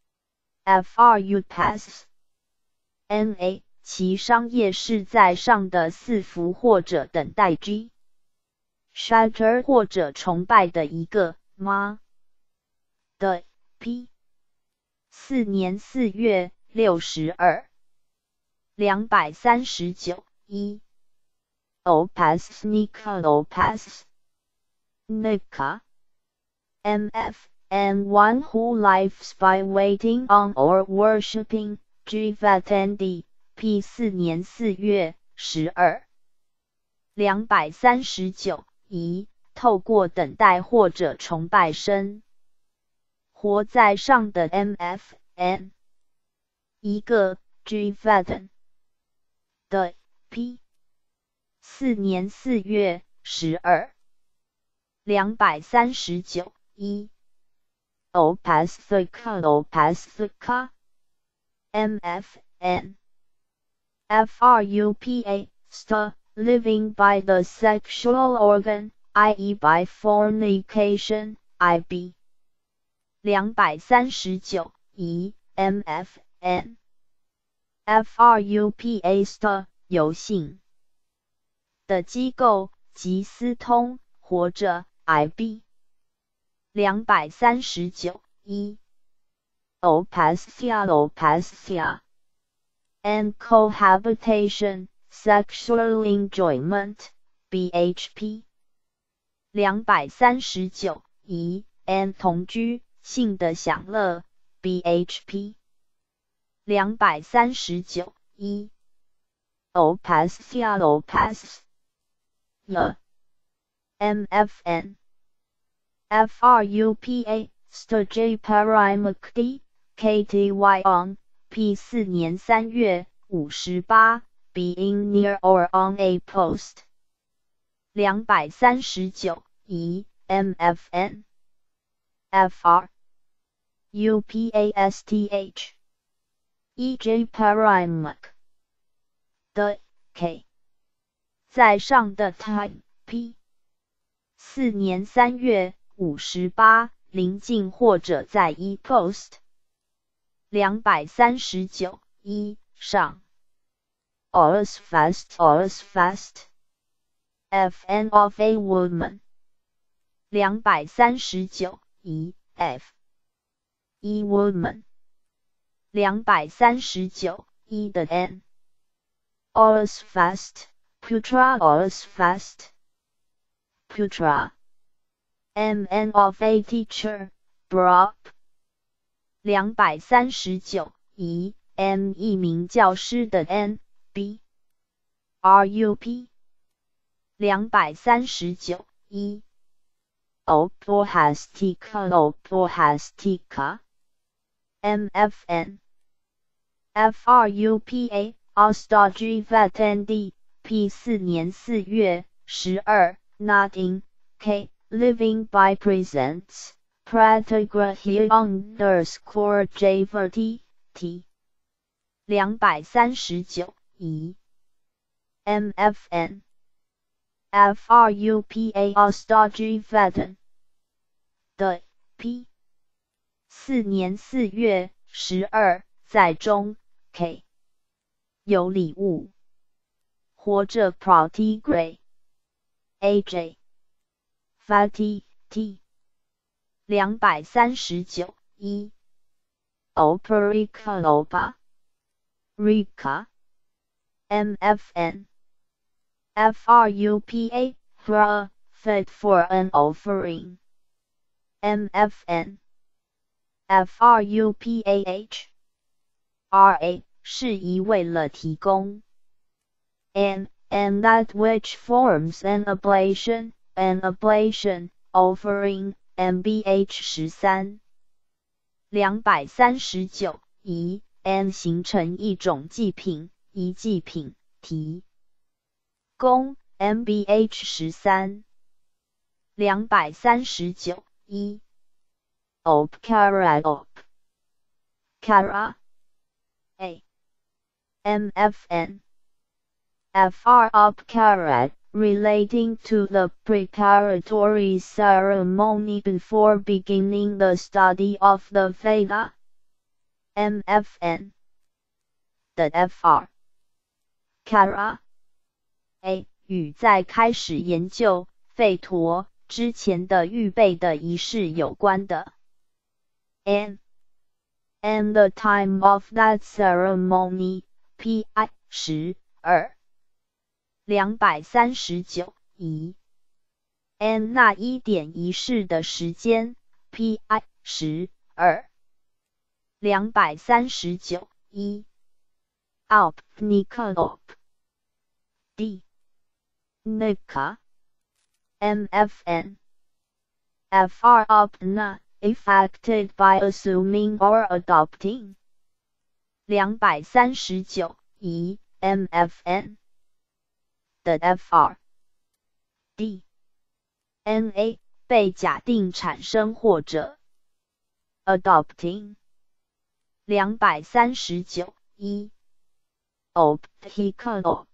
S1: F R U Pass N A 其商业是在上的四幅或者等待 G Shelter 或者崇拜的一个吗的 P 四年四月六十二两百三十九 一 Opasnika Opas Nika M F and one who lives by waiting on or worshipping Jivatendi, P 四年四月十二。两百三十九一透过等待或者崇拜生活在上的 M F N 一个 Jivaten 的 P 四年四月十二。两百三十九一 Opasthika Opasthika M F N F R U P A sta living by the sexual organ, that is by fornication, I B 两百三十九一 M F N F R U P A sta 有性的机构及私通活着 I B 两百三十九一 Opasthia Opasthia and cohabitation sexual enjoyment B H P 两百三十九一 and 同居性的享乐 B H P 两百三十九一 Opasthia Opasthia M F N F R U P A Staj Parimukti K T Y on P 四年三月五十八 being near or on a post 两百三十九一 M F N F R U P A S T H E J Parimuk 的 K 在上的 time P 四年三月五十八临近或者在一 post 两百三十九一上 Alls fast Alls fast F N of a woman 两百三十九一 F E woman 两百三十九一的 N Alls fast Putra Alls fast Putra M N of a teacher Brop 两百三十九一 M 一名教师的 N B R U P 两百三十九一 Opohastika Opohastika M F N F R U P A Astajivatendi P 四年四月十二 Nodding K living by presents Pratagrahi underscore Javati T 两百三十九一 M F N F R U P A Astajivaten 的 P 四年四月十二在中 K 有礼物活着 Pratigrey A J Fatty T 两百三十九一 Operika Opa Rika M F N F R U P A Fra Fed for an offering M F N F R U P A H R A 是一为了提供 and and that which forms an oblation an oblation offering M B H 十三 两百三十九一 and 形成一种祭品一祭品提供 M B H 十三 两百三十九一 Opkara Op Kara A M F N F R Opkara relating to the preparatory ceremony before beginning the study of the Veda M F N 的 F R Kara A 与在开始研究吠陀之前的预备的仪式有关的 N and the time of that ceremony P I 十二两百三十九一 and 那一点仪式的时间 P I 十二两百三十九一 Alp Nikolop D Nika M F N F R Opna affected by assuming or adopting 两百三十九一 M F N 的 F R D N A 被假定产生或者 adopting 两百三十九一 Op Hika Op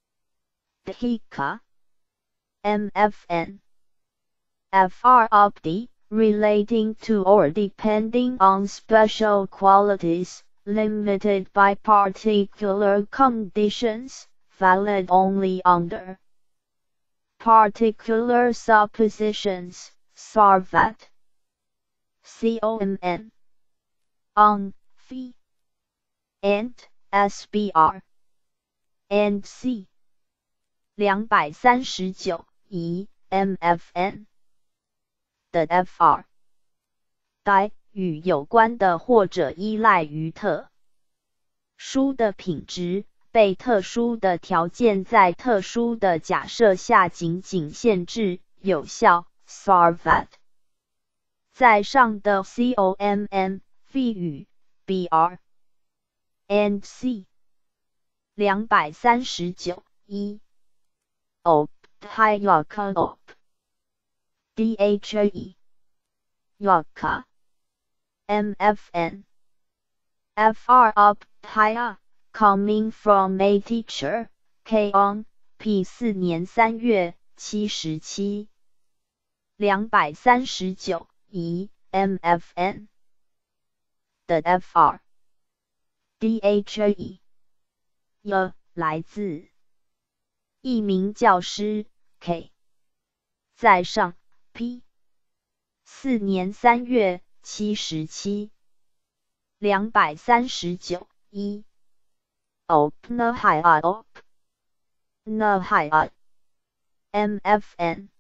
S1: Hika M F N F R Op D relating to or depending on special qualities limited by particular conditions valid only under particular suppositions, Sarvat. C O M N. On, Phi. And, S B R. And C. 两百三十九一 M F N. 的 F R. 带与有关的或者依赖于特殊的品质。被特殊的条件在特殊的假设下仅仅限制有效 Sarvat 在上的 C O M M Phi 与 B R and C 两百三十九一 Op Hyaka Op D H A E Yaka M F N F R Op Hya Coming from a teacher, K on, P 四年三月七十七两百三十九一 M F N 的 F R D H A E 有来自一名教师 K 在上 P 四年三月七十七两百三十九一Op Nahai Op Nahai M F N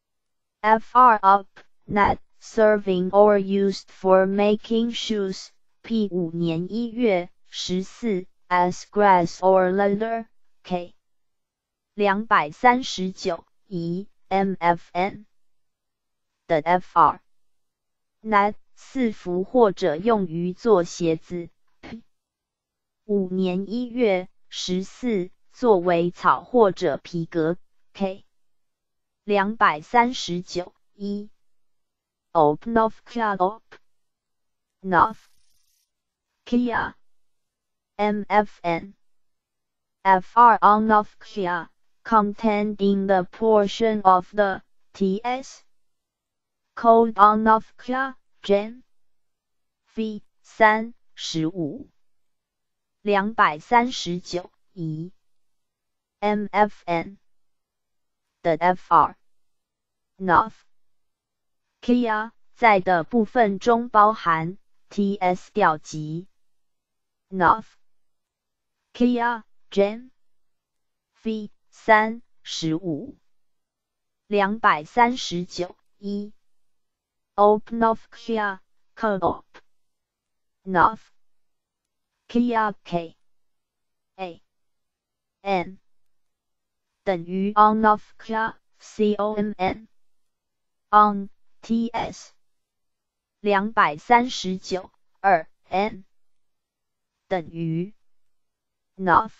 S1: F R Op Net serving or used for making shoes P 五年一月十四 as grass or leather K 两百三十九一 M F N 的 F R Net 四服或者用于做鞋子五年一月十四作为草或者皮革 K 两百三十九一 Op Novkia Op Nov Kia M F N F R on Novkia containing the portion of the T S code on Novkia Gen V 三十五两百三十九一 M F N 的 F R Nov Kia 在的部分中包含 T S 调集 Nov Kia Gen V 三十五两百三十九一 Op Nov Kia Co-op Nov Kia K A N 等于 on of Kia C O M N on T S 两百三十九二 N 等于 Nov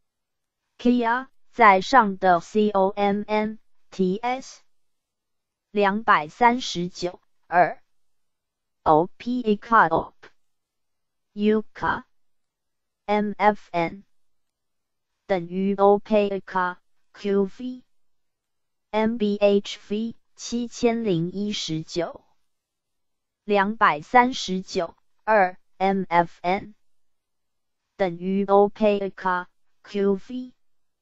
S1: Kia 在上的 C O M N T S 两百三十九二 O P E K O P Yuka M F N 等于 O P E K Q V M B H V 七千零一十九两百三十九二 M F N 等于 O P E K Q V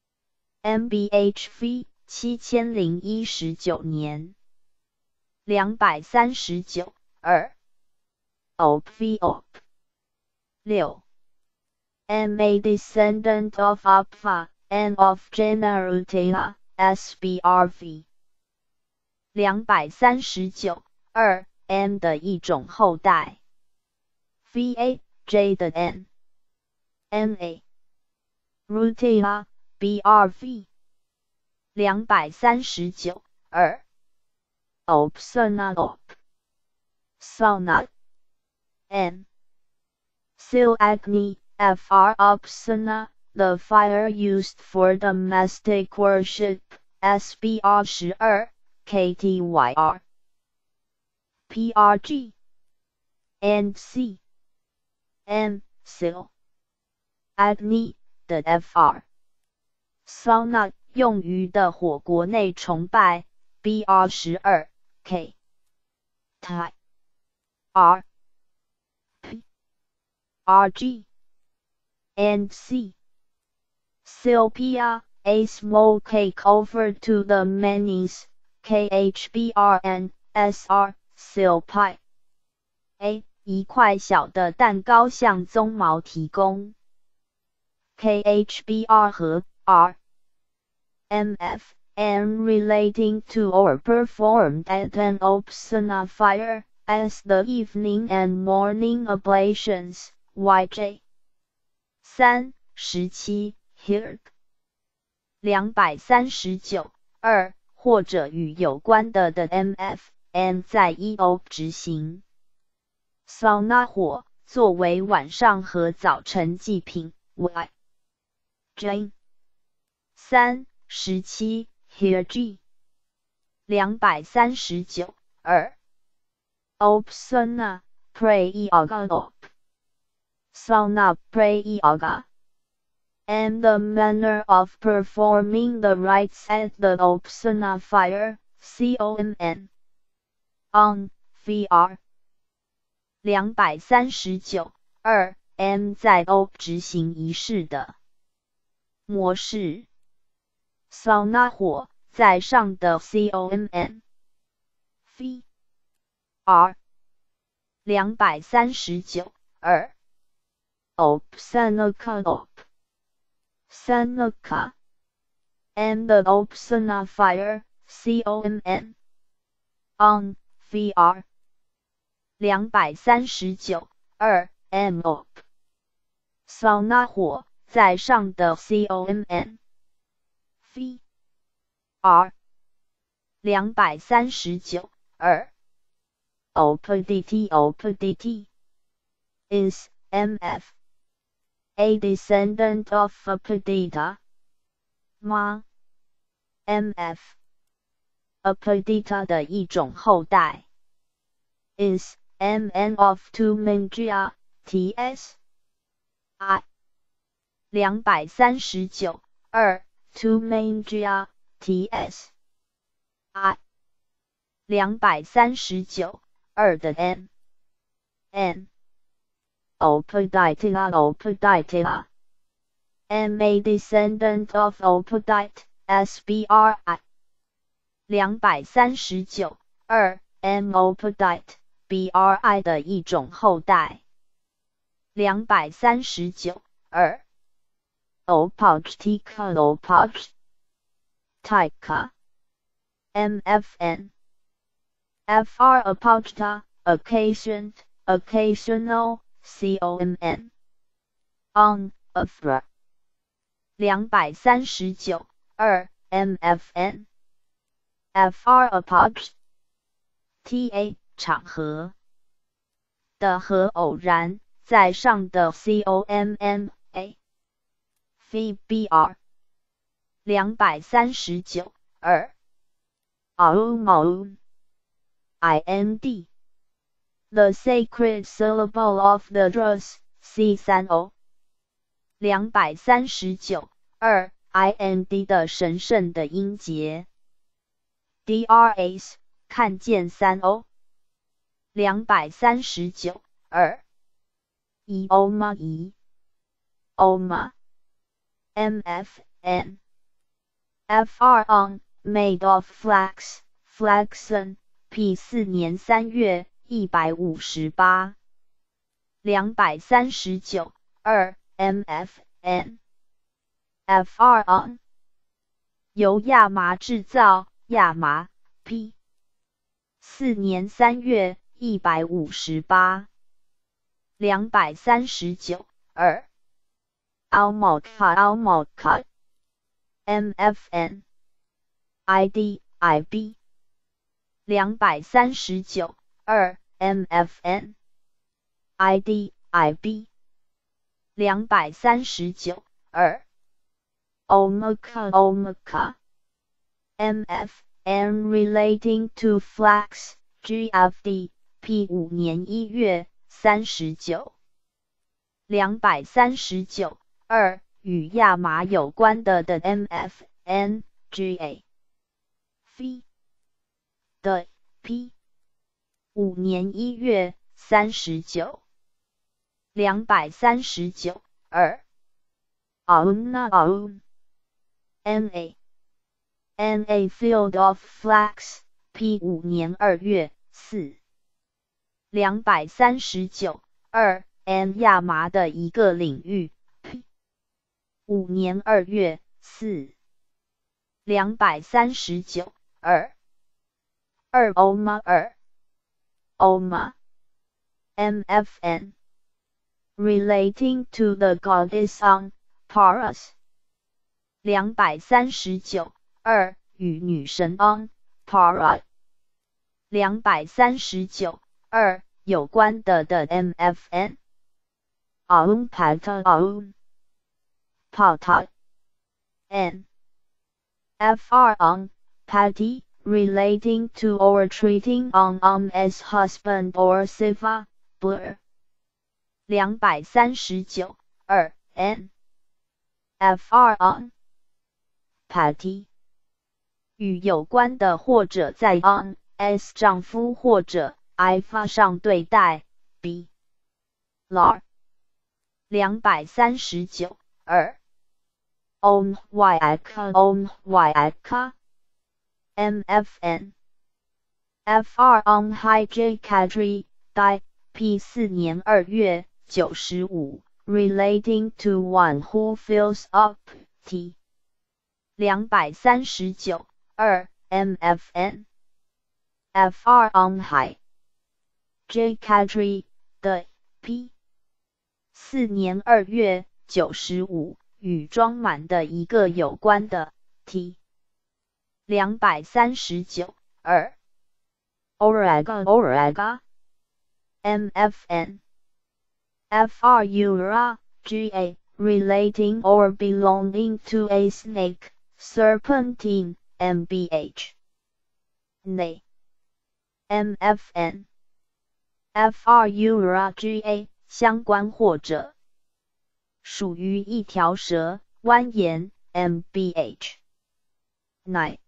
S1: M B H V 七千零一十九年两百三十九二 O P V O P 六 am a descendant of Appa and of Generatia S B R V 两百三十九二 M 的一种后代。V A J 的 N N A Rutia B R V 两百三十九 二 Opsona Op Sona M Silagni F R Opsona The fire used for domestic worship S B R 十二 K T Y R P R G and C M Sil Agni 的 F R Sauna 用于的火国内崇拜 B R 十二 K T R P R G and C Silpia a small cake over to the manis K H B R and S R Silpi A 一块小的蛋糕向鬃毛提供 K H B R 和 R M F and relating to or performed at an Opsona fire as the evening and morning oblations Y J 三 十七 Hirk 两百三十九 二或者与有关的的 M F N 在 E O 执行 Sauna 火作为晚上和早晨祭品 Y J 三 十七 Here G 两百三十九 二 Opsona Pray Yoga Op Sauna Pray Yoga and the manner of performing the rites at the Opsona fire C O M N on V R 两百三十九 二 M 在 O 执行仪式的模式 Sauna 火在上的 C O M N V R 两百三十九 二 Opsana Op Seneca and the Opsona fire C O M N on V R 两百三十九 二 M Op Sauna 火在上的 C O M N V R 两百三十九 二 Opdit Opdit is M F A descendant of Apodita Ma M F Apodita 的一种后代 is M N of Tumengia T S I 两百三十九 二 Tumengia T S I 两百三十九 二的 N N Opoditilla Opoditilla M A descendant of Opodite S B R I 两百三十九 二 M Opodite B R I 的一种后代两百三十九 二 Opogtica Opogtica M F N F R Apogita Occasioned Occasional C O M N on Afra 两百三十九 二 M F N F R Apog T A 场合的和偶然在上的 C O M M A V B R 两百三十九 二 Aum I N D The sacred syllable of the dress C 三 O 两百三十九 二 I N D 的神圣的音节 D R S 看见 三 O 两百三十九 二 E Oma E Oma M F N F R on made of flax flaxen P 四年三月一百五十八两百三十九 二 M F N F R on 由亚麻制造亚麻 P 四年三月一百五十八，两百三十九，二 Almoca Almoca M F N I D I B 两百三十九，二 M F N I D I B 两百三十九，二 Omaka Omaka M F N relating to flax G F D P 五年一月三十九，两百三十九，二与亚麻有关的的 M F N G A V 的 P 五年一月三十九，两百三十九，二 Auna Aun N A N A field of flax P 五年二月四，两百三十九，二 N 亚麻的一个领域 P 五年二月四，两百三十九，二二 Oma 二 Oma M F N relating to the goddess on Paras 两百三十九，二与女神 on Para 两百三十九，二有关的的 M F N Aun Pata Aun Pata N F R on Patti relating to or treating on um as husband or siva blur 两百三十九，二 N F R on Patti 与有关的或者在 on as 丈夫或者 ifa 上对待 b lar 两百三十九，二 on yaka on yaka M F N F R on high j kadri die P 四年二月九十五 relating to one who fills up T 两百三十九，二 M F N F R on high J kadri 的 P 四年二月九十五与装满的一个有关的 T 两百三十九，二 Oraga Oraga M F N F R Ura G A relating or belonging to a snake serpentine M B H Nay M F N F R Ura G A 相关或者属于一条蛇蜿蜒 M B H Nay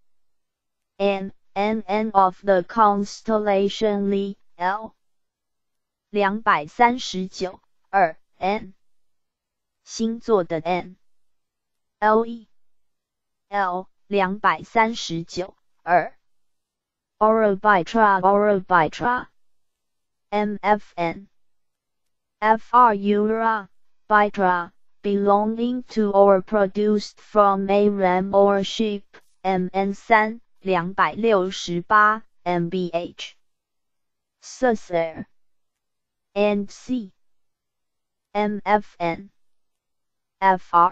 S1: N N N of the constellation Li L 两百三十九，二 N 星座的 N L E L 两百三十九，二 Orobitra Orobitra M F N F R Ura Bitra belonging to or produced from a ram or sheep M N 三两百六十八 M B H Susser and C M F N F R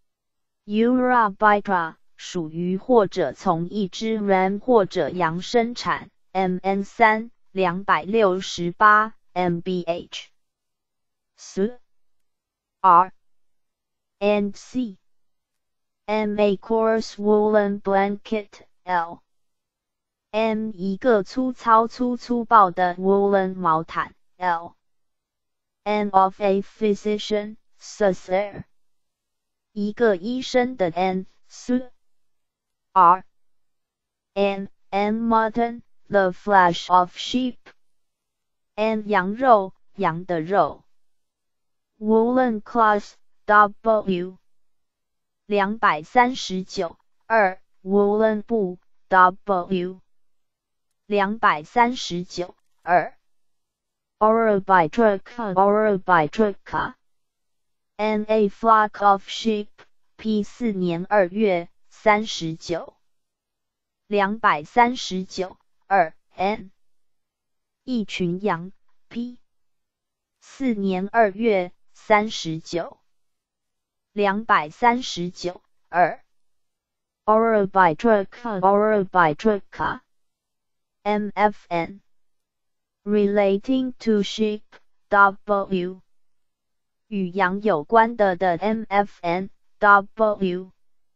S1: Ura Bitra 属于或者从一只 ram 或者羊生产 M N 三两百六十八 M B H S R and C M a coarse woolen blanket L M 一个粗糙粗粗暴的 woolen 毛毯 L N of a physician Susser 一个医生的 N S R N N mutton the flesh of sheep N 羊肉羊的肉 woolen cloth W 两百三十九，二 woolen 布 W 两百三十九，二 Orobitra Orobitra N a flock of sheep P 四年二月三十九，两百三十九，二 N 一群羊 P 四年二月三十九两百三十九二 Orobitroka Orobitroka M F N Relating to sheep W 与羊有关的的 M F N W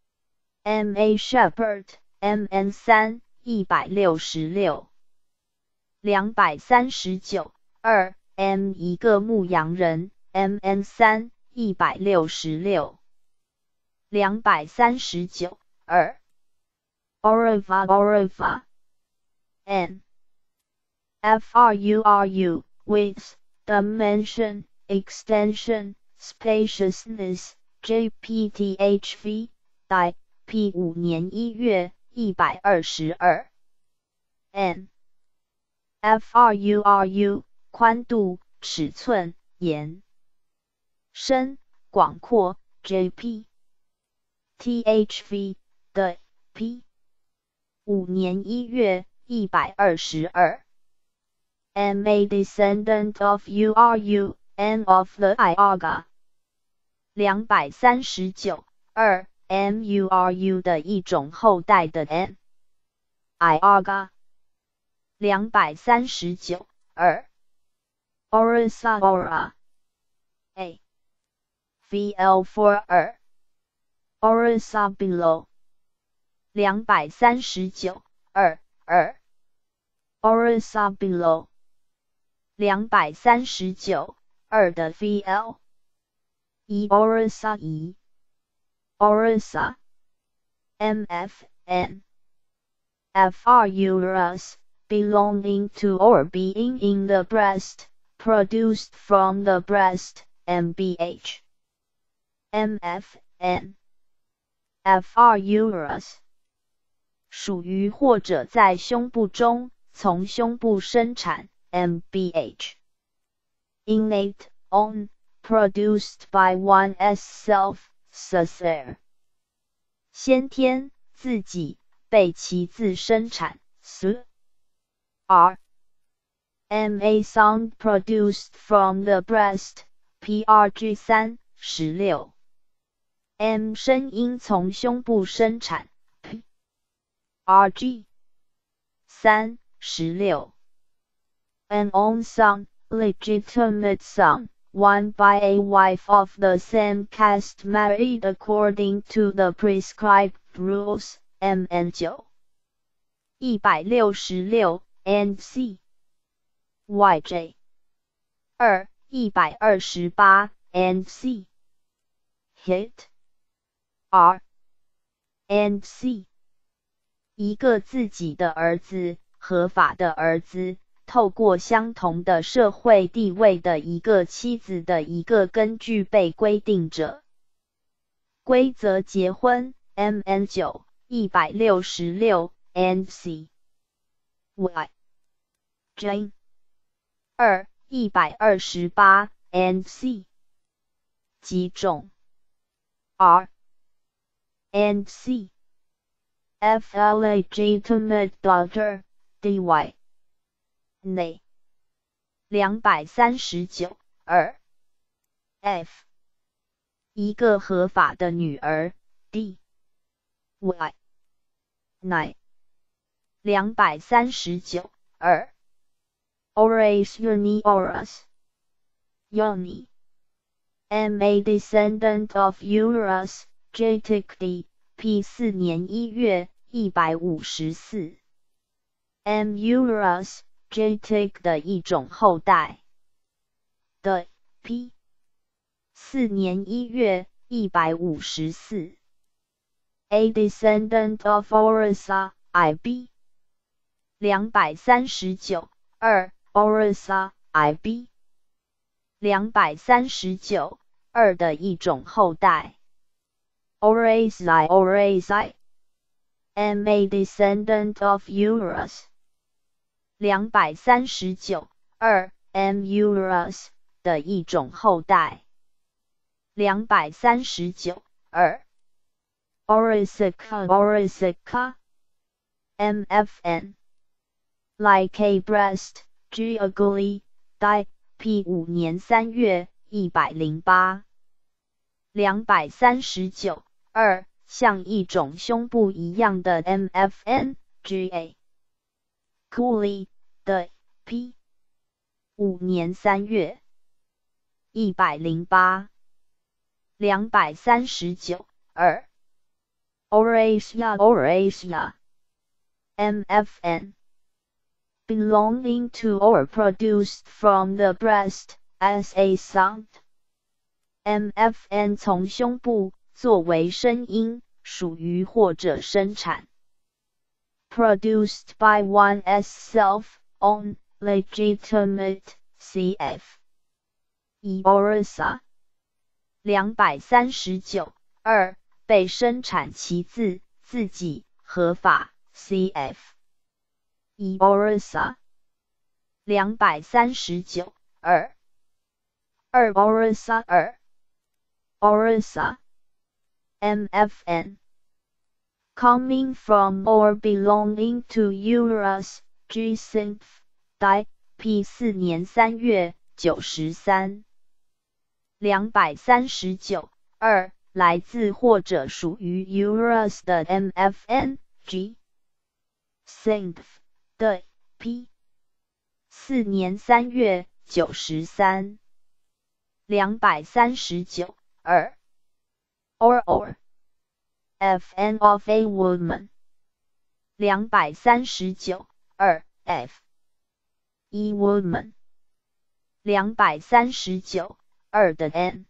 S1: M A Shepherd M N 三一百六十六两百三十九二 M 一个牧羊人 M N 三一百六十六两百三十九二 Orava Orava N F R U R U width dimension extension spaciousness J P T H V die P 五年一月一百二十二 N F R U R U 宽度尺寸延深广阔 J P T H V 的 P 五年一月一百二十二 M A descendant of U R U N of the Iaga 两百三十九二 M U R U 的一种后代的 N Iaga 两百三十九二 Orisa Ora A V L 四二 Orisa below 两百三十九二二 Orisa below 两百三十九二的 V L 一 Orisa 一 Orisa M F N F R Urus belonging to or being in the breast produced from the breast M B H M F N F R Urus 属于或者在胸部中从胸部生产 M B H innate own produced by one's self Cesare 先天自己被其自生产 S R M A sound produced from the breast P R G 三十六 M 声音从胸部生产 P R G 三十六 An own son legitimate son one by a wife of the same caste married according to the prescribed rules M N 九一百六十六 and C Y J 二一百二十八 and C hit R and C 一个自己的儿子合法的儿子透过相同的社会地位的一个妻子的一个根据被规定者规则结婚 M N 九一百六十六 and C Y J 二一百二十八 and C 几种 R and C F a legitimate daughter D Y内两百三十九二 F 一个合法的女儿 D Y 乃两百三十九二 Ores Uni Oras Yoni M A descendant of Urus Jatic D P 四年一月一百五十四 M Urus Jatic 的一种后代的 P 四年一月一百五十四 A descendant of Orisa I B 两百三十九二 Orisa I B 两百三十九二的一种后代 Orasi Orasi M A descendant of Urus 两百三十九二 M Urus 的一种后代两百三十九二 Orisica Orisica M F N like a breast Giagli die P 五年三月一百零八。两百三十九。二像一种胸部一样的 M F N G A Coolie 的 P 五年三月一百零八。两百三十九。二 Orasia Orasia M F N belonging to or produced from the breast as a sound M F N 从胸部作为声音，属于或者生产。Produced by one's self-own legitimate cf. Orisa 两百三十九。二被生产其自自己合法 cf. Orisa 两百三十九。二二 Orisa 二 Orisa M F N coming from or belonging to Urus G-synth die P 四年三月九十三。两百三十九。二来自或者属于 Urus 的 M F N G synth 的 P 四年三月九十三。两百三十九。二 or or F N of a woman 两百三十九。二 F E woman 两百三十九。二的 N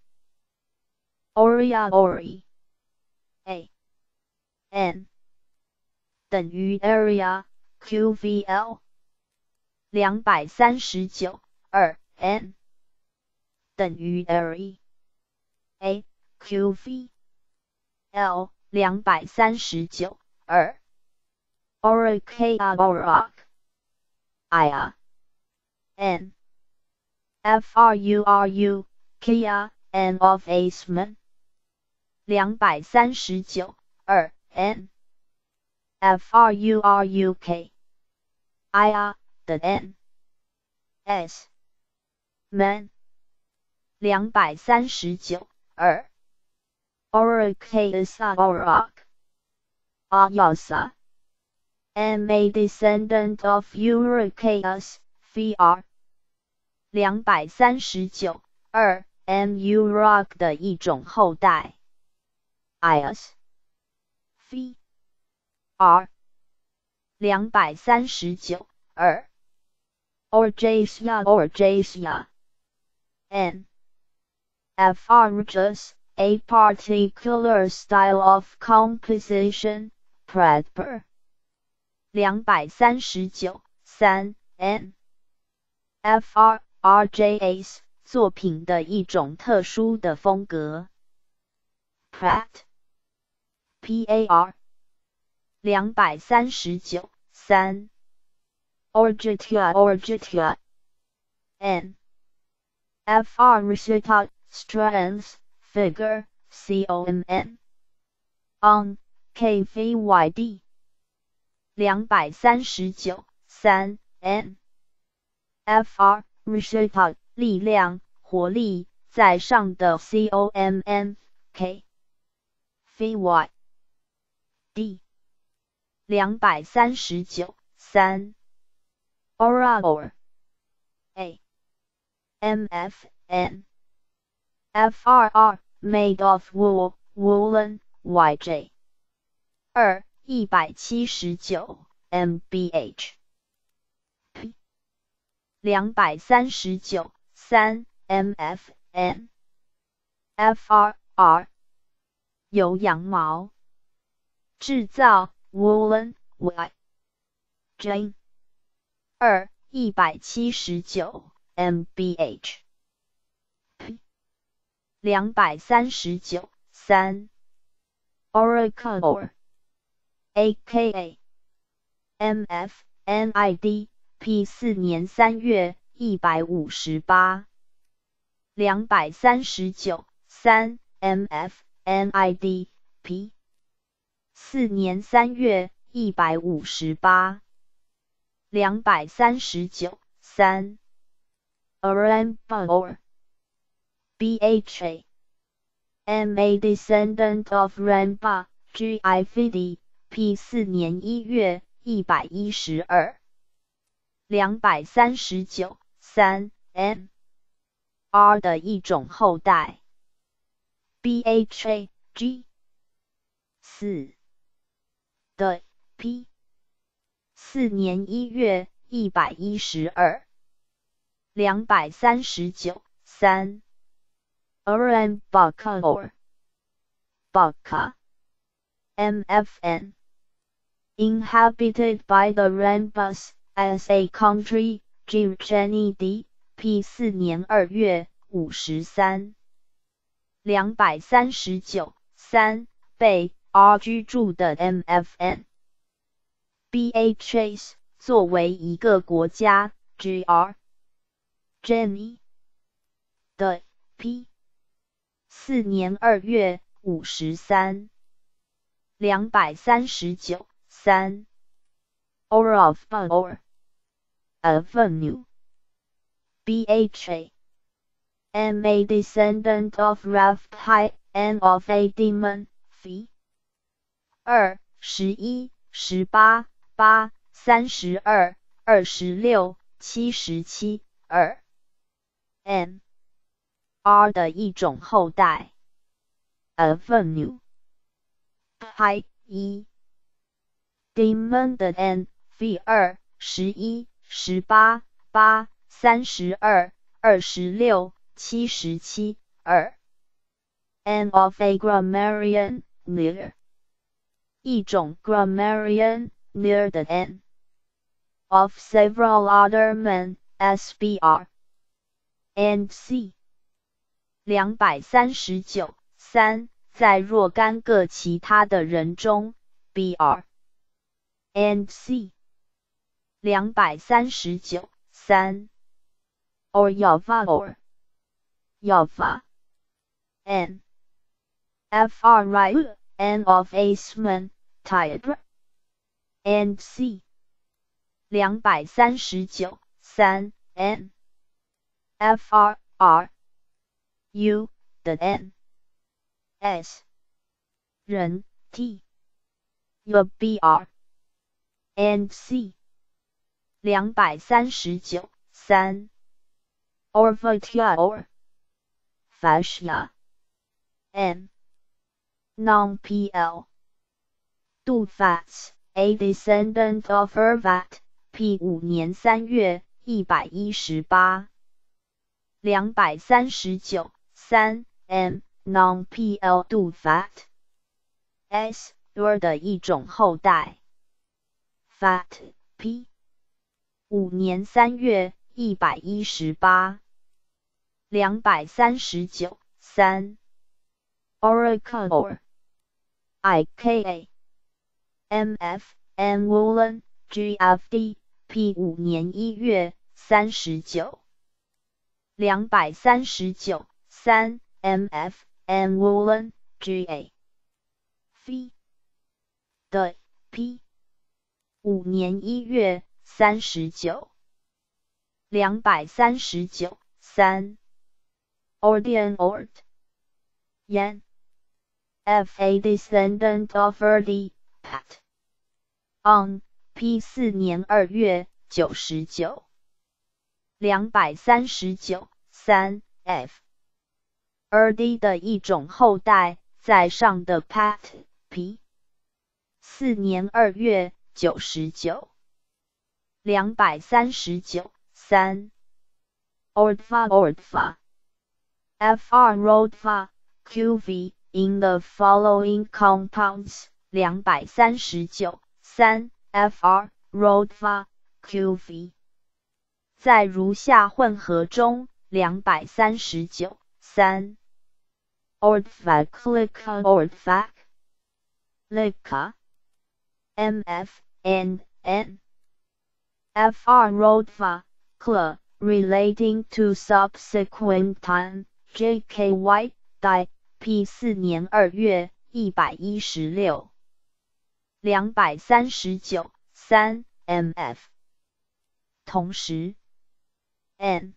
S1: Oria Ori A N 等于 area Q V L 两百三十九。二 N 等于 area A Q V L 两百三十九。二 Oricea Oric Ia N F R U R U Kia N of Aceman 两百三十九。二 N F R U R U K Ia 的 N S Man 两百三十九。二 Oricasa Oric Ayasa am a descendant of Eurycleus V R 两百三十九。二 M Uroc 的一种后代 Ias V R 两百三十九。二 Orgesia Orgesia N F R Regus a particular style of composition Pradper 两百三十九。三 N F R R J S 作品的一种特殊的风格 Pratt P A R 两百三十九。三 Orgetia Orgetia N F R Recita Strength Figure C O M N On K V Y D 两百三十九。三 N F R Recita 力量活力在上的 C O M N K V Y D 两百三十九。三 Orador A M F N F R R made of wool woolen Y J 二一百七十九 M B H P 两百三十九。三 M F N F R R 由羊毛制造 woolen Y J 二一百七十九 M B H P 两百三十九。三 Oracle A K A M F N I D P 四年三月一百五十八。两百三十九。三 M F N I D P 四年三月一百五十八。两百三十九。 三 Arampa Bha M a descendant of Rampa G I Fidi P 四年一月一百一十二两百三十九三 M R 的一种后代 Bha G 四的 P 四年一月一百一十二两百三十九三 Arambaka or Baka M F N inhabited by the Rambas as a country Gilchani D P 四年二月五十三两百三十九三被 R 居住的 M F N Bha 作为一个国家 Gr Jenny 的 P 四年二月五十三两百三十九三 or of or avenue Bha am a descendant of Rafhi and of a demon Phi 二十一十八八三十二二十六七十七二 M R 的一种后代 avenue Pi 一 demon 的 N Phi 二十一十八八三十二二十六七十七二 and of a grammarian near 一种 grammarian near 的 N of several other men S B R and C 两百三十九三在若干个其他的人中 B R and C 两百三十九三 or Yava or Yava N F R right N of Aceman Type and C 两百三十九三 N F R R U 的 N S 人 T U B R and C 两百三十九三 Orvatia or Fascia N non P L Dufats a descendant of Urvat P 五年三月一百一十八两百三十九三 M non P L Dufat S Ur 的一种后代 Fat P 五年三月一百一十八两百三十九三 Oracle or I K A M F N Woolen G F D P 五年一月三十九两百三十九三 M F N Woolen G A Phi 的 P 五年一月三十九两百三十九三 Ordian Ort Yan F a descendant of Erdi Pat on P 四年二月九十九两百三十九三 F Erdi 的一种后代在上的 Pat P 四年二月九十九两百三十九三 Ordfa Ordfa F R Rodfa Q V in the following compounds 两百三十九三 F R Rodfa Q V 在如下混合中两百三十九三 Ordfac Lika Ordfac Lika M F and N F R Rodfa Kla relating to subsequent time J K Y Die P 四年二月一百一十六两百三十九三 M F 同时 N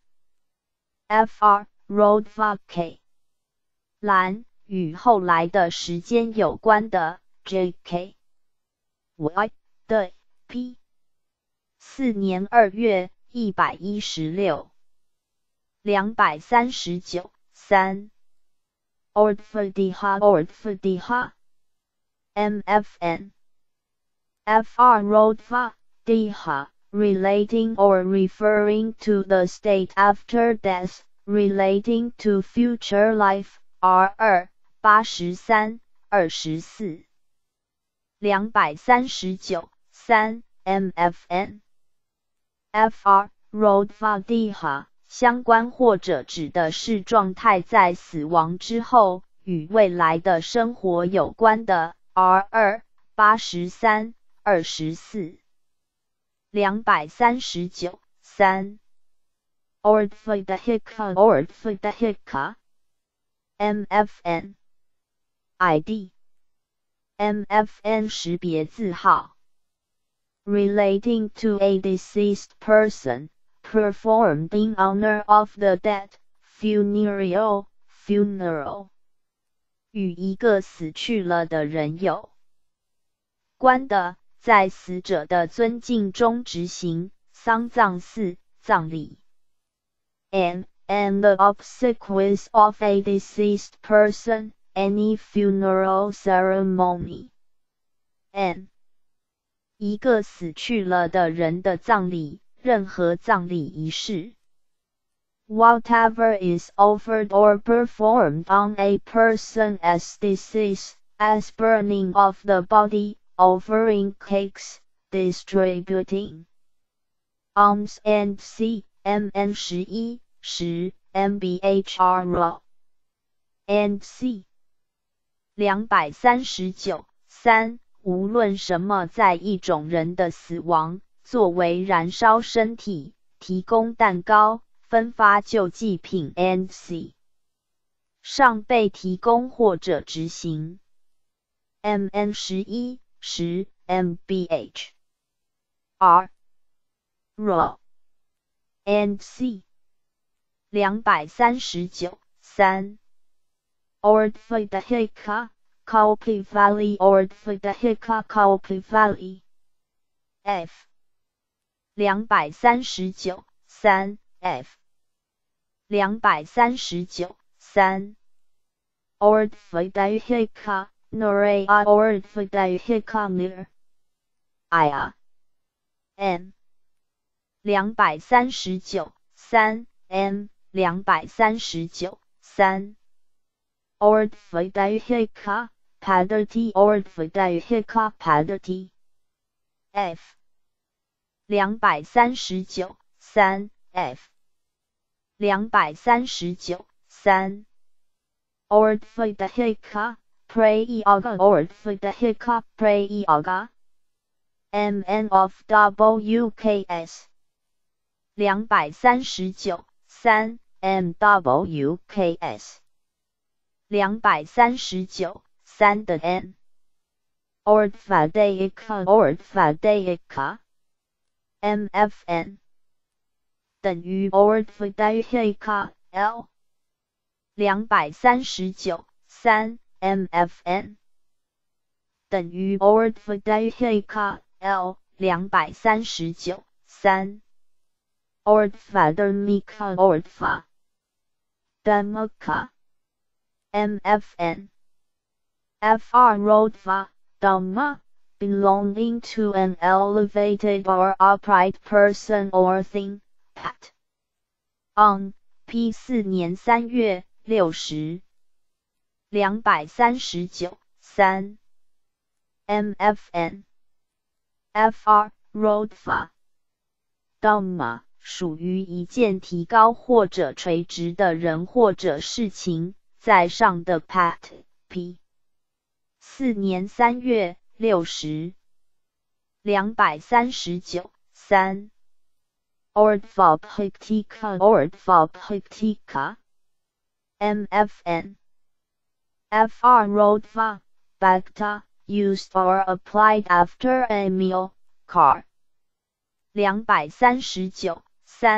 S1: F R Rodva K 蓝与后来的时间有关的 J K Y 的 P 四年二月一百一十六两百三十九三 Ordfadiha Ordfadiha M F N F R Rodva Diha relating or referring to the state after death, relating to future life, R 二八十三二十四两百三十九三 M F N F R Rodva Diha 相关或者指的是状态在死亡之后与未来的生活有关的 R 二八十三二十四两百三十九三 Ordfadahika Ordfadahika M F N I D M F N 识别字号 Relating to a deceased person performed in honor of the dead funereal funeral 与一个死去了的人有关的在死者的尊敬中执行丧葬祀葬礼 and, and the obsequies of a deceased person, any funeral ceremony. and 一个死去了的人的葬礼，任何葬礼仪式 Whatever is offered or performed on a person as deceased, as burning of the body, offering cakes, distributing alms and c M N 十一 十 M B H R raw and c 两百三十九三无论什么在一种人的死亡作为燃烧身体提供蛋糕分发救济品 and c 上被提供或者执行 M N 十一十 M B H R raw and c 两百三十九三 Ordfadahika Kalpi Valley Ordfadahika Kalpi Valley F 两百三十九三 F 两百三十九三 Ordfadahika Norea Ordfadahika Nir Aya N 两百三十九三 M 两百三十九三 Ordfadahika Padati Ordfadahika Padati F 两百三十九三 F 两百三十九三 Ordfadahika Prayaga Ordfadahika Prayaga M N of W K S 两百三十九三 M W K S 两百三十九三的 N Ordfadahika Ordfadahika M F N 等于 Ordfadahika L 两百三十九三 M F N 等于 Ordfadahika L 两百三十九三 Ordfadamika Ordfa Damaka M F N F R Rodva Dhamma belonging to an elevated or upright person or thing Pat on P 四年三月六十两百三十九三 M F N F R Rodva Dhamma 属于一件提高或者垂直的人或者事情在上的 Pat P 四年三月六十两百三十九三 Ordfabhiktika Ordfabhiktika M F N F R Rodva Bhakta used or applied after a meal car 两百三十九三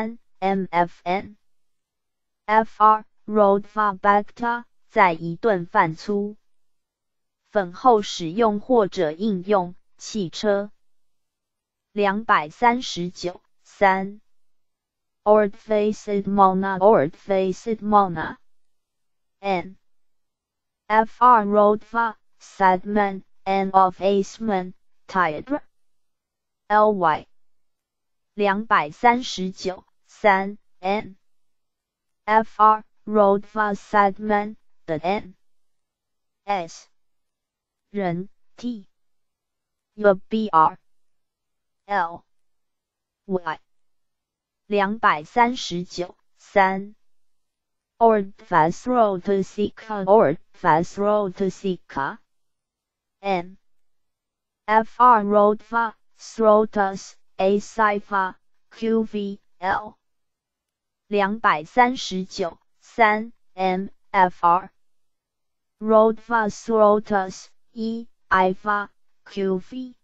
S1: M F N F R Rodva Bacta 在一顿饭粗粉后使用或者应用汽车两百三十九 三 Ordfaced Mona Ordfaced Mona N F R Rodva Sadman N of Aceman Tired L Y 两百三十九 三 N F R Rodva Sadman 的 N S 人 T U B R L Y 两百三十九 三 Ordfasrotasica Ordfasrotasica N F R Rodva Srotas A Cipha Q V L 两百三十九 三 M F R Rodva Srotas E Iva Q V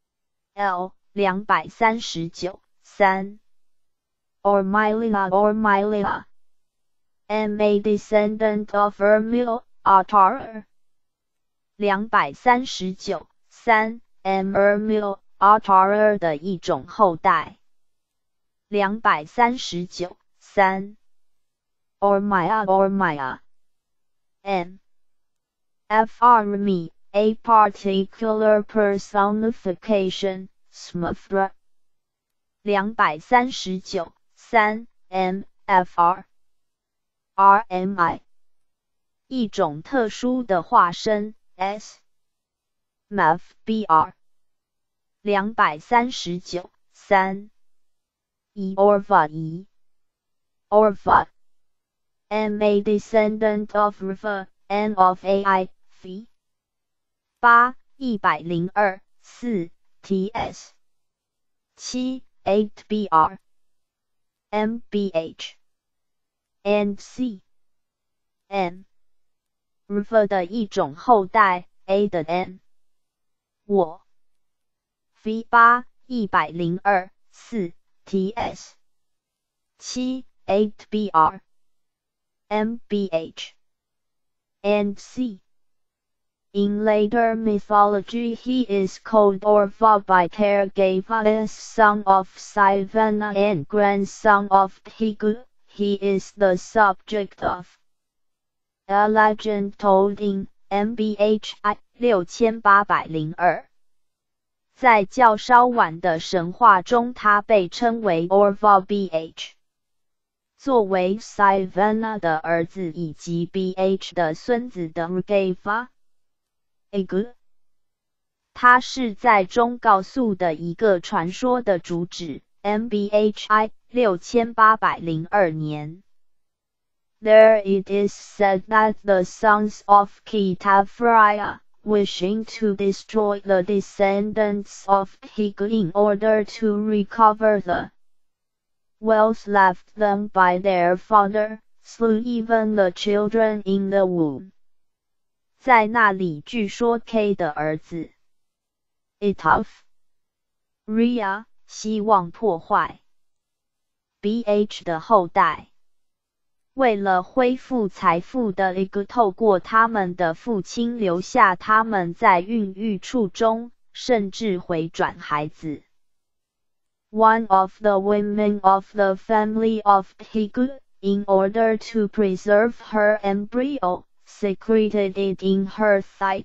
S1: L 两百三十九 三 Ormylia Ormylia M A descendant of Ermil Atar 两百三十九 三 M Ermil Atar 的一种后代两百三十九 三 Ormia Ormia M F R me a particular personification Smithra 两百三十九 三 M F R R M I 一种特殊的化身 S M F B R 两百三十九 三 E Orva E Orva M A descendant of River N of A I V 八 一百零二 四 T S 七 eight B R M B H and C N River 的一种后代 A 的 N 我 V 八 一百零二 四 T S 七 eight B R M B H and C In later mythology he is called Orva by Tergava as son of Sivana and grandson of Pigu. He is the subject of a legend told in M B H I 六千八百零二。在较稍晚的神话中他被称为 Orva B H。作为 Sivana 的儿子以及 B H 的孙子的 Rgava Ag 他是在中告诉的一个传说的主旨 M B H I 六千八百零二年 There it is said that the sons of Kitafraya, wishing to destroy the descendants of Pig in order to recover the wealth left them by their father, slew even the children in the womb. 在那里据说 K 的儿子 Itaf Ria 希望破坏 B H 的后代，为了恢复财富的 Ig 透过他们的父亲留下他们在孕育处中，甚至回转孩子。One of the women of the family of Pig, in order to preserve her embryo, secreted it in her thigh,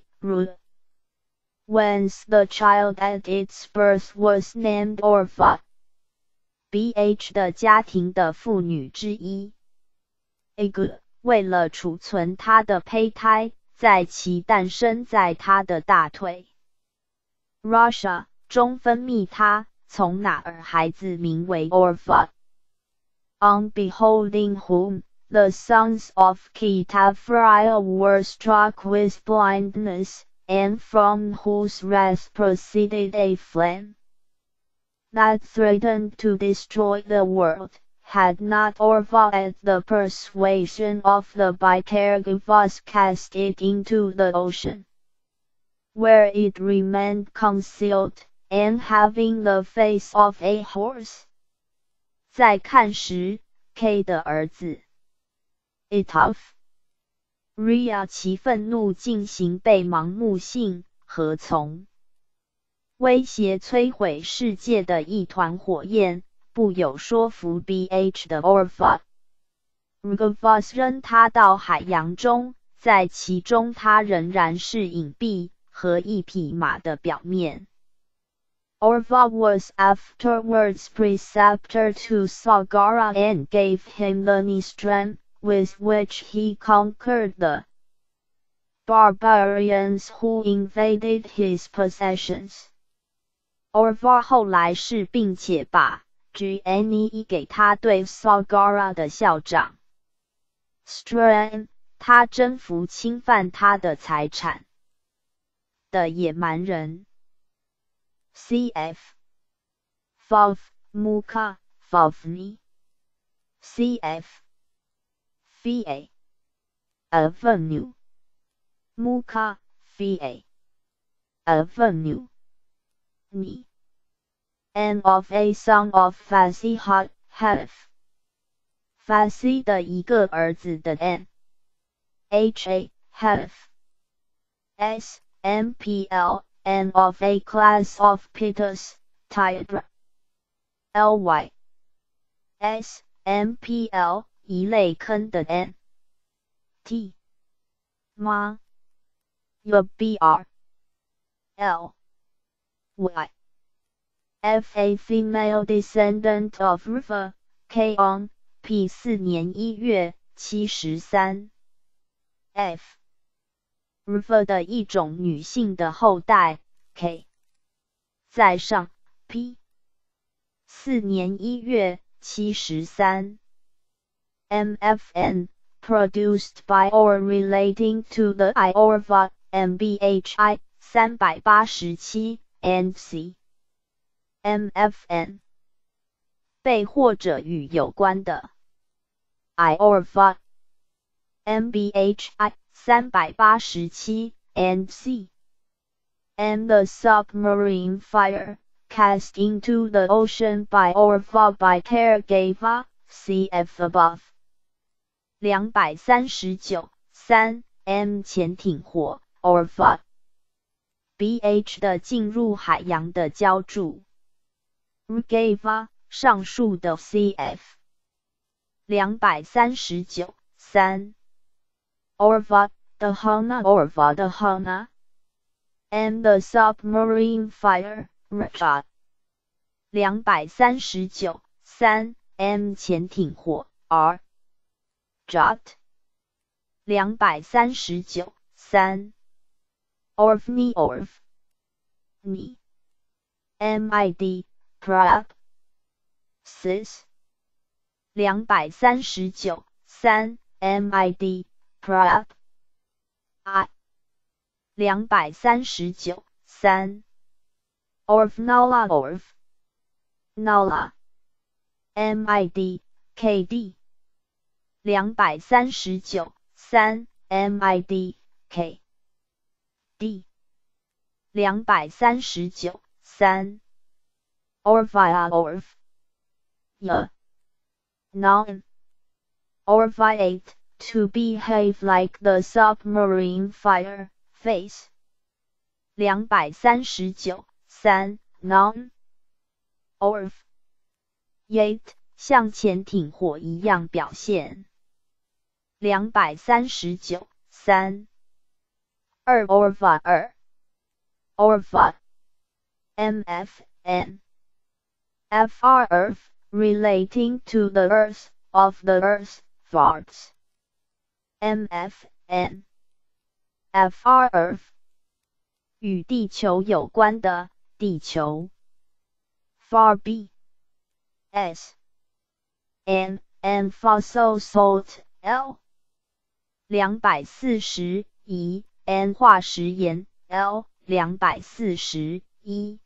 S1: whence the child at its birth was named Orva. B H 的家庭的妇女之一 Ig 为了储存她的胚胎，在其诞生在她的大腿 Russia 中分泌她，从哪儿孩子名为 Orva. On beholding whom, the sons of Kitafraya were struck with blindness, and from whose wrath proceeded a flame that threatened to destroy the world. Had not Orva at the persuasion of the Bitergavas cast it into the ocean, where it remained concealed, and having the face of a horse. 在看时 K 的儿子 Itaf Ria 其愤怒进行被盲目性和从威胁摧毁世界的一团火焰，不有说服 B H 的 Orpha Rugavas 扔他到海洋中，在其中他仍然是隐蔽和一匹马的表面。Orpha was afterwards preceptor to Sagara and gave him the Nistran, with which he conquered the barbarians who invaded his possessions. Orpha 后来是并且把 G N E 给他对 Sagara 的校长 Stran 他征服侵犯他的财产的野蛮人 Cf Fav Muka Favni Cf Fa Avenue Muka Fa Avenue Ni and of a son of Fasihat Half Fasi 的一个儿子的 N H A Half S M P L and of a class of Peters Tidra L Y S M P L 一类坑的 N T Ma Y B R L Y F a female descendant of River K on P 四年一月七十三 F River 的一种女性的后代 K 在上 P 四年一月七十三 M F N produced by or relating to the Iorva M B H I 三百八十七 and C M F N 被或者与有关的 Iorva M B H I 三百八十七 and C and the submarine fire cast into the ocean by Orva by Tergava cf above 两百三十九 三 M 潜艇火 Orva B H 的进入海洋的浇筑 Rugava 上述的 cf 两百三十九 三 Orva the Hana Orva the Hana and the submarine fire Rajat 两百三十九 三 M 潜艇火 R Jat 两百三十九 三 Orvni Orv Ni M I D Prab Sis 两百三十九 三 M I D Prab I 两百三十九 三 Orv Nala Orv Nala M I D K D 两百三十九 三 M I D K D 两百三十九 三 Orvia Orv Y Noun Orviate to behave like the submarine fire face 两百三十九 三 Noun Orv Yate 像潜艇火一样表现两百三十九 三 二 Orva 二 Orva M F N F R Earth relating to the earth of the earth farts M F N F R Earth 与地球有关的地球 Far B S N and fossil salt L 两百四十一 and 化石盐 L 两百四十一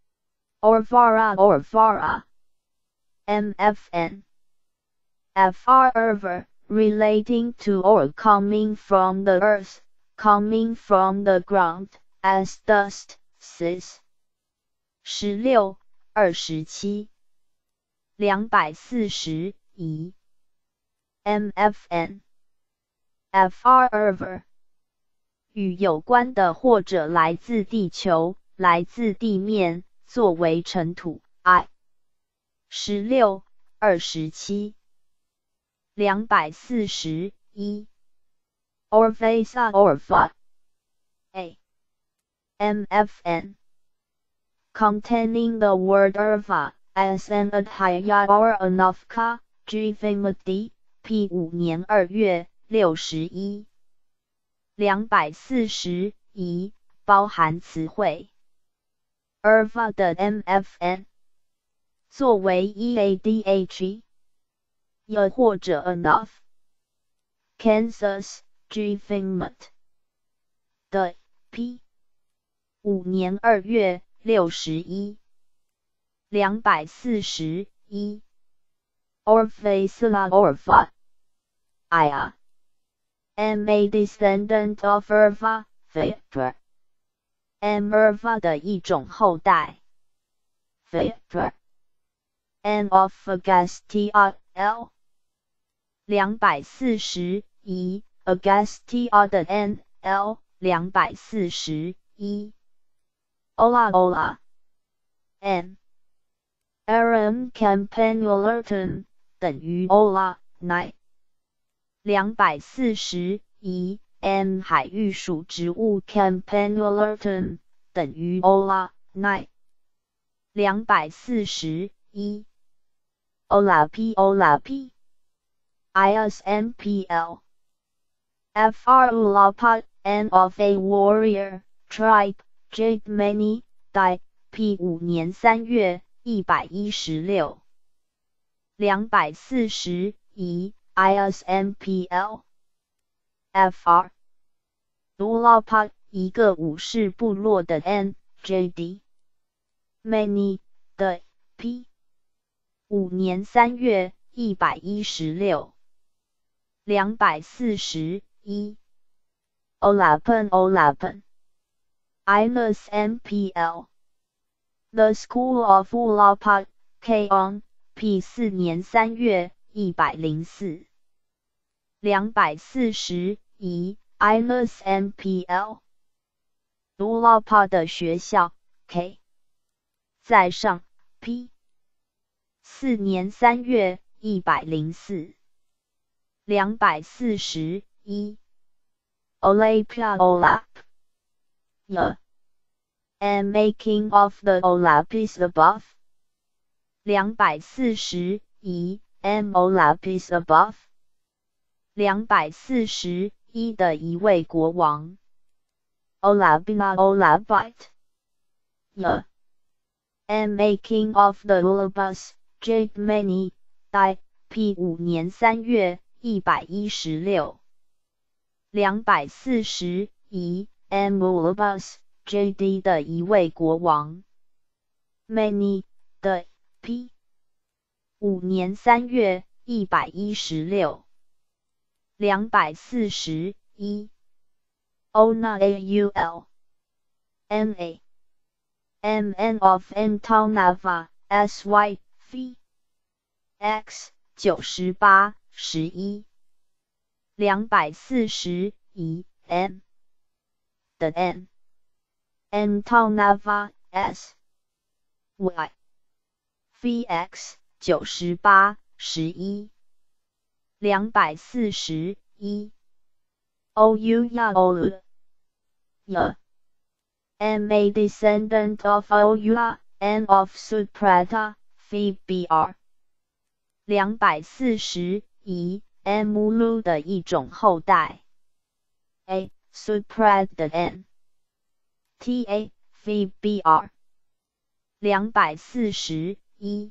S1: Orvara Orvara M F N F R Ever relating to or coming from the earth, coming from the ground, as dust, sis 十六 二十七 两百四十一 M F N F R Ever 与有关的或者来自地球、来自地面，作为尘土 I 十六、二十七、两百四十一 Orvasa Orva A M F N containing the word Urva as an adhyaya or anavka Jivimati P 五年二月六十一两百四十一包含词汇 Urva 的 M F N 作为 E A D H 又或者 enough Kansas Jivimut 的 P 五年二月六十一两百四十一 Orvasala Orva Aya am a descendant of Urva, Vipra. am Urva 的一种后代 Vipra. am of Agastya L. 两百四十一 Agastya 的 N L 两百四十一 Ola Ola M Aram Campanularton 等于 Ola Nine两百四十一 M 海域属植物 Campanularton 等于 Ola Nine两百四十一 Olapi Olapi I S M P L F R Ulapa N of a warrior tribe Jade Many Die P 五年三月一百一十六两百四十一 I S M P L F R Ulapa 一个武士部落的 N J D Many 的 P 五年三月一百一十六两百四十一 Olapan Olapan I S M P L The School of Ulapa K on P 四年三月一百零四两百四十一 I S M P L Ulapa 的学校 K 在上 P 四年三月一百零四两百四十一 Olapia Olap Y and making of the Olapis above 两百四十一 M Olapis above 两百四十一的一位国王 Olabina Olabite Y and making of the Ulabus Jade Many Die P 五年三月一百一十六两百四十一 M Ulabus J D 的一位国王 Many 的 P 五年三月一百一十六两百四十一 Ona A U L N A M N of Antonava S Y V X 九十八十一两百四十一 M 的 N Antonava S Y V X 九十八十一两百四十一 O U Ya Olu Ya am a descendant of Oula and of Suprata V B R 两百四十一 M Ulu 的一种后代 A Suprad 的 N T A V B R 两百四十一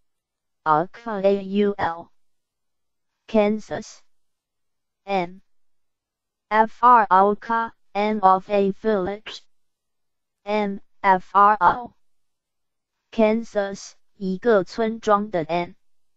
S1: Alka A U L Kansas M F R Alka N of a village M F R O Kansas 一个村庄的 N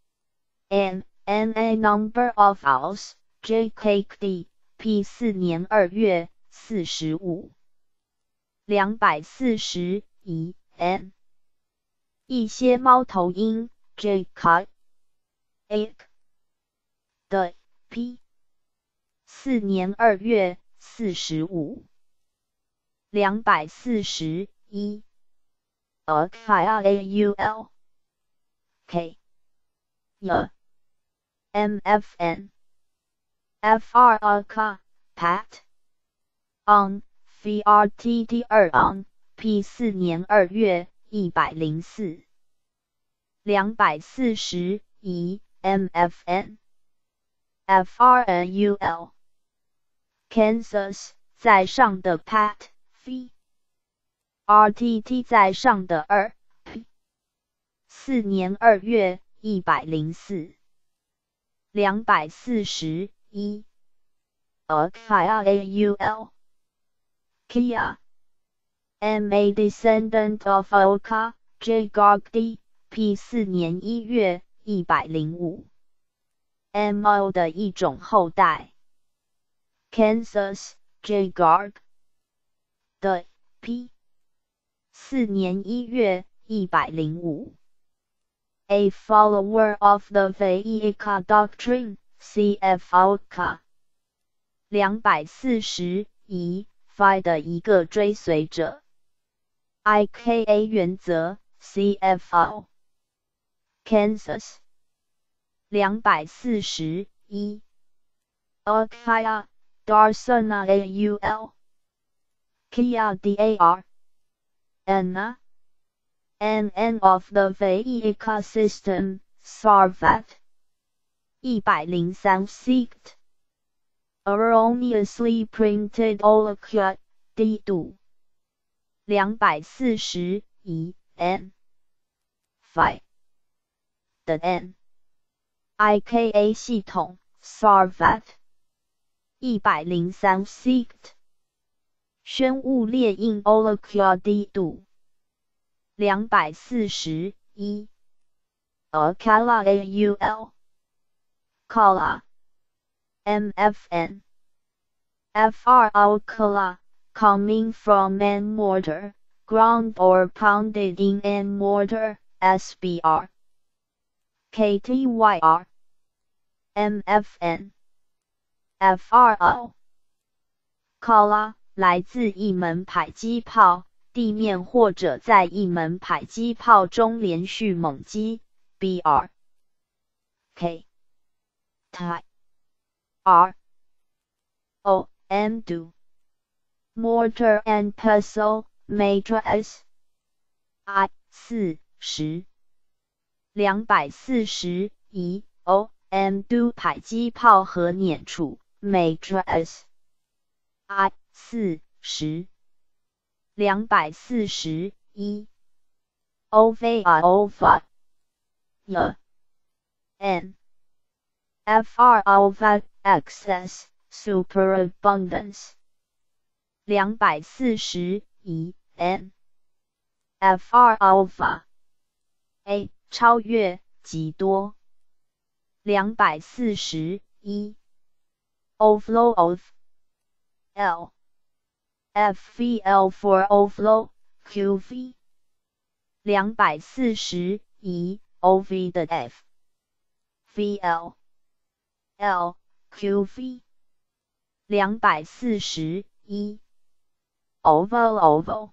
S1: N N A number of owls J K D P 四年二月四十五两百四十一 N 一些猫头鹰 J K A 的 P 四年二月四十五两百四十一 A K I U L K Y M F N F R A K Pat on V R T T 二 on P 四年二月一百零四两百四十一 M F N F R N U L Kansas 在上的 Pat V R T T 在上的二 P 四年二月一百零四两百四十一 A K I U L Kia M A descendant of Oka J Gogdi P 四年一月一百零五 M O 的一种后代 Kansas J Gog 的 P 四年一月一百零五 A follower of the Vedica doctrine C F O K 两百四十一 Phi 的一个追随者 I K A 原则 C F O Kansas 两百四十一 Akaya Darsana A U L Kia D A R Anna N N of the Vedica system Sarvat 一百零三 Sikt Erroneously printed Olakya D 度两百四十一 N Phi 的 N I K A 系统 Sarvat 一百零三 Sikt 宣物列印 Olakya D 度两百四十一 Akala A U L Kala M F N F R Alkala coming from an mortar ground or pounded in an mortar S B R K T Y R M F N F R O Kala 来自一门迫击炮地面或者在一门迫击炮中连续猛击 B R K T R O M do Mortar and pestle matrix I 四十两百四十一 O M do 迫击炮和碾杵 matrix I 四十两百四十一 Ova Ova Y N F R Ova Excess Superabundance 两百四十一 N F R Alpha A 超越极多两百四十一 Overflow of L F V L for overflow Q V 两百四十一 O V 的 F V L L Q V 两百四十一 Oval Oval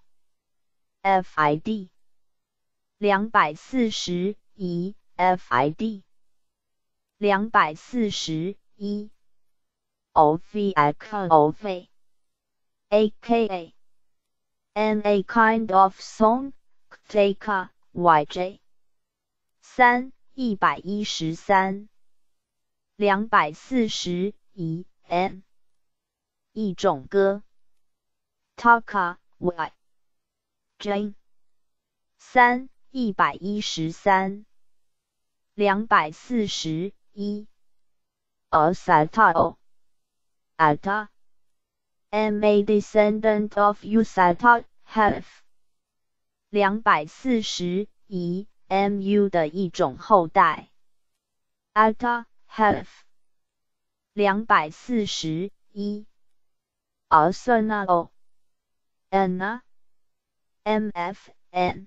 S1: F I D 两百四十一 F I D 两百四十一 O V A K O V A K A and a kind of song K K Y J 三一百一十三两百四十一 N 一种歌 Taka Y J 三一百一十三两百四十一 Asatao Ata M A descendant of Usata Half 两百四十一 M U 的一种后代 Ata Half 两百四十一 Arsenal Anna M F N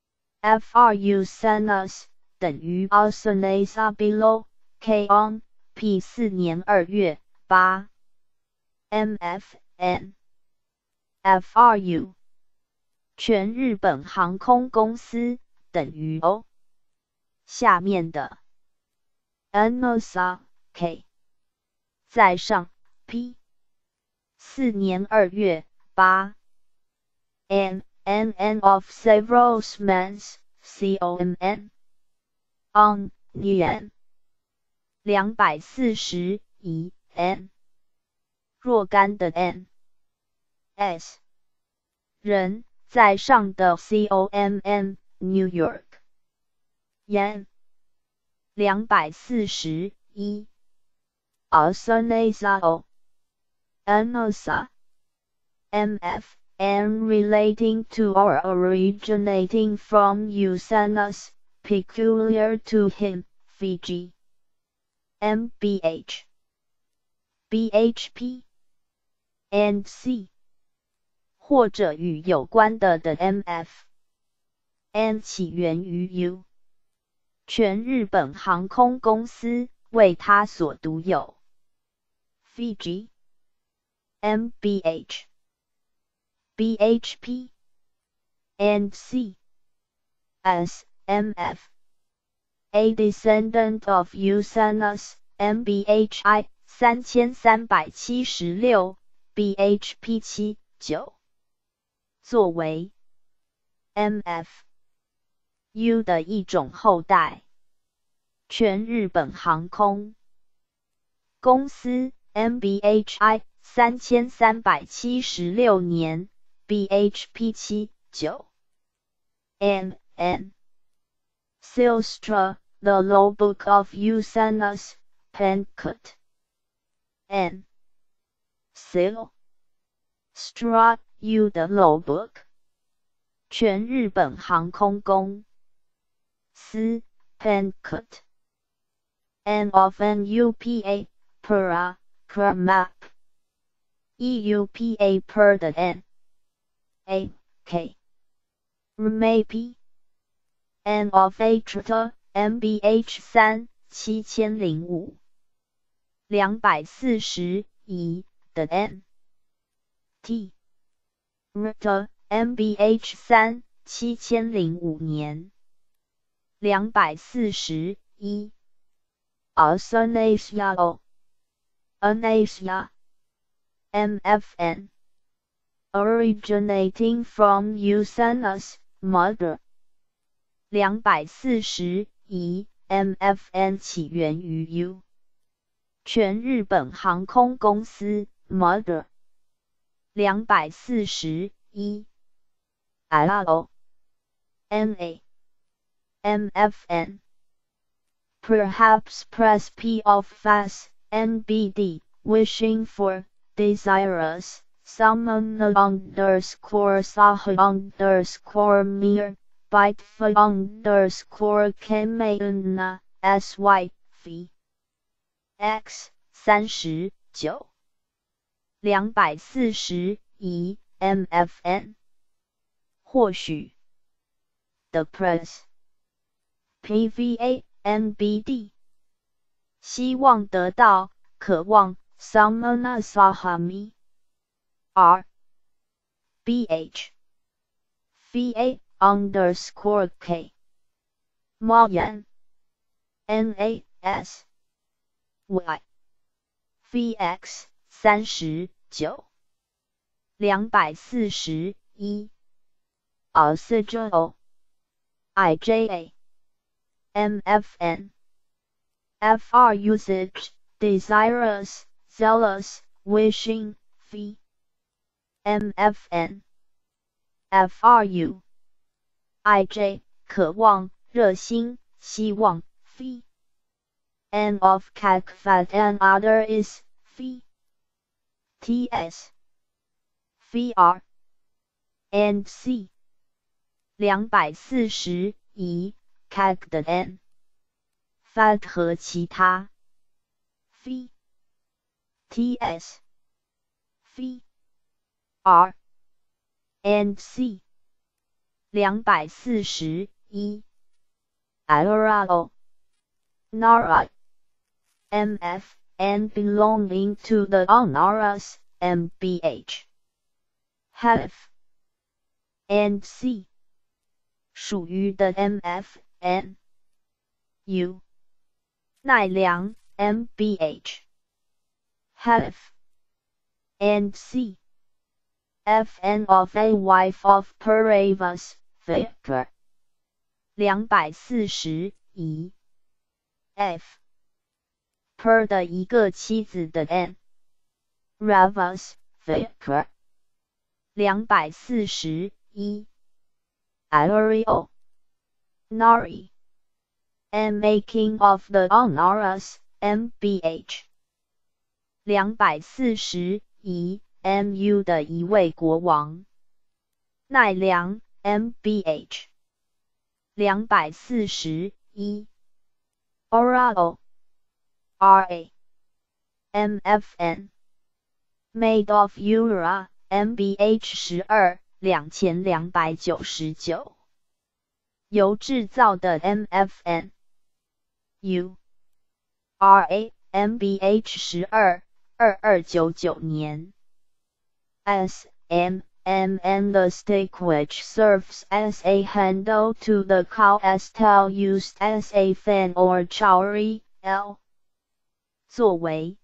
S1: F R U Sanas 等于 Arsenasa below K on P 四年二月八 M F N F R U 全日本航空公司等于 O 下面的 N O S A K 在上 P 四年二月八 N N N of several months C O M N on N 两百四十一 N 若干的 N S 人在上的 C O M N New York Yen 两百四十一 Asanazao Anosa M F N relating to or originating from Usanas peculiar to him Fiji M B H B H P and C 或者与有关的的 M F N 起源于 U 全日本航空公司为它所独有 Fiji M B H B H P and C as M F A descendant of Usanas M B H I 三千三百七十六 B H P 七 九作为 M F U 的一种后代，全日本航空公司 M B H I 三千三百七十六年 B H P 七 九 M N Silstra The Logbook of Usanas Penkut N Sil Stra U 的 Logbook 全日本航空公司 Penkut N of N U P A Per Per Map E U P A Per 的 N A K Remapi N of Atrata M B H 三 七千零五两百四十一的 N T Rita M B H 三 七千零五年两百四十一 Asanasia O Anasia M F N Originating from Usanas Mother两百四十一 M F N 起源于 U 全日本航空公司 Mother 两百四十一 Alao N A M F N Perhaps press P of fast N B D wishing for desirous summon underscore sah underscore mir byte underscore kmaina sy phi x 三十九两百四十一 M F N 或许 The press P V A N B D 希望得到渴望 Samana Sahami R B H V A underscore K Mayan N A S Y V X 三十九两百四十一 Alcigeo I J A M F N F R usage desirous zealous wishing fee M F N F R U I J 渴望热心希望 fee N of Kakfat and other is fee T S V R and C 两百四十一 Kak 的 N Fat 和其他 Fee T S V R and C 两百四十一 Alorado Nara M F N belonging to the Honoris M B H Have and C 属于的 M F N U 奈良 M B H Have and C F N of a wife of Paravis Vicar 两百四十一 F Per 的一个妻子的 N Ravas Vicar 两百四十一 Ario Nari and making of the Honoris M B H 两百四十一 M U 的一位国王奈良 M B H 两百四十一 Orao R A M F N Made of Ura M B H 十二 两千两百九十九由制造的 M F N U R A M B H 十二 二二九九年 S M M and the stick which serves as a handle to the cow Estelle used as a fan or chowry L 作为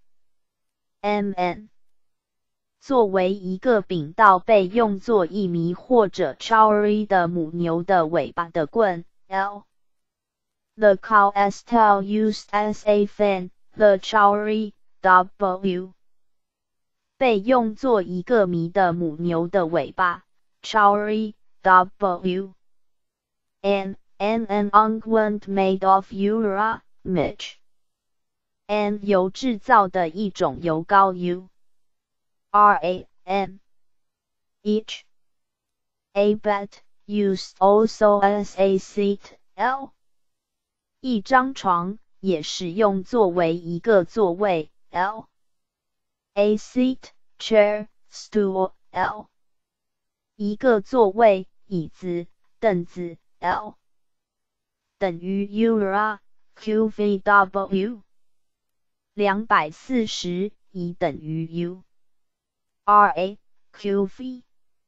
S1: M N 作为一个柄道被用作一米或者 chowry 的母牛的尾巴的棍 L The cow Estelle used as a fan, the chowry W 被用作一个米的母牛的尾巴 chowry W and, and an unguent made of Ura Mitch and 由制造的一种油膏 U R A M each a bed used also as a seat L 一张床也使用作为一个座位 L A seat, chair, stool L 一个座位椅子凳子 L 等于 Ura Q V W 两百四十一等于 U R A Q V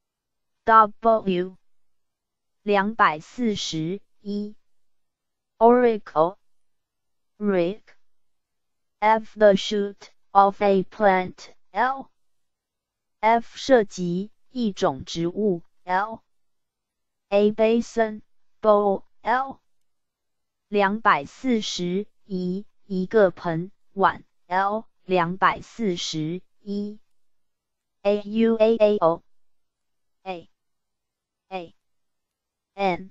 S1: W 两百四十一 Oracle Rick F the shoot of a plant L F 涉及一种植物 L A basin bowl L 两百四十一一个盆碗 L 两百四十一 A U A A O A A N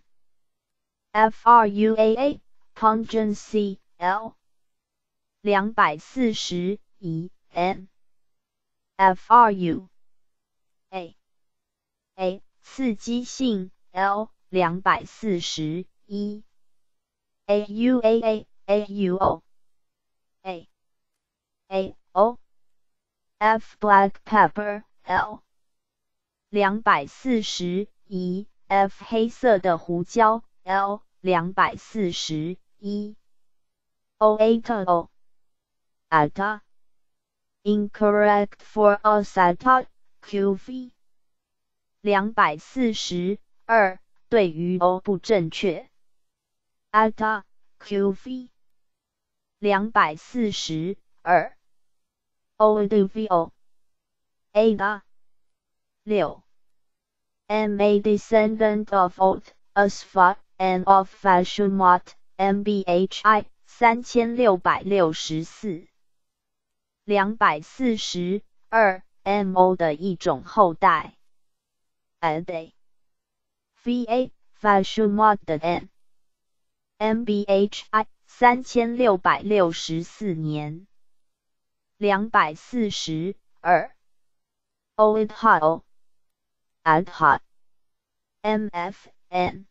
S1: F R U A A pungency L 两百四十一 N F R U A A 刺激性 L 两百四十一 A U A A A U O A A O F black pepper L 两百四十一 F 黑色的胡椒 L 两百四十一 O eta O Alta Incorrect for Osata Q V 两百四十二对于 O 不正确 Alta Q V 两百四十二 O D V O Ada 六 am a descendant of Old Asfa and of Fashionmot M B H I 三千六百六十四两百四十二 M O 的一种后代 Ade V A Fashionmot 的 N M B H I 三千六百六十四年两百四十二 Oidhao Adha M F N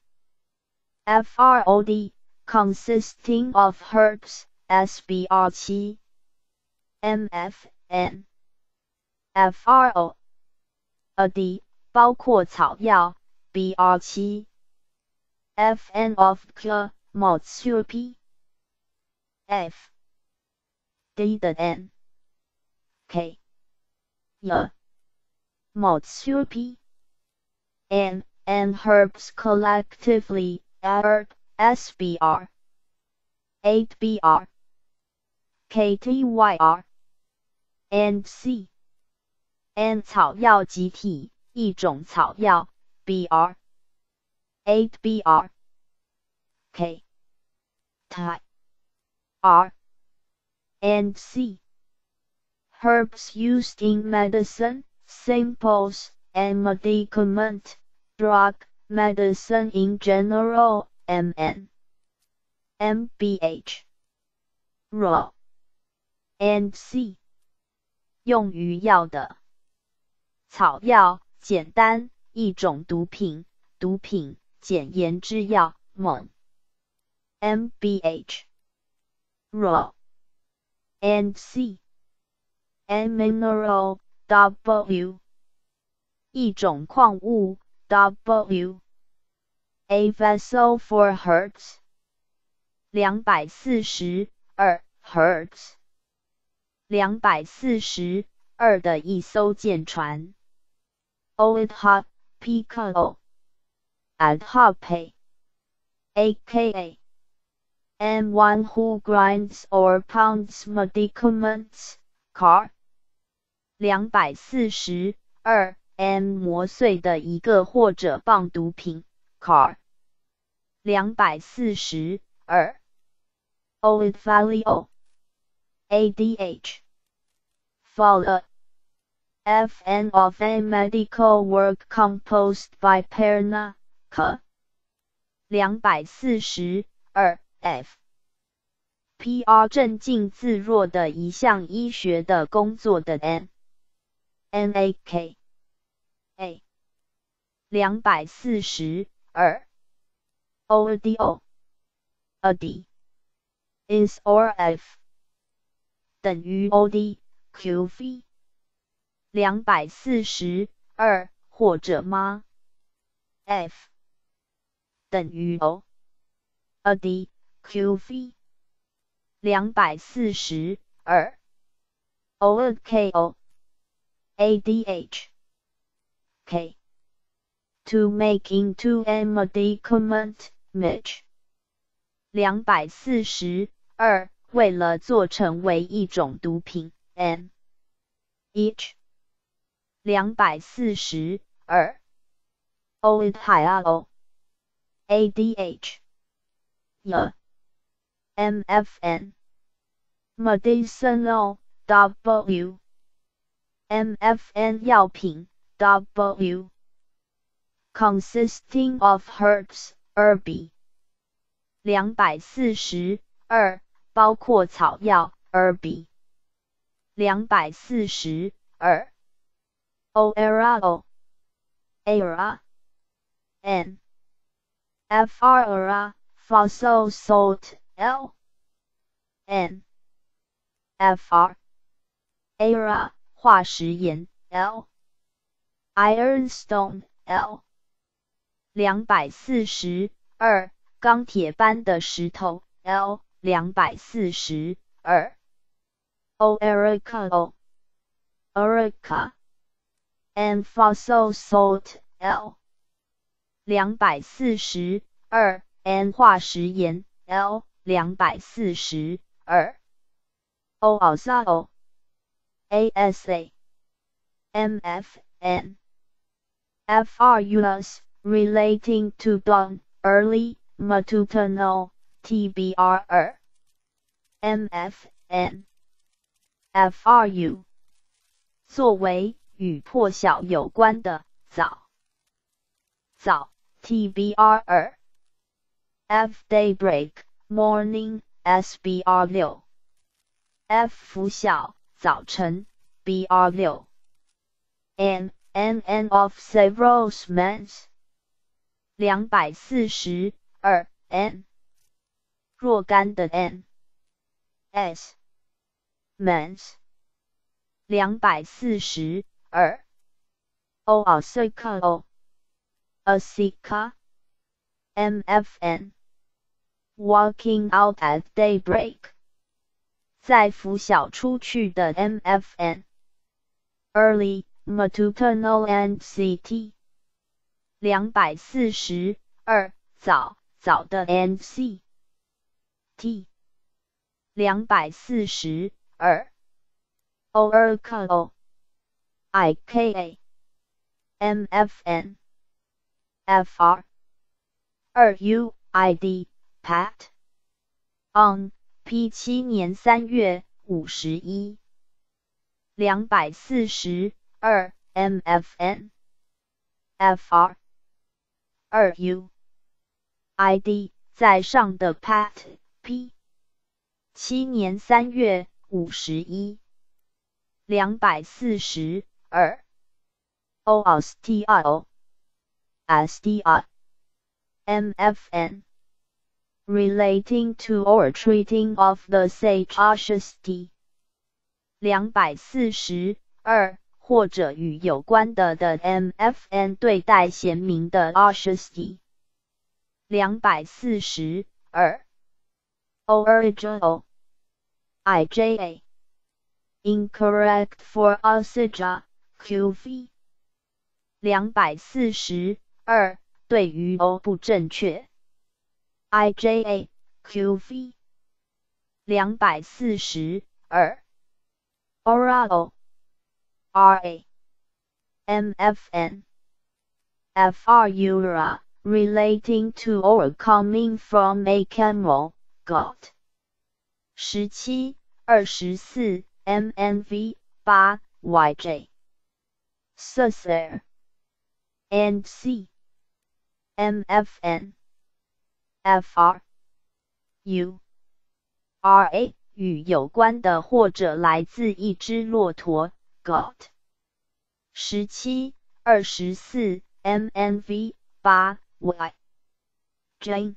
S1: F R O D consisting of herbs S B R 七 M F N F R O A D 包括草药 B R 七 F N of K Motsupi F D 的 N K Y Motsupi and and herbs collectively are S B R eight B R K T Y R and C N 草药集体一种草药 B R eight B R K T R and C herbs used in medicine, samples, and medicament, drug, medicine in general, M N M B H raw and C 用于药的草药简单一种毒品毒品简言之药猛 M B H raw and C and mineral W 一种矿物 W a vessel for hertz 两百四十二 hertz 两百四十二的一艘舰船 Oidha Pico Adhape aka and one who grinds or pounds medicaments car 两百四十二 m 磨碎的一个或者磅毒品 car 两百四十二 Oid value A D H follow F N of a medical work composed by Perna K 两百四十二 F P R 镇静自若的一项医学的工作的 N N A K A 两百四十二 O D O A D is or F 等于 O D Q V 两百四十二或者吗 F 等于 O A D Q V 两百四十二 O K O A D H K to make into a medicament Mitch 两百四十二为了做成为一种毒品 N each 两百四十二 O I O A D H Y M F N medicinal W M F N 药品 W consisting of herbs herb 两百四十二包括草药 herb 两百四十二 O era O era N F R era fossil salt L N F R era 化石盐 L ironstone L 两百四十二钢铁般的石头 L 两百四十二 O Erica O Erica and fossil salt L 两百四十二 and 化石盐 L 两百四十二 O also O A S A M F N F R U S relating to dawn early matutinal T B R M F N F R U 作为与破晓有关的早早 T B R F daybreak morning S B R 六 F 拂晓早晨 B R 六 N N N of several months 两百四十二 N 若干的 N S months 两百四十二 O Asika O Asika M F N walking out at daybreak 在拂晓出去的 M F N early matutinal and ct 两百四十二早早的 and c t 两百四十二 orca ika M F N F R 二 U I D pat on P 七年三月五十一两百四十二 M F N F R 二 U I D 在上的 pat P 七年三月五十一两百四十二 O S T I O S T I M F N relating to or treating of the sage Ashasti 两百四十二或者与有关的的 M F N 对待贤明的 Ashasti 两百四十二 Original I J A incorrect for usage Q V 两百四十二对于 O 不正确 I J A Q V 两百四十二 Oral R A M F N F R Ura relating to or coming from a camel got 十七 二十四 M N V 八 Y J Susser and C M F N F R U R A 与有关的或者来自一只骆驼 got 十七 二十四 M N V 八 Y J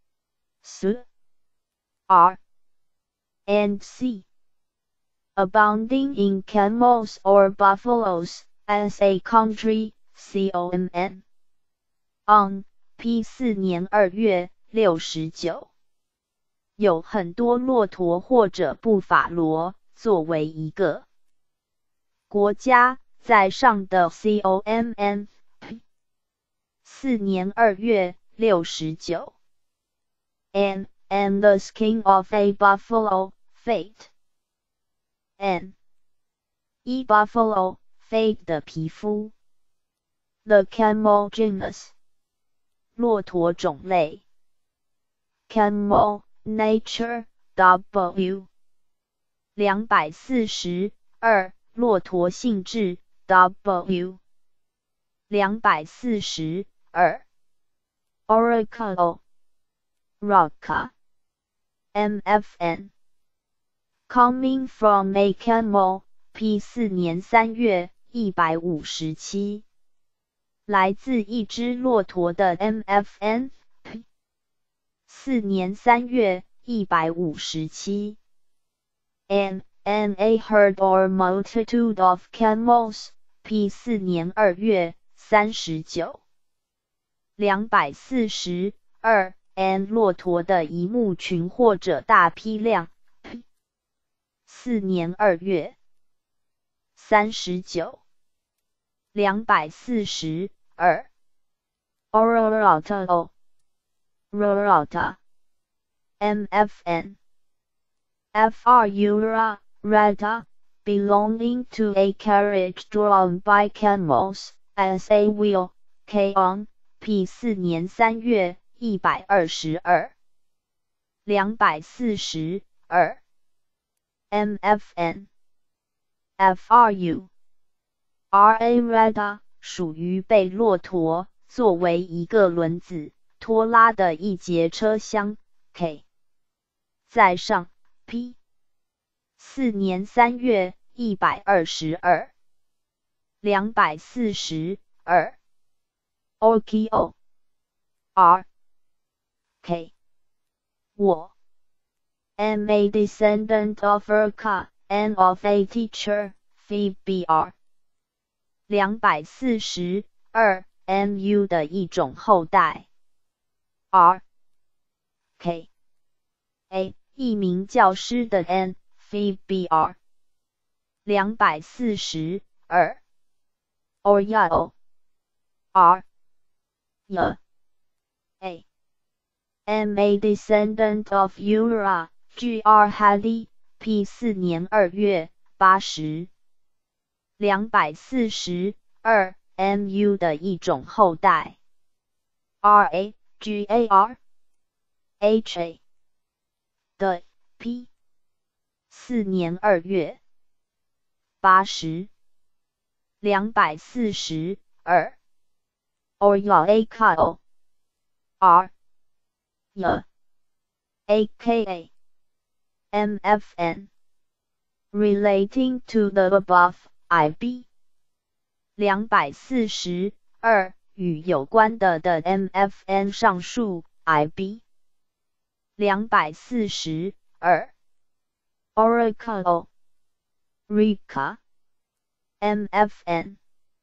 S1: S R and C abounding in camels or buffaloes as a country common on P 四年二月六十九有很多骆驼或者布法罗作为一个国家在上的 common 四年二月六十九 and and the skin of a buffalo fate and 一 buffalo fate 的皮肤 the camel genus 骆驼种类 camel nature W 两百四十二骆驼性质 W 两百四十二 Oracle Rocca M F N coming from a camel P 四年三月一百五十七来自一只骆驼的 M F N 四年三月一百五十七 and and a herd or multitude of camels P 四年二月三十九两百四十二 and 骆驼的一牧群或者大批量 P 四年二月三十九两百四十二 Ororata Rorata M F N F R Ura Rata belonging to a carriage drawn by camels as a wheel K on P 四年三月一百二十二两百四十二 M F N F R U R A Rata 属于被骆驼作为一个轮子拖拉的一节车厢 K 在上 P 四年三月一百二十二两百四十二 Orkio R K 我 am a descendant of Urka and of a teacher Phoebe R 两百四十二 M U 的一种后代 R K A 一名教师的 N V B R 两百四十二 Oryao R Y A M A descendant of Ura G R Halley P 四年二月八十两百四十二 M U 的一种后代 R A G A R H A 的 P 四年二月八十两百四十二 Orya A K O R Y A K A M F N relating to the above I B 两百四十二与有关的的 M F N 上述 I B 两百四十二 Oracle Rika M F N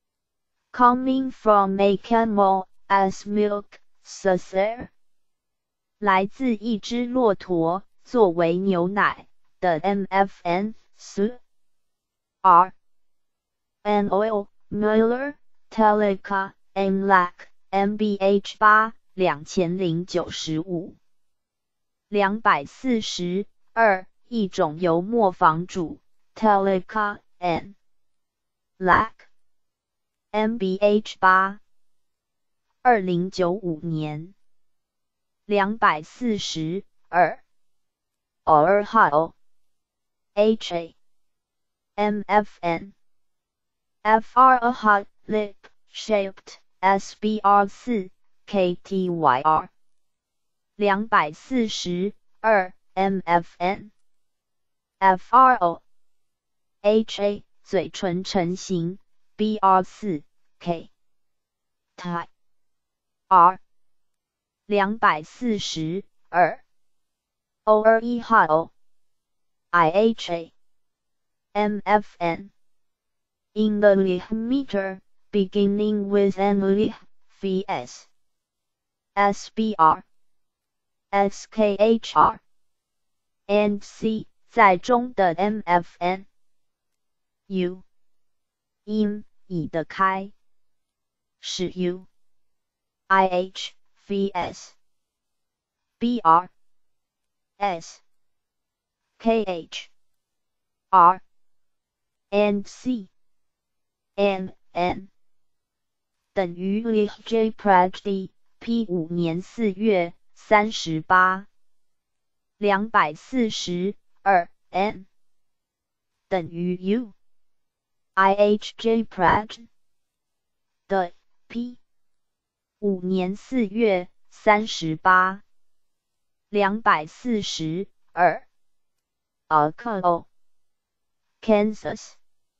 S1: coming from a camel as milk sucer 来自一只骆驼作为牛奶的 M F N S R N Oil Miller Teleka M L A C M B H 八两千零九十五两百四十二一种油磨坊主 Teleka N L A C M B H 八二零九五年两百四十二 Orhao H A M F N F R A hot lip shaped S B R 四 K T Y R 两百四十二 M F N F R O H A 嘴唇成型 B R 四 K T R 两百四十二 O R E hot I H A M F N in the Lih meter beginning with an Lih vs S B R S K H R and C 在中的 M F N U in 以的开是 U I H vs B R S K H R and C N N 等于 Lih J Prajdi P 五年四月三十八两百四十二 N 等于 U I H J Praj 的 P 五年四月三十八两百四十二 Arco Kansas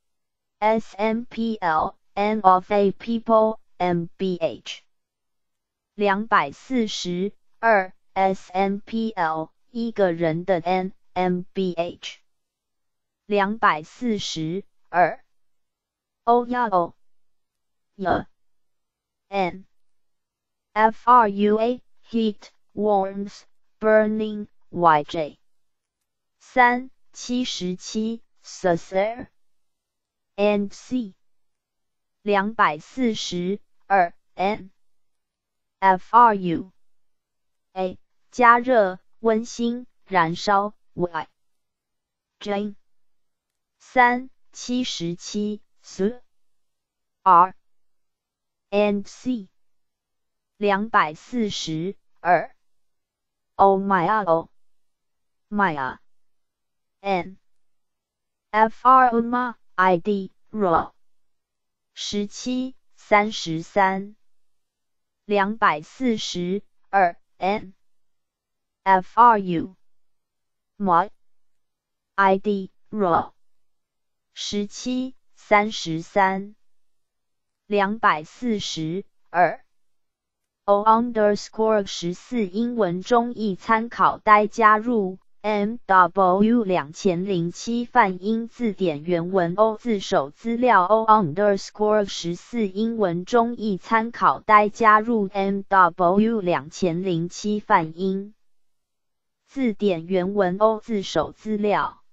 S1: S M P L N of a people M B H 两百四十二 S M P L 一个人的 N M B H 两百四十二 O Y O Y N F R U A heat warms burning Y J 三七十七 Sucer and C 两百四十二 N F R U A 加热温馨燃烧 Y J 三七十七 S R and C 两百四十二 O Maya O Maya N F R U M A I D RAW 十七三十三两百四十二 N F R U M A I D RAW 十七三十三两百四十二 O underscore 十四英文中译参考呆加入 M W 两千零七泛音字典原文 O 字首资料 O underscore 十四英文中译参考呆加入 M W 两千零七泛音字典原文 O 字首资料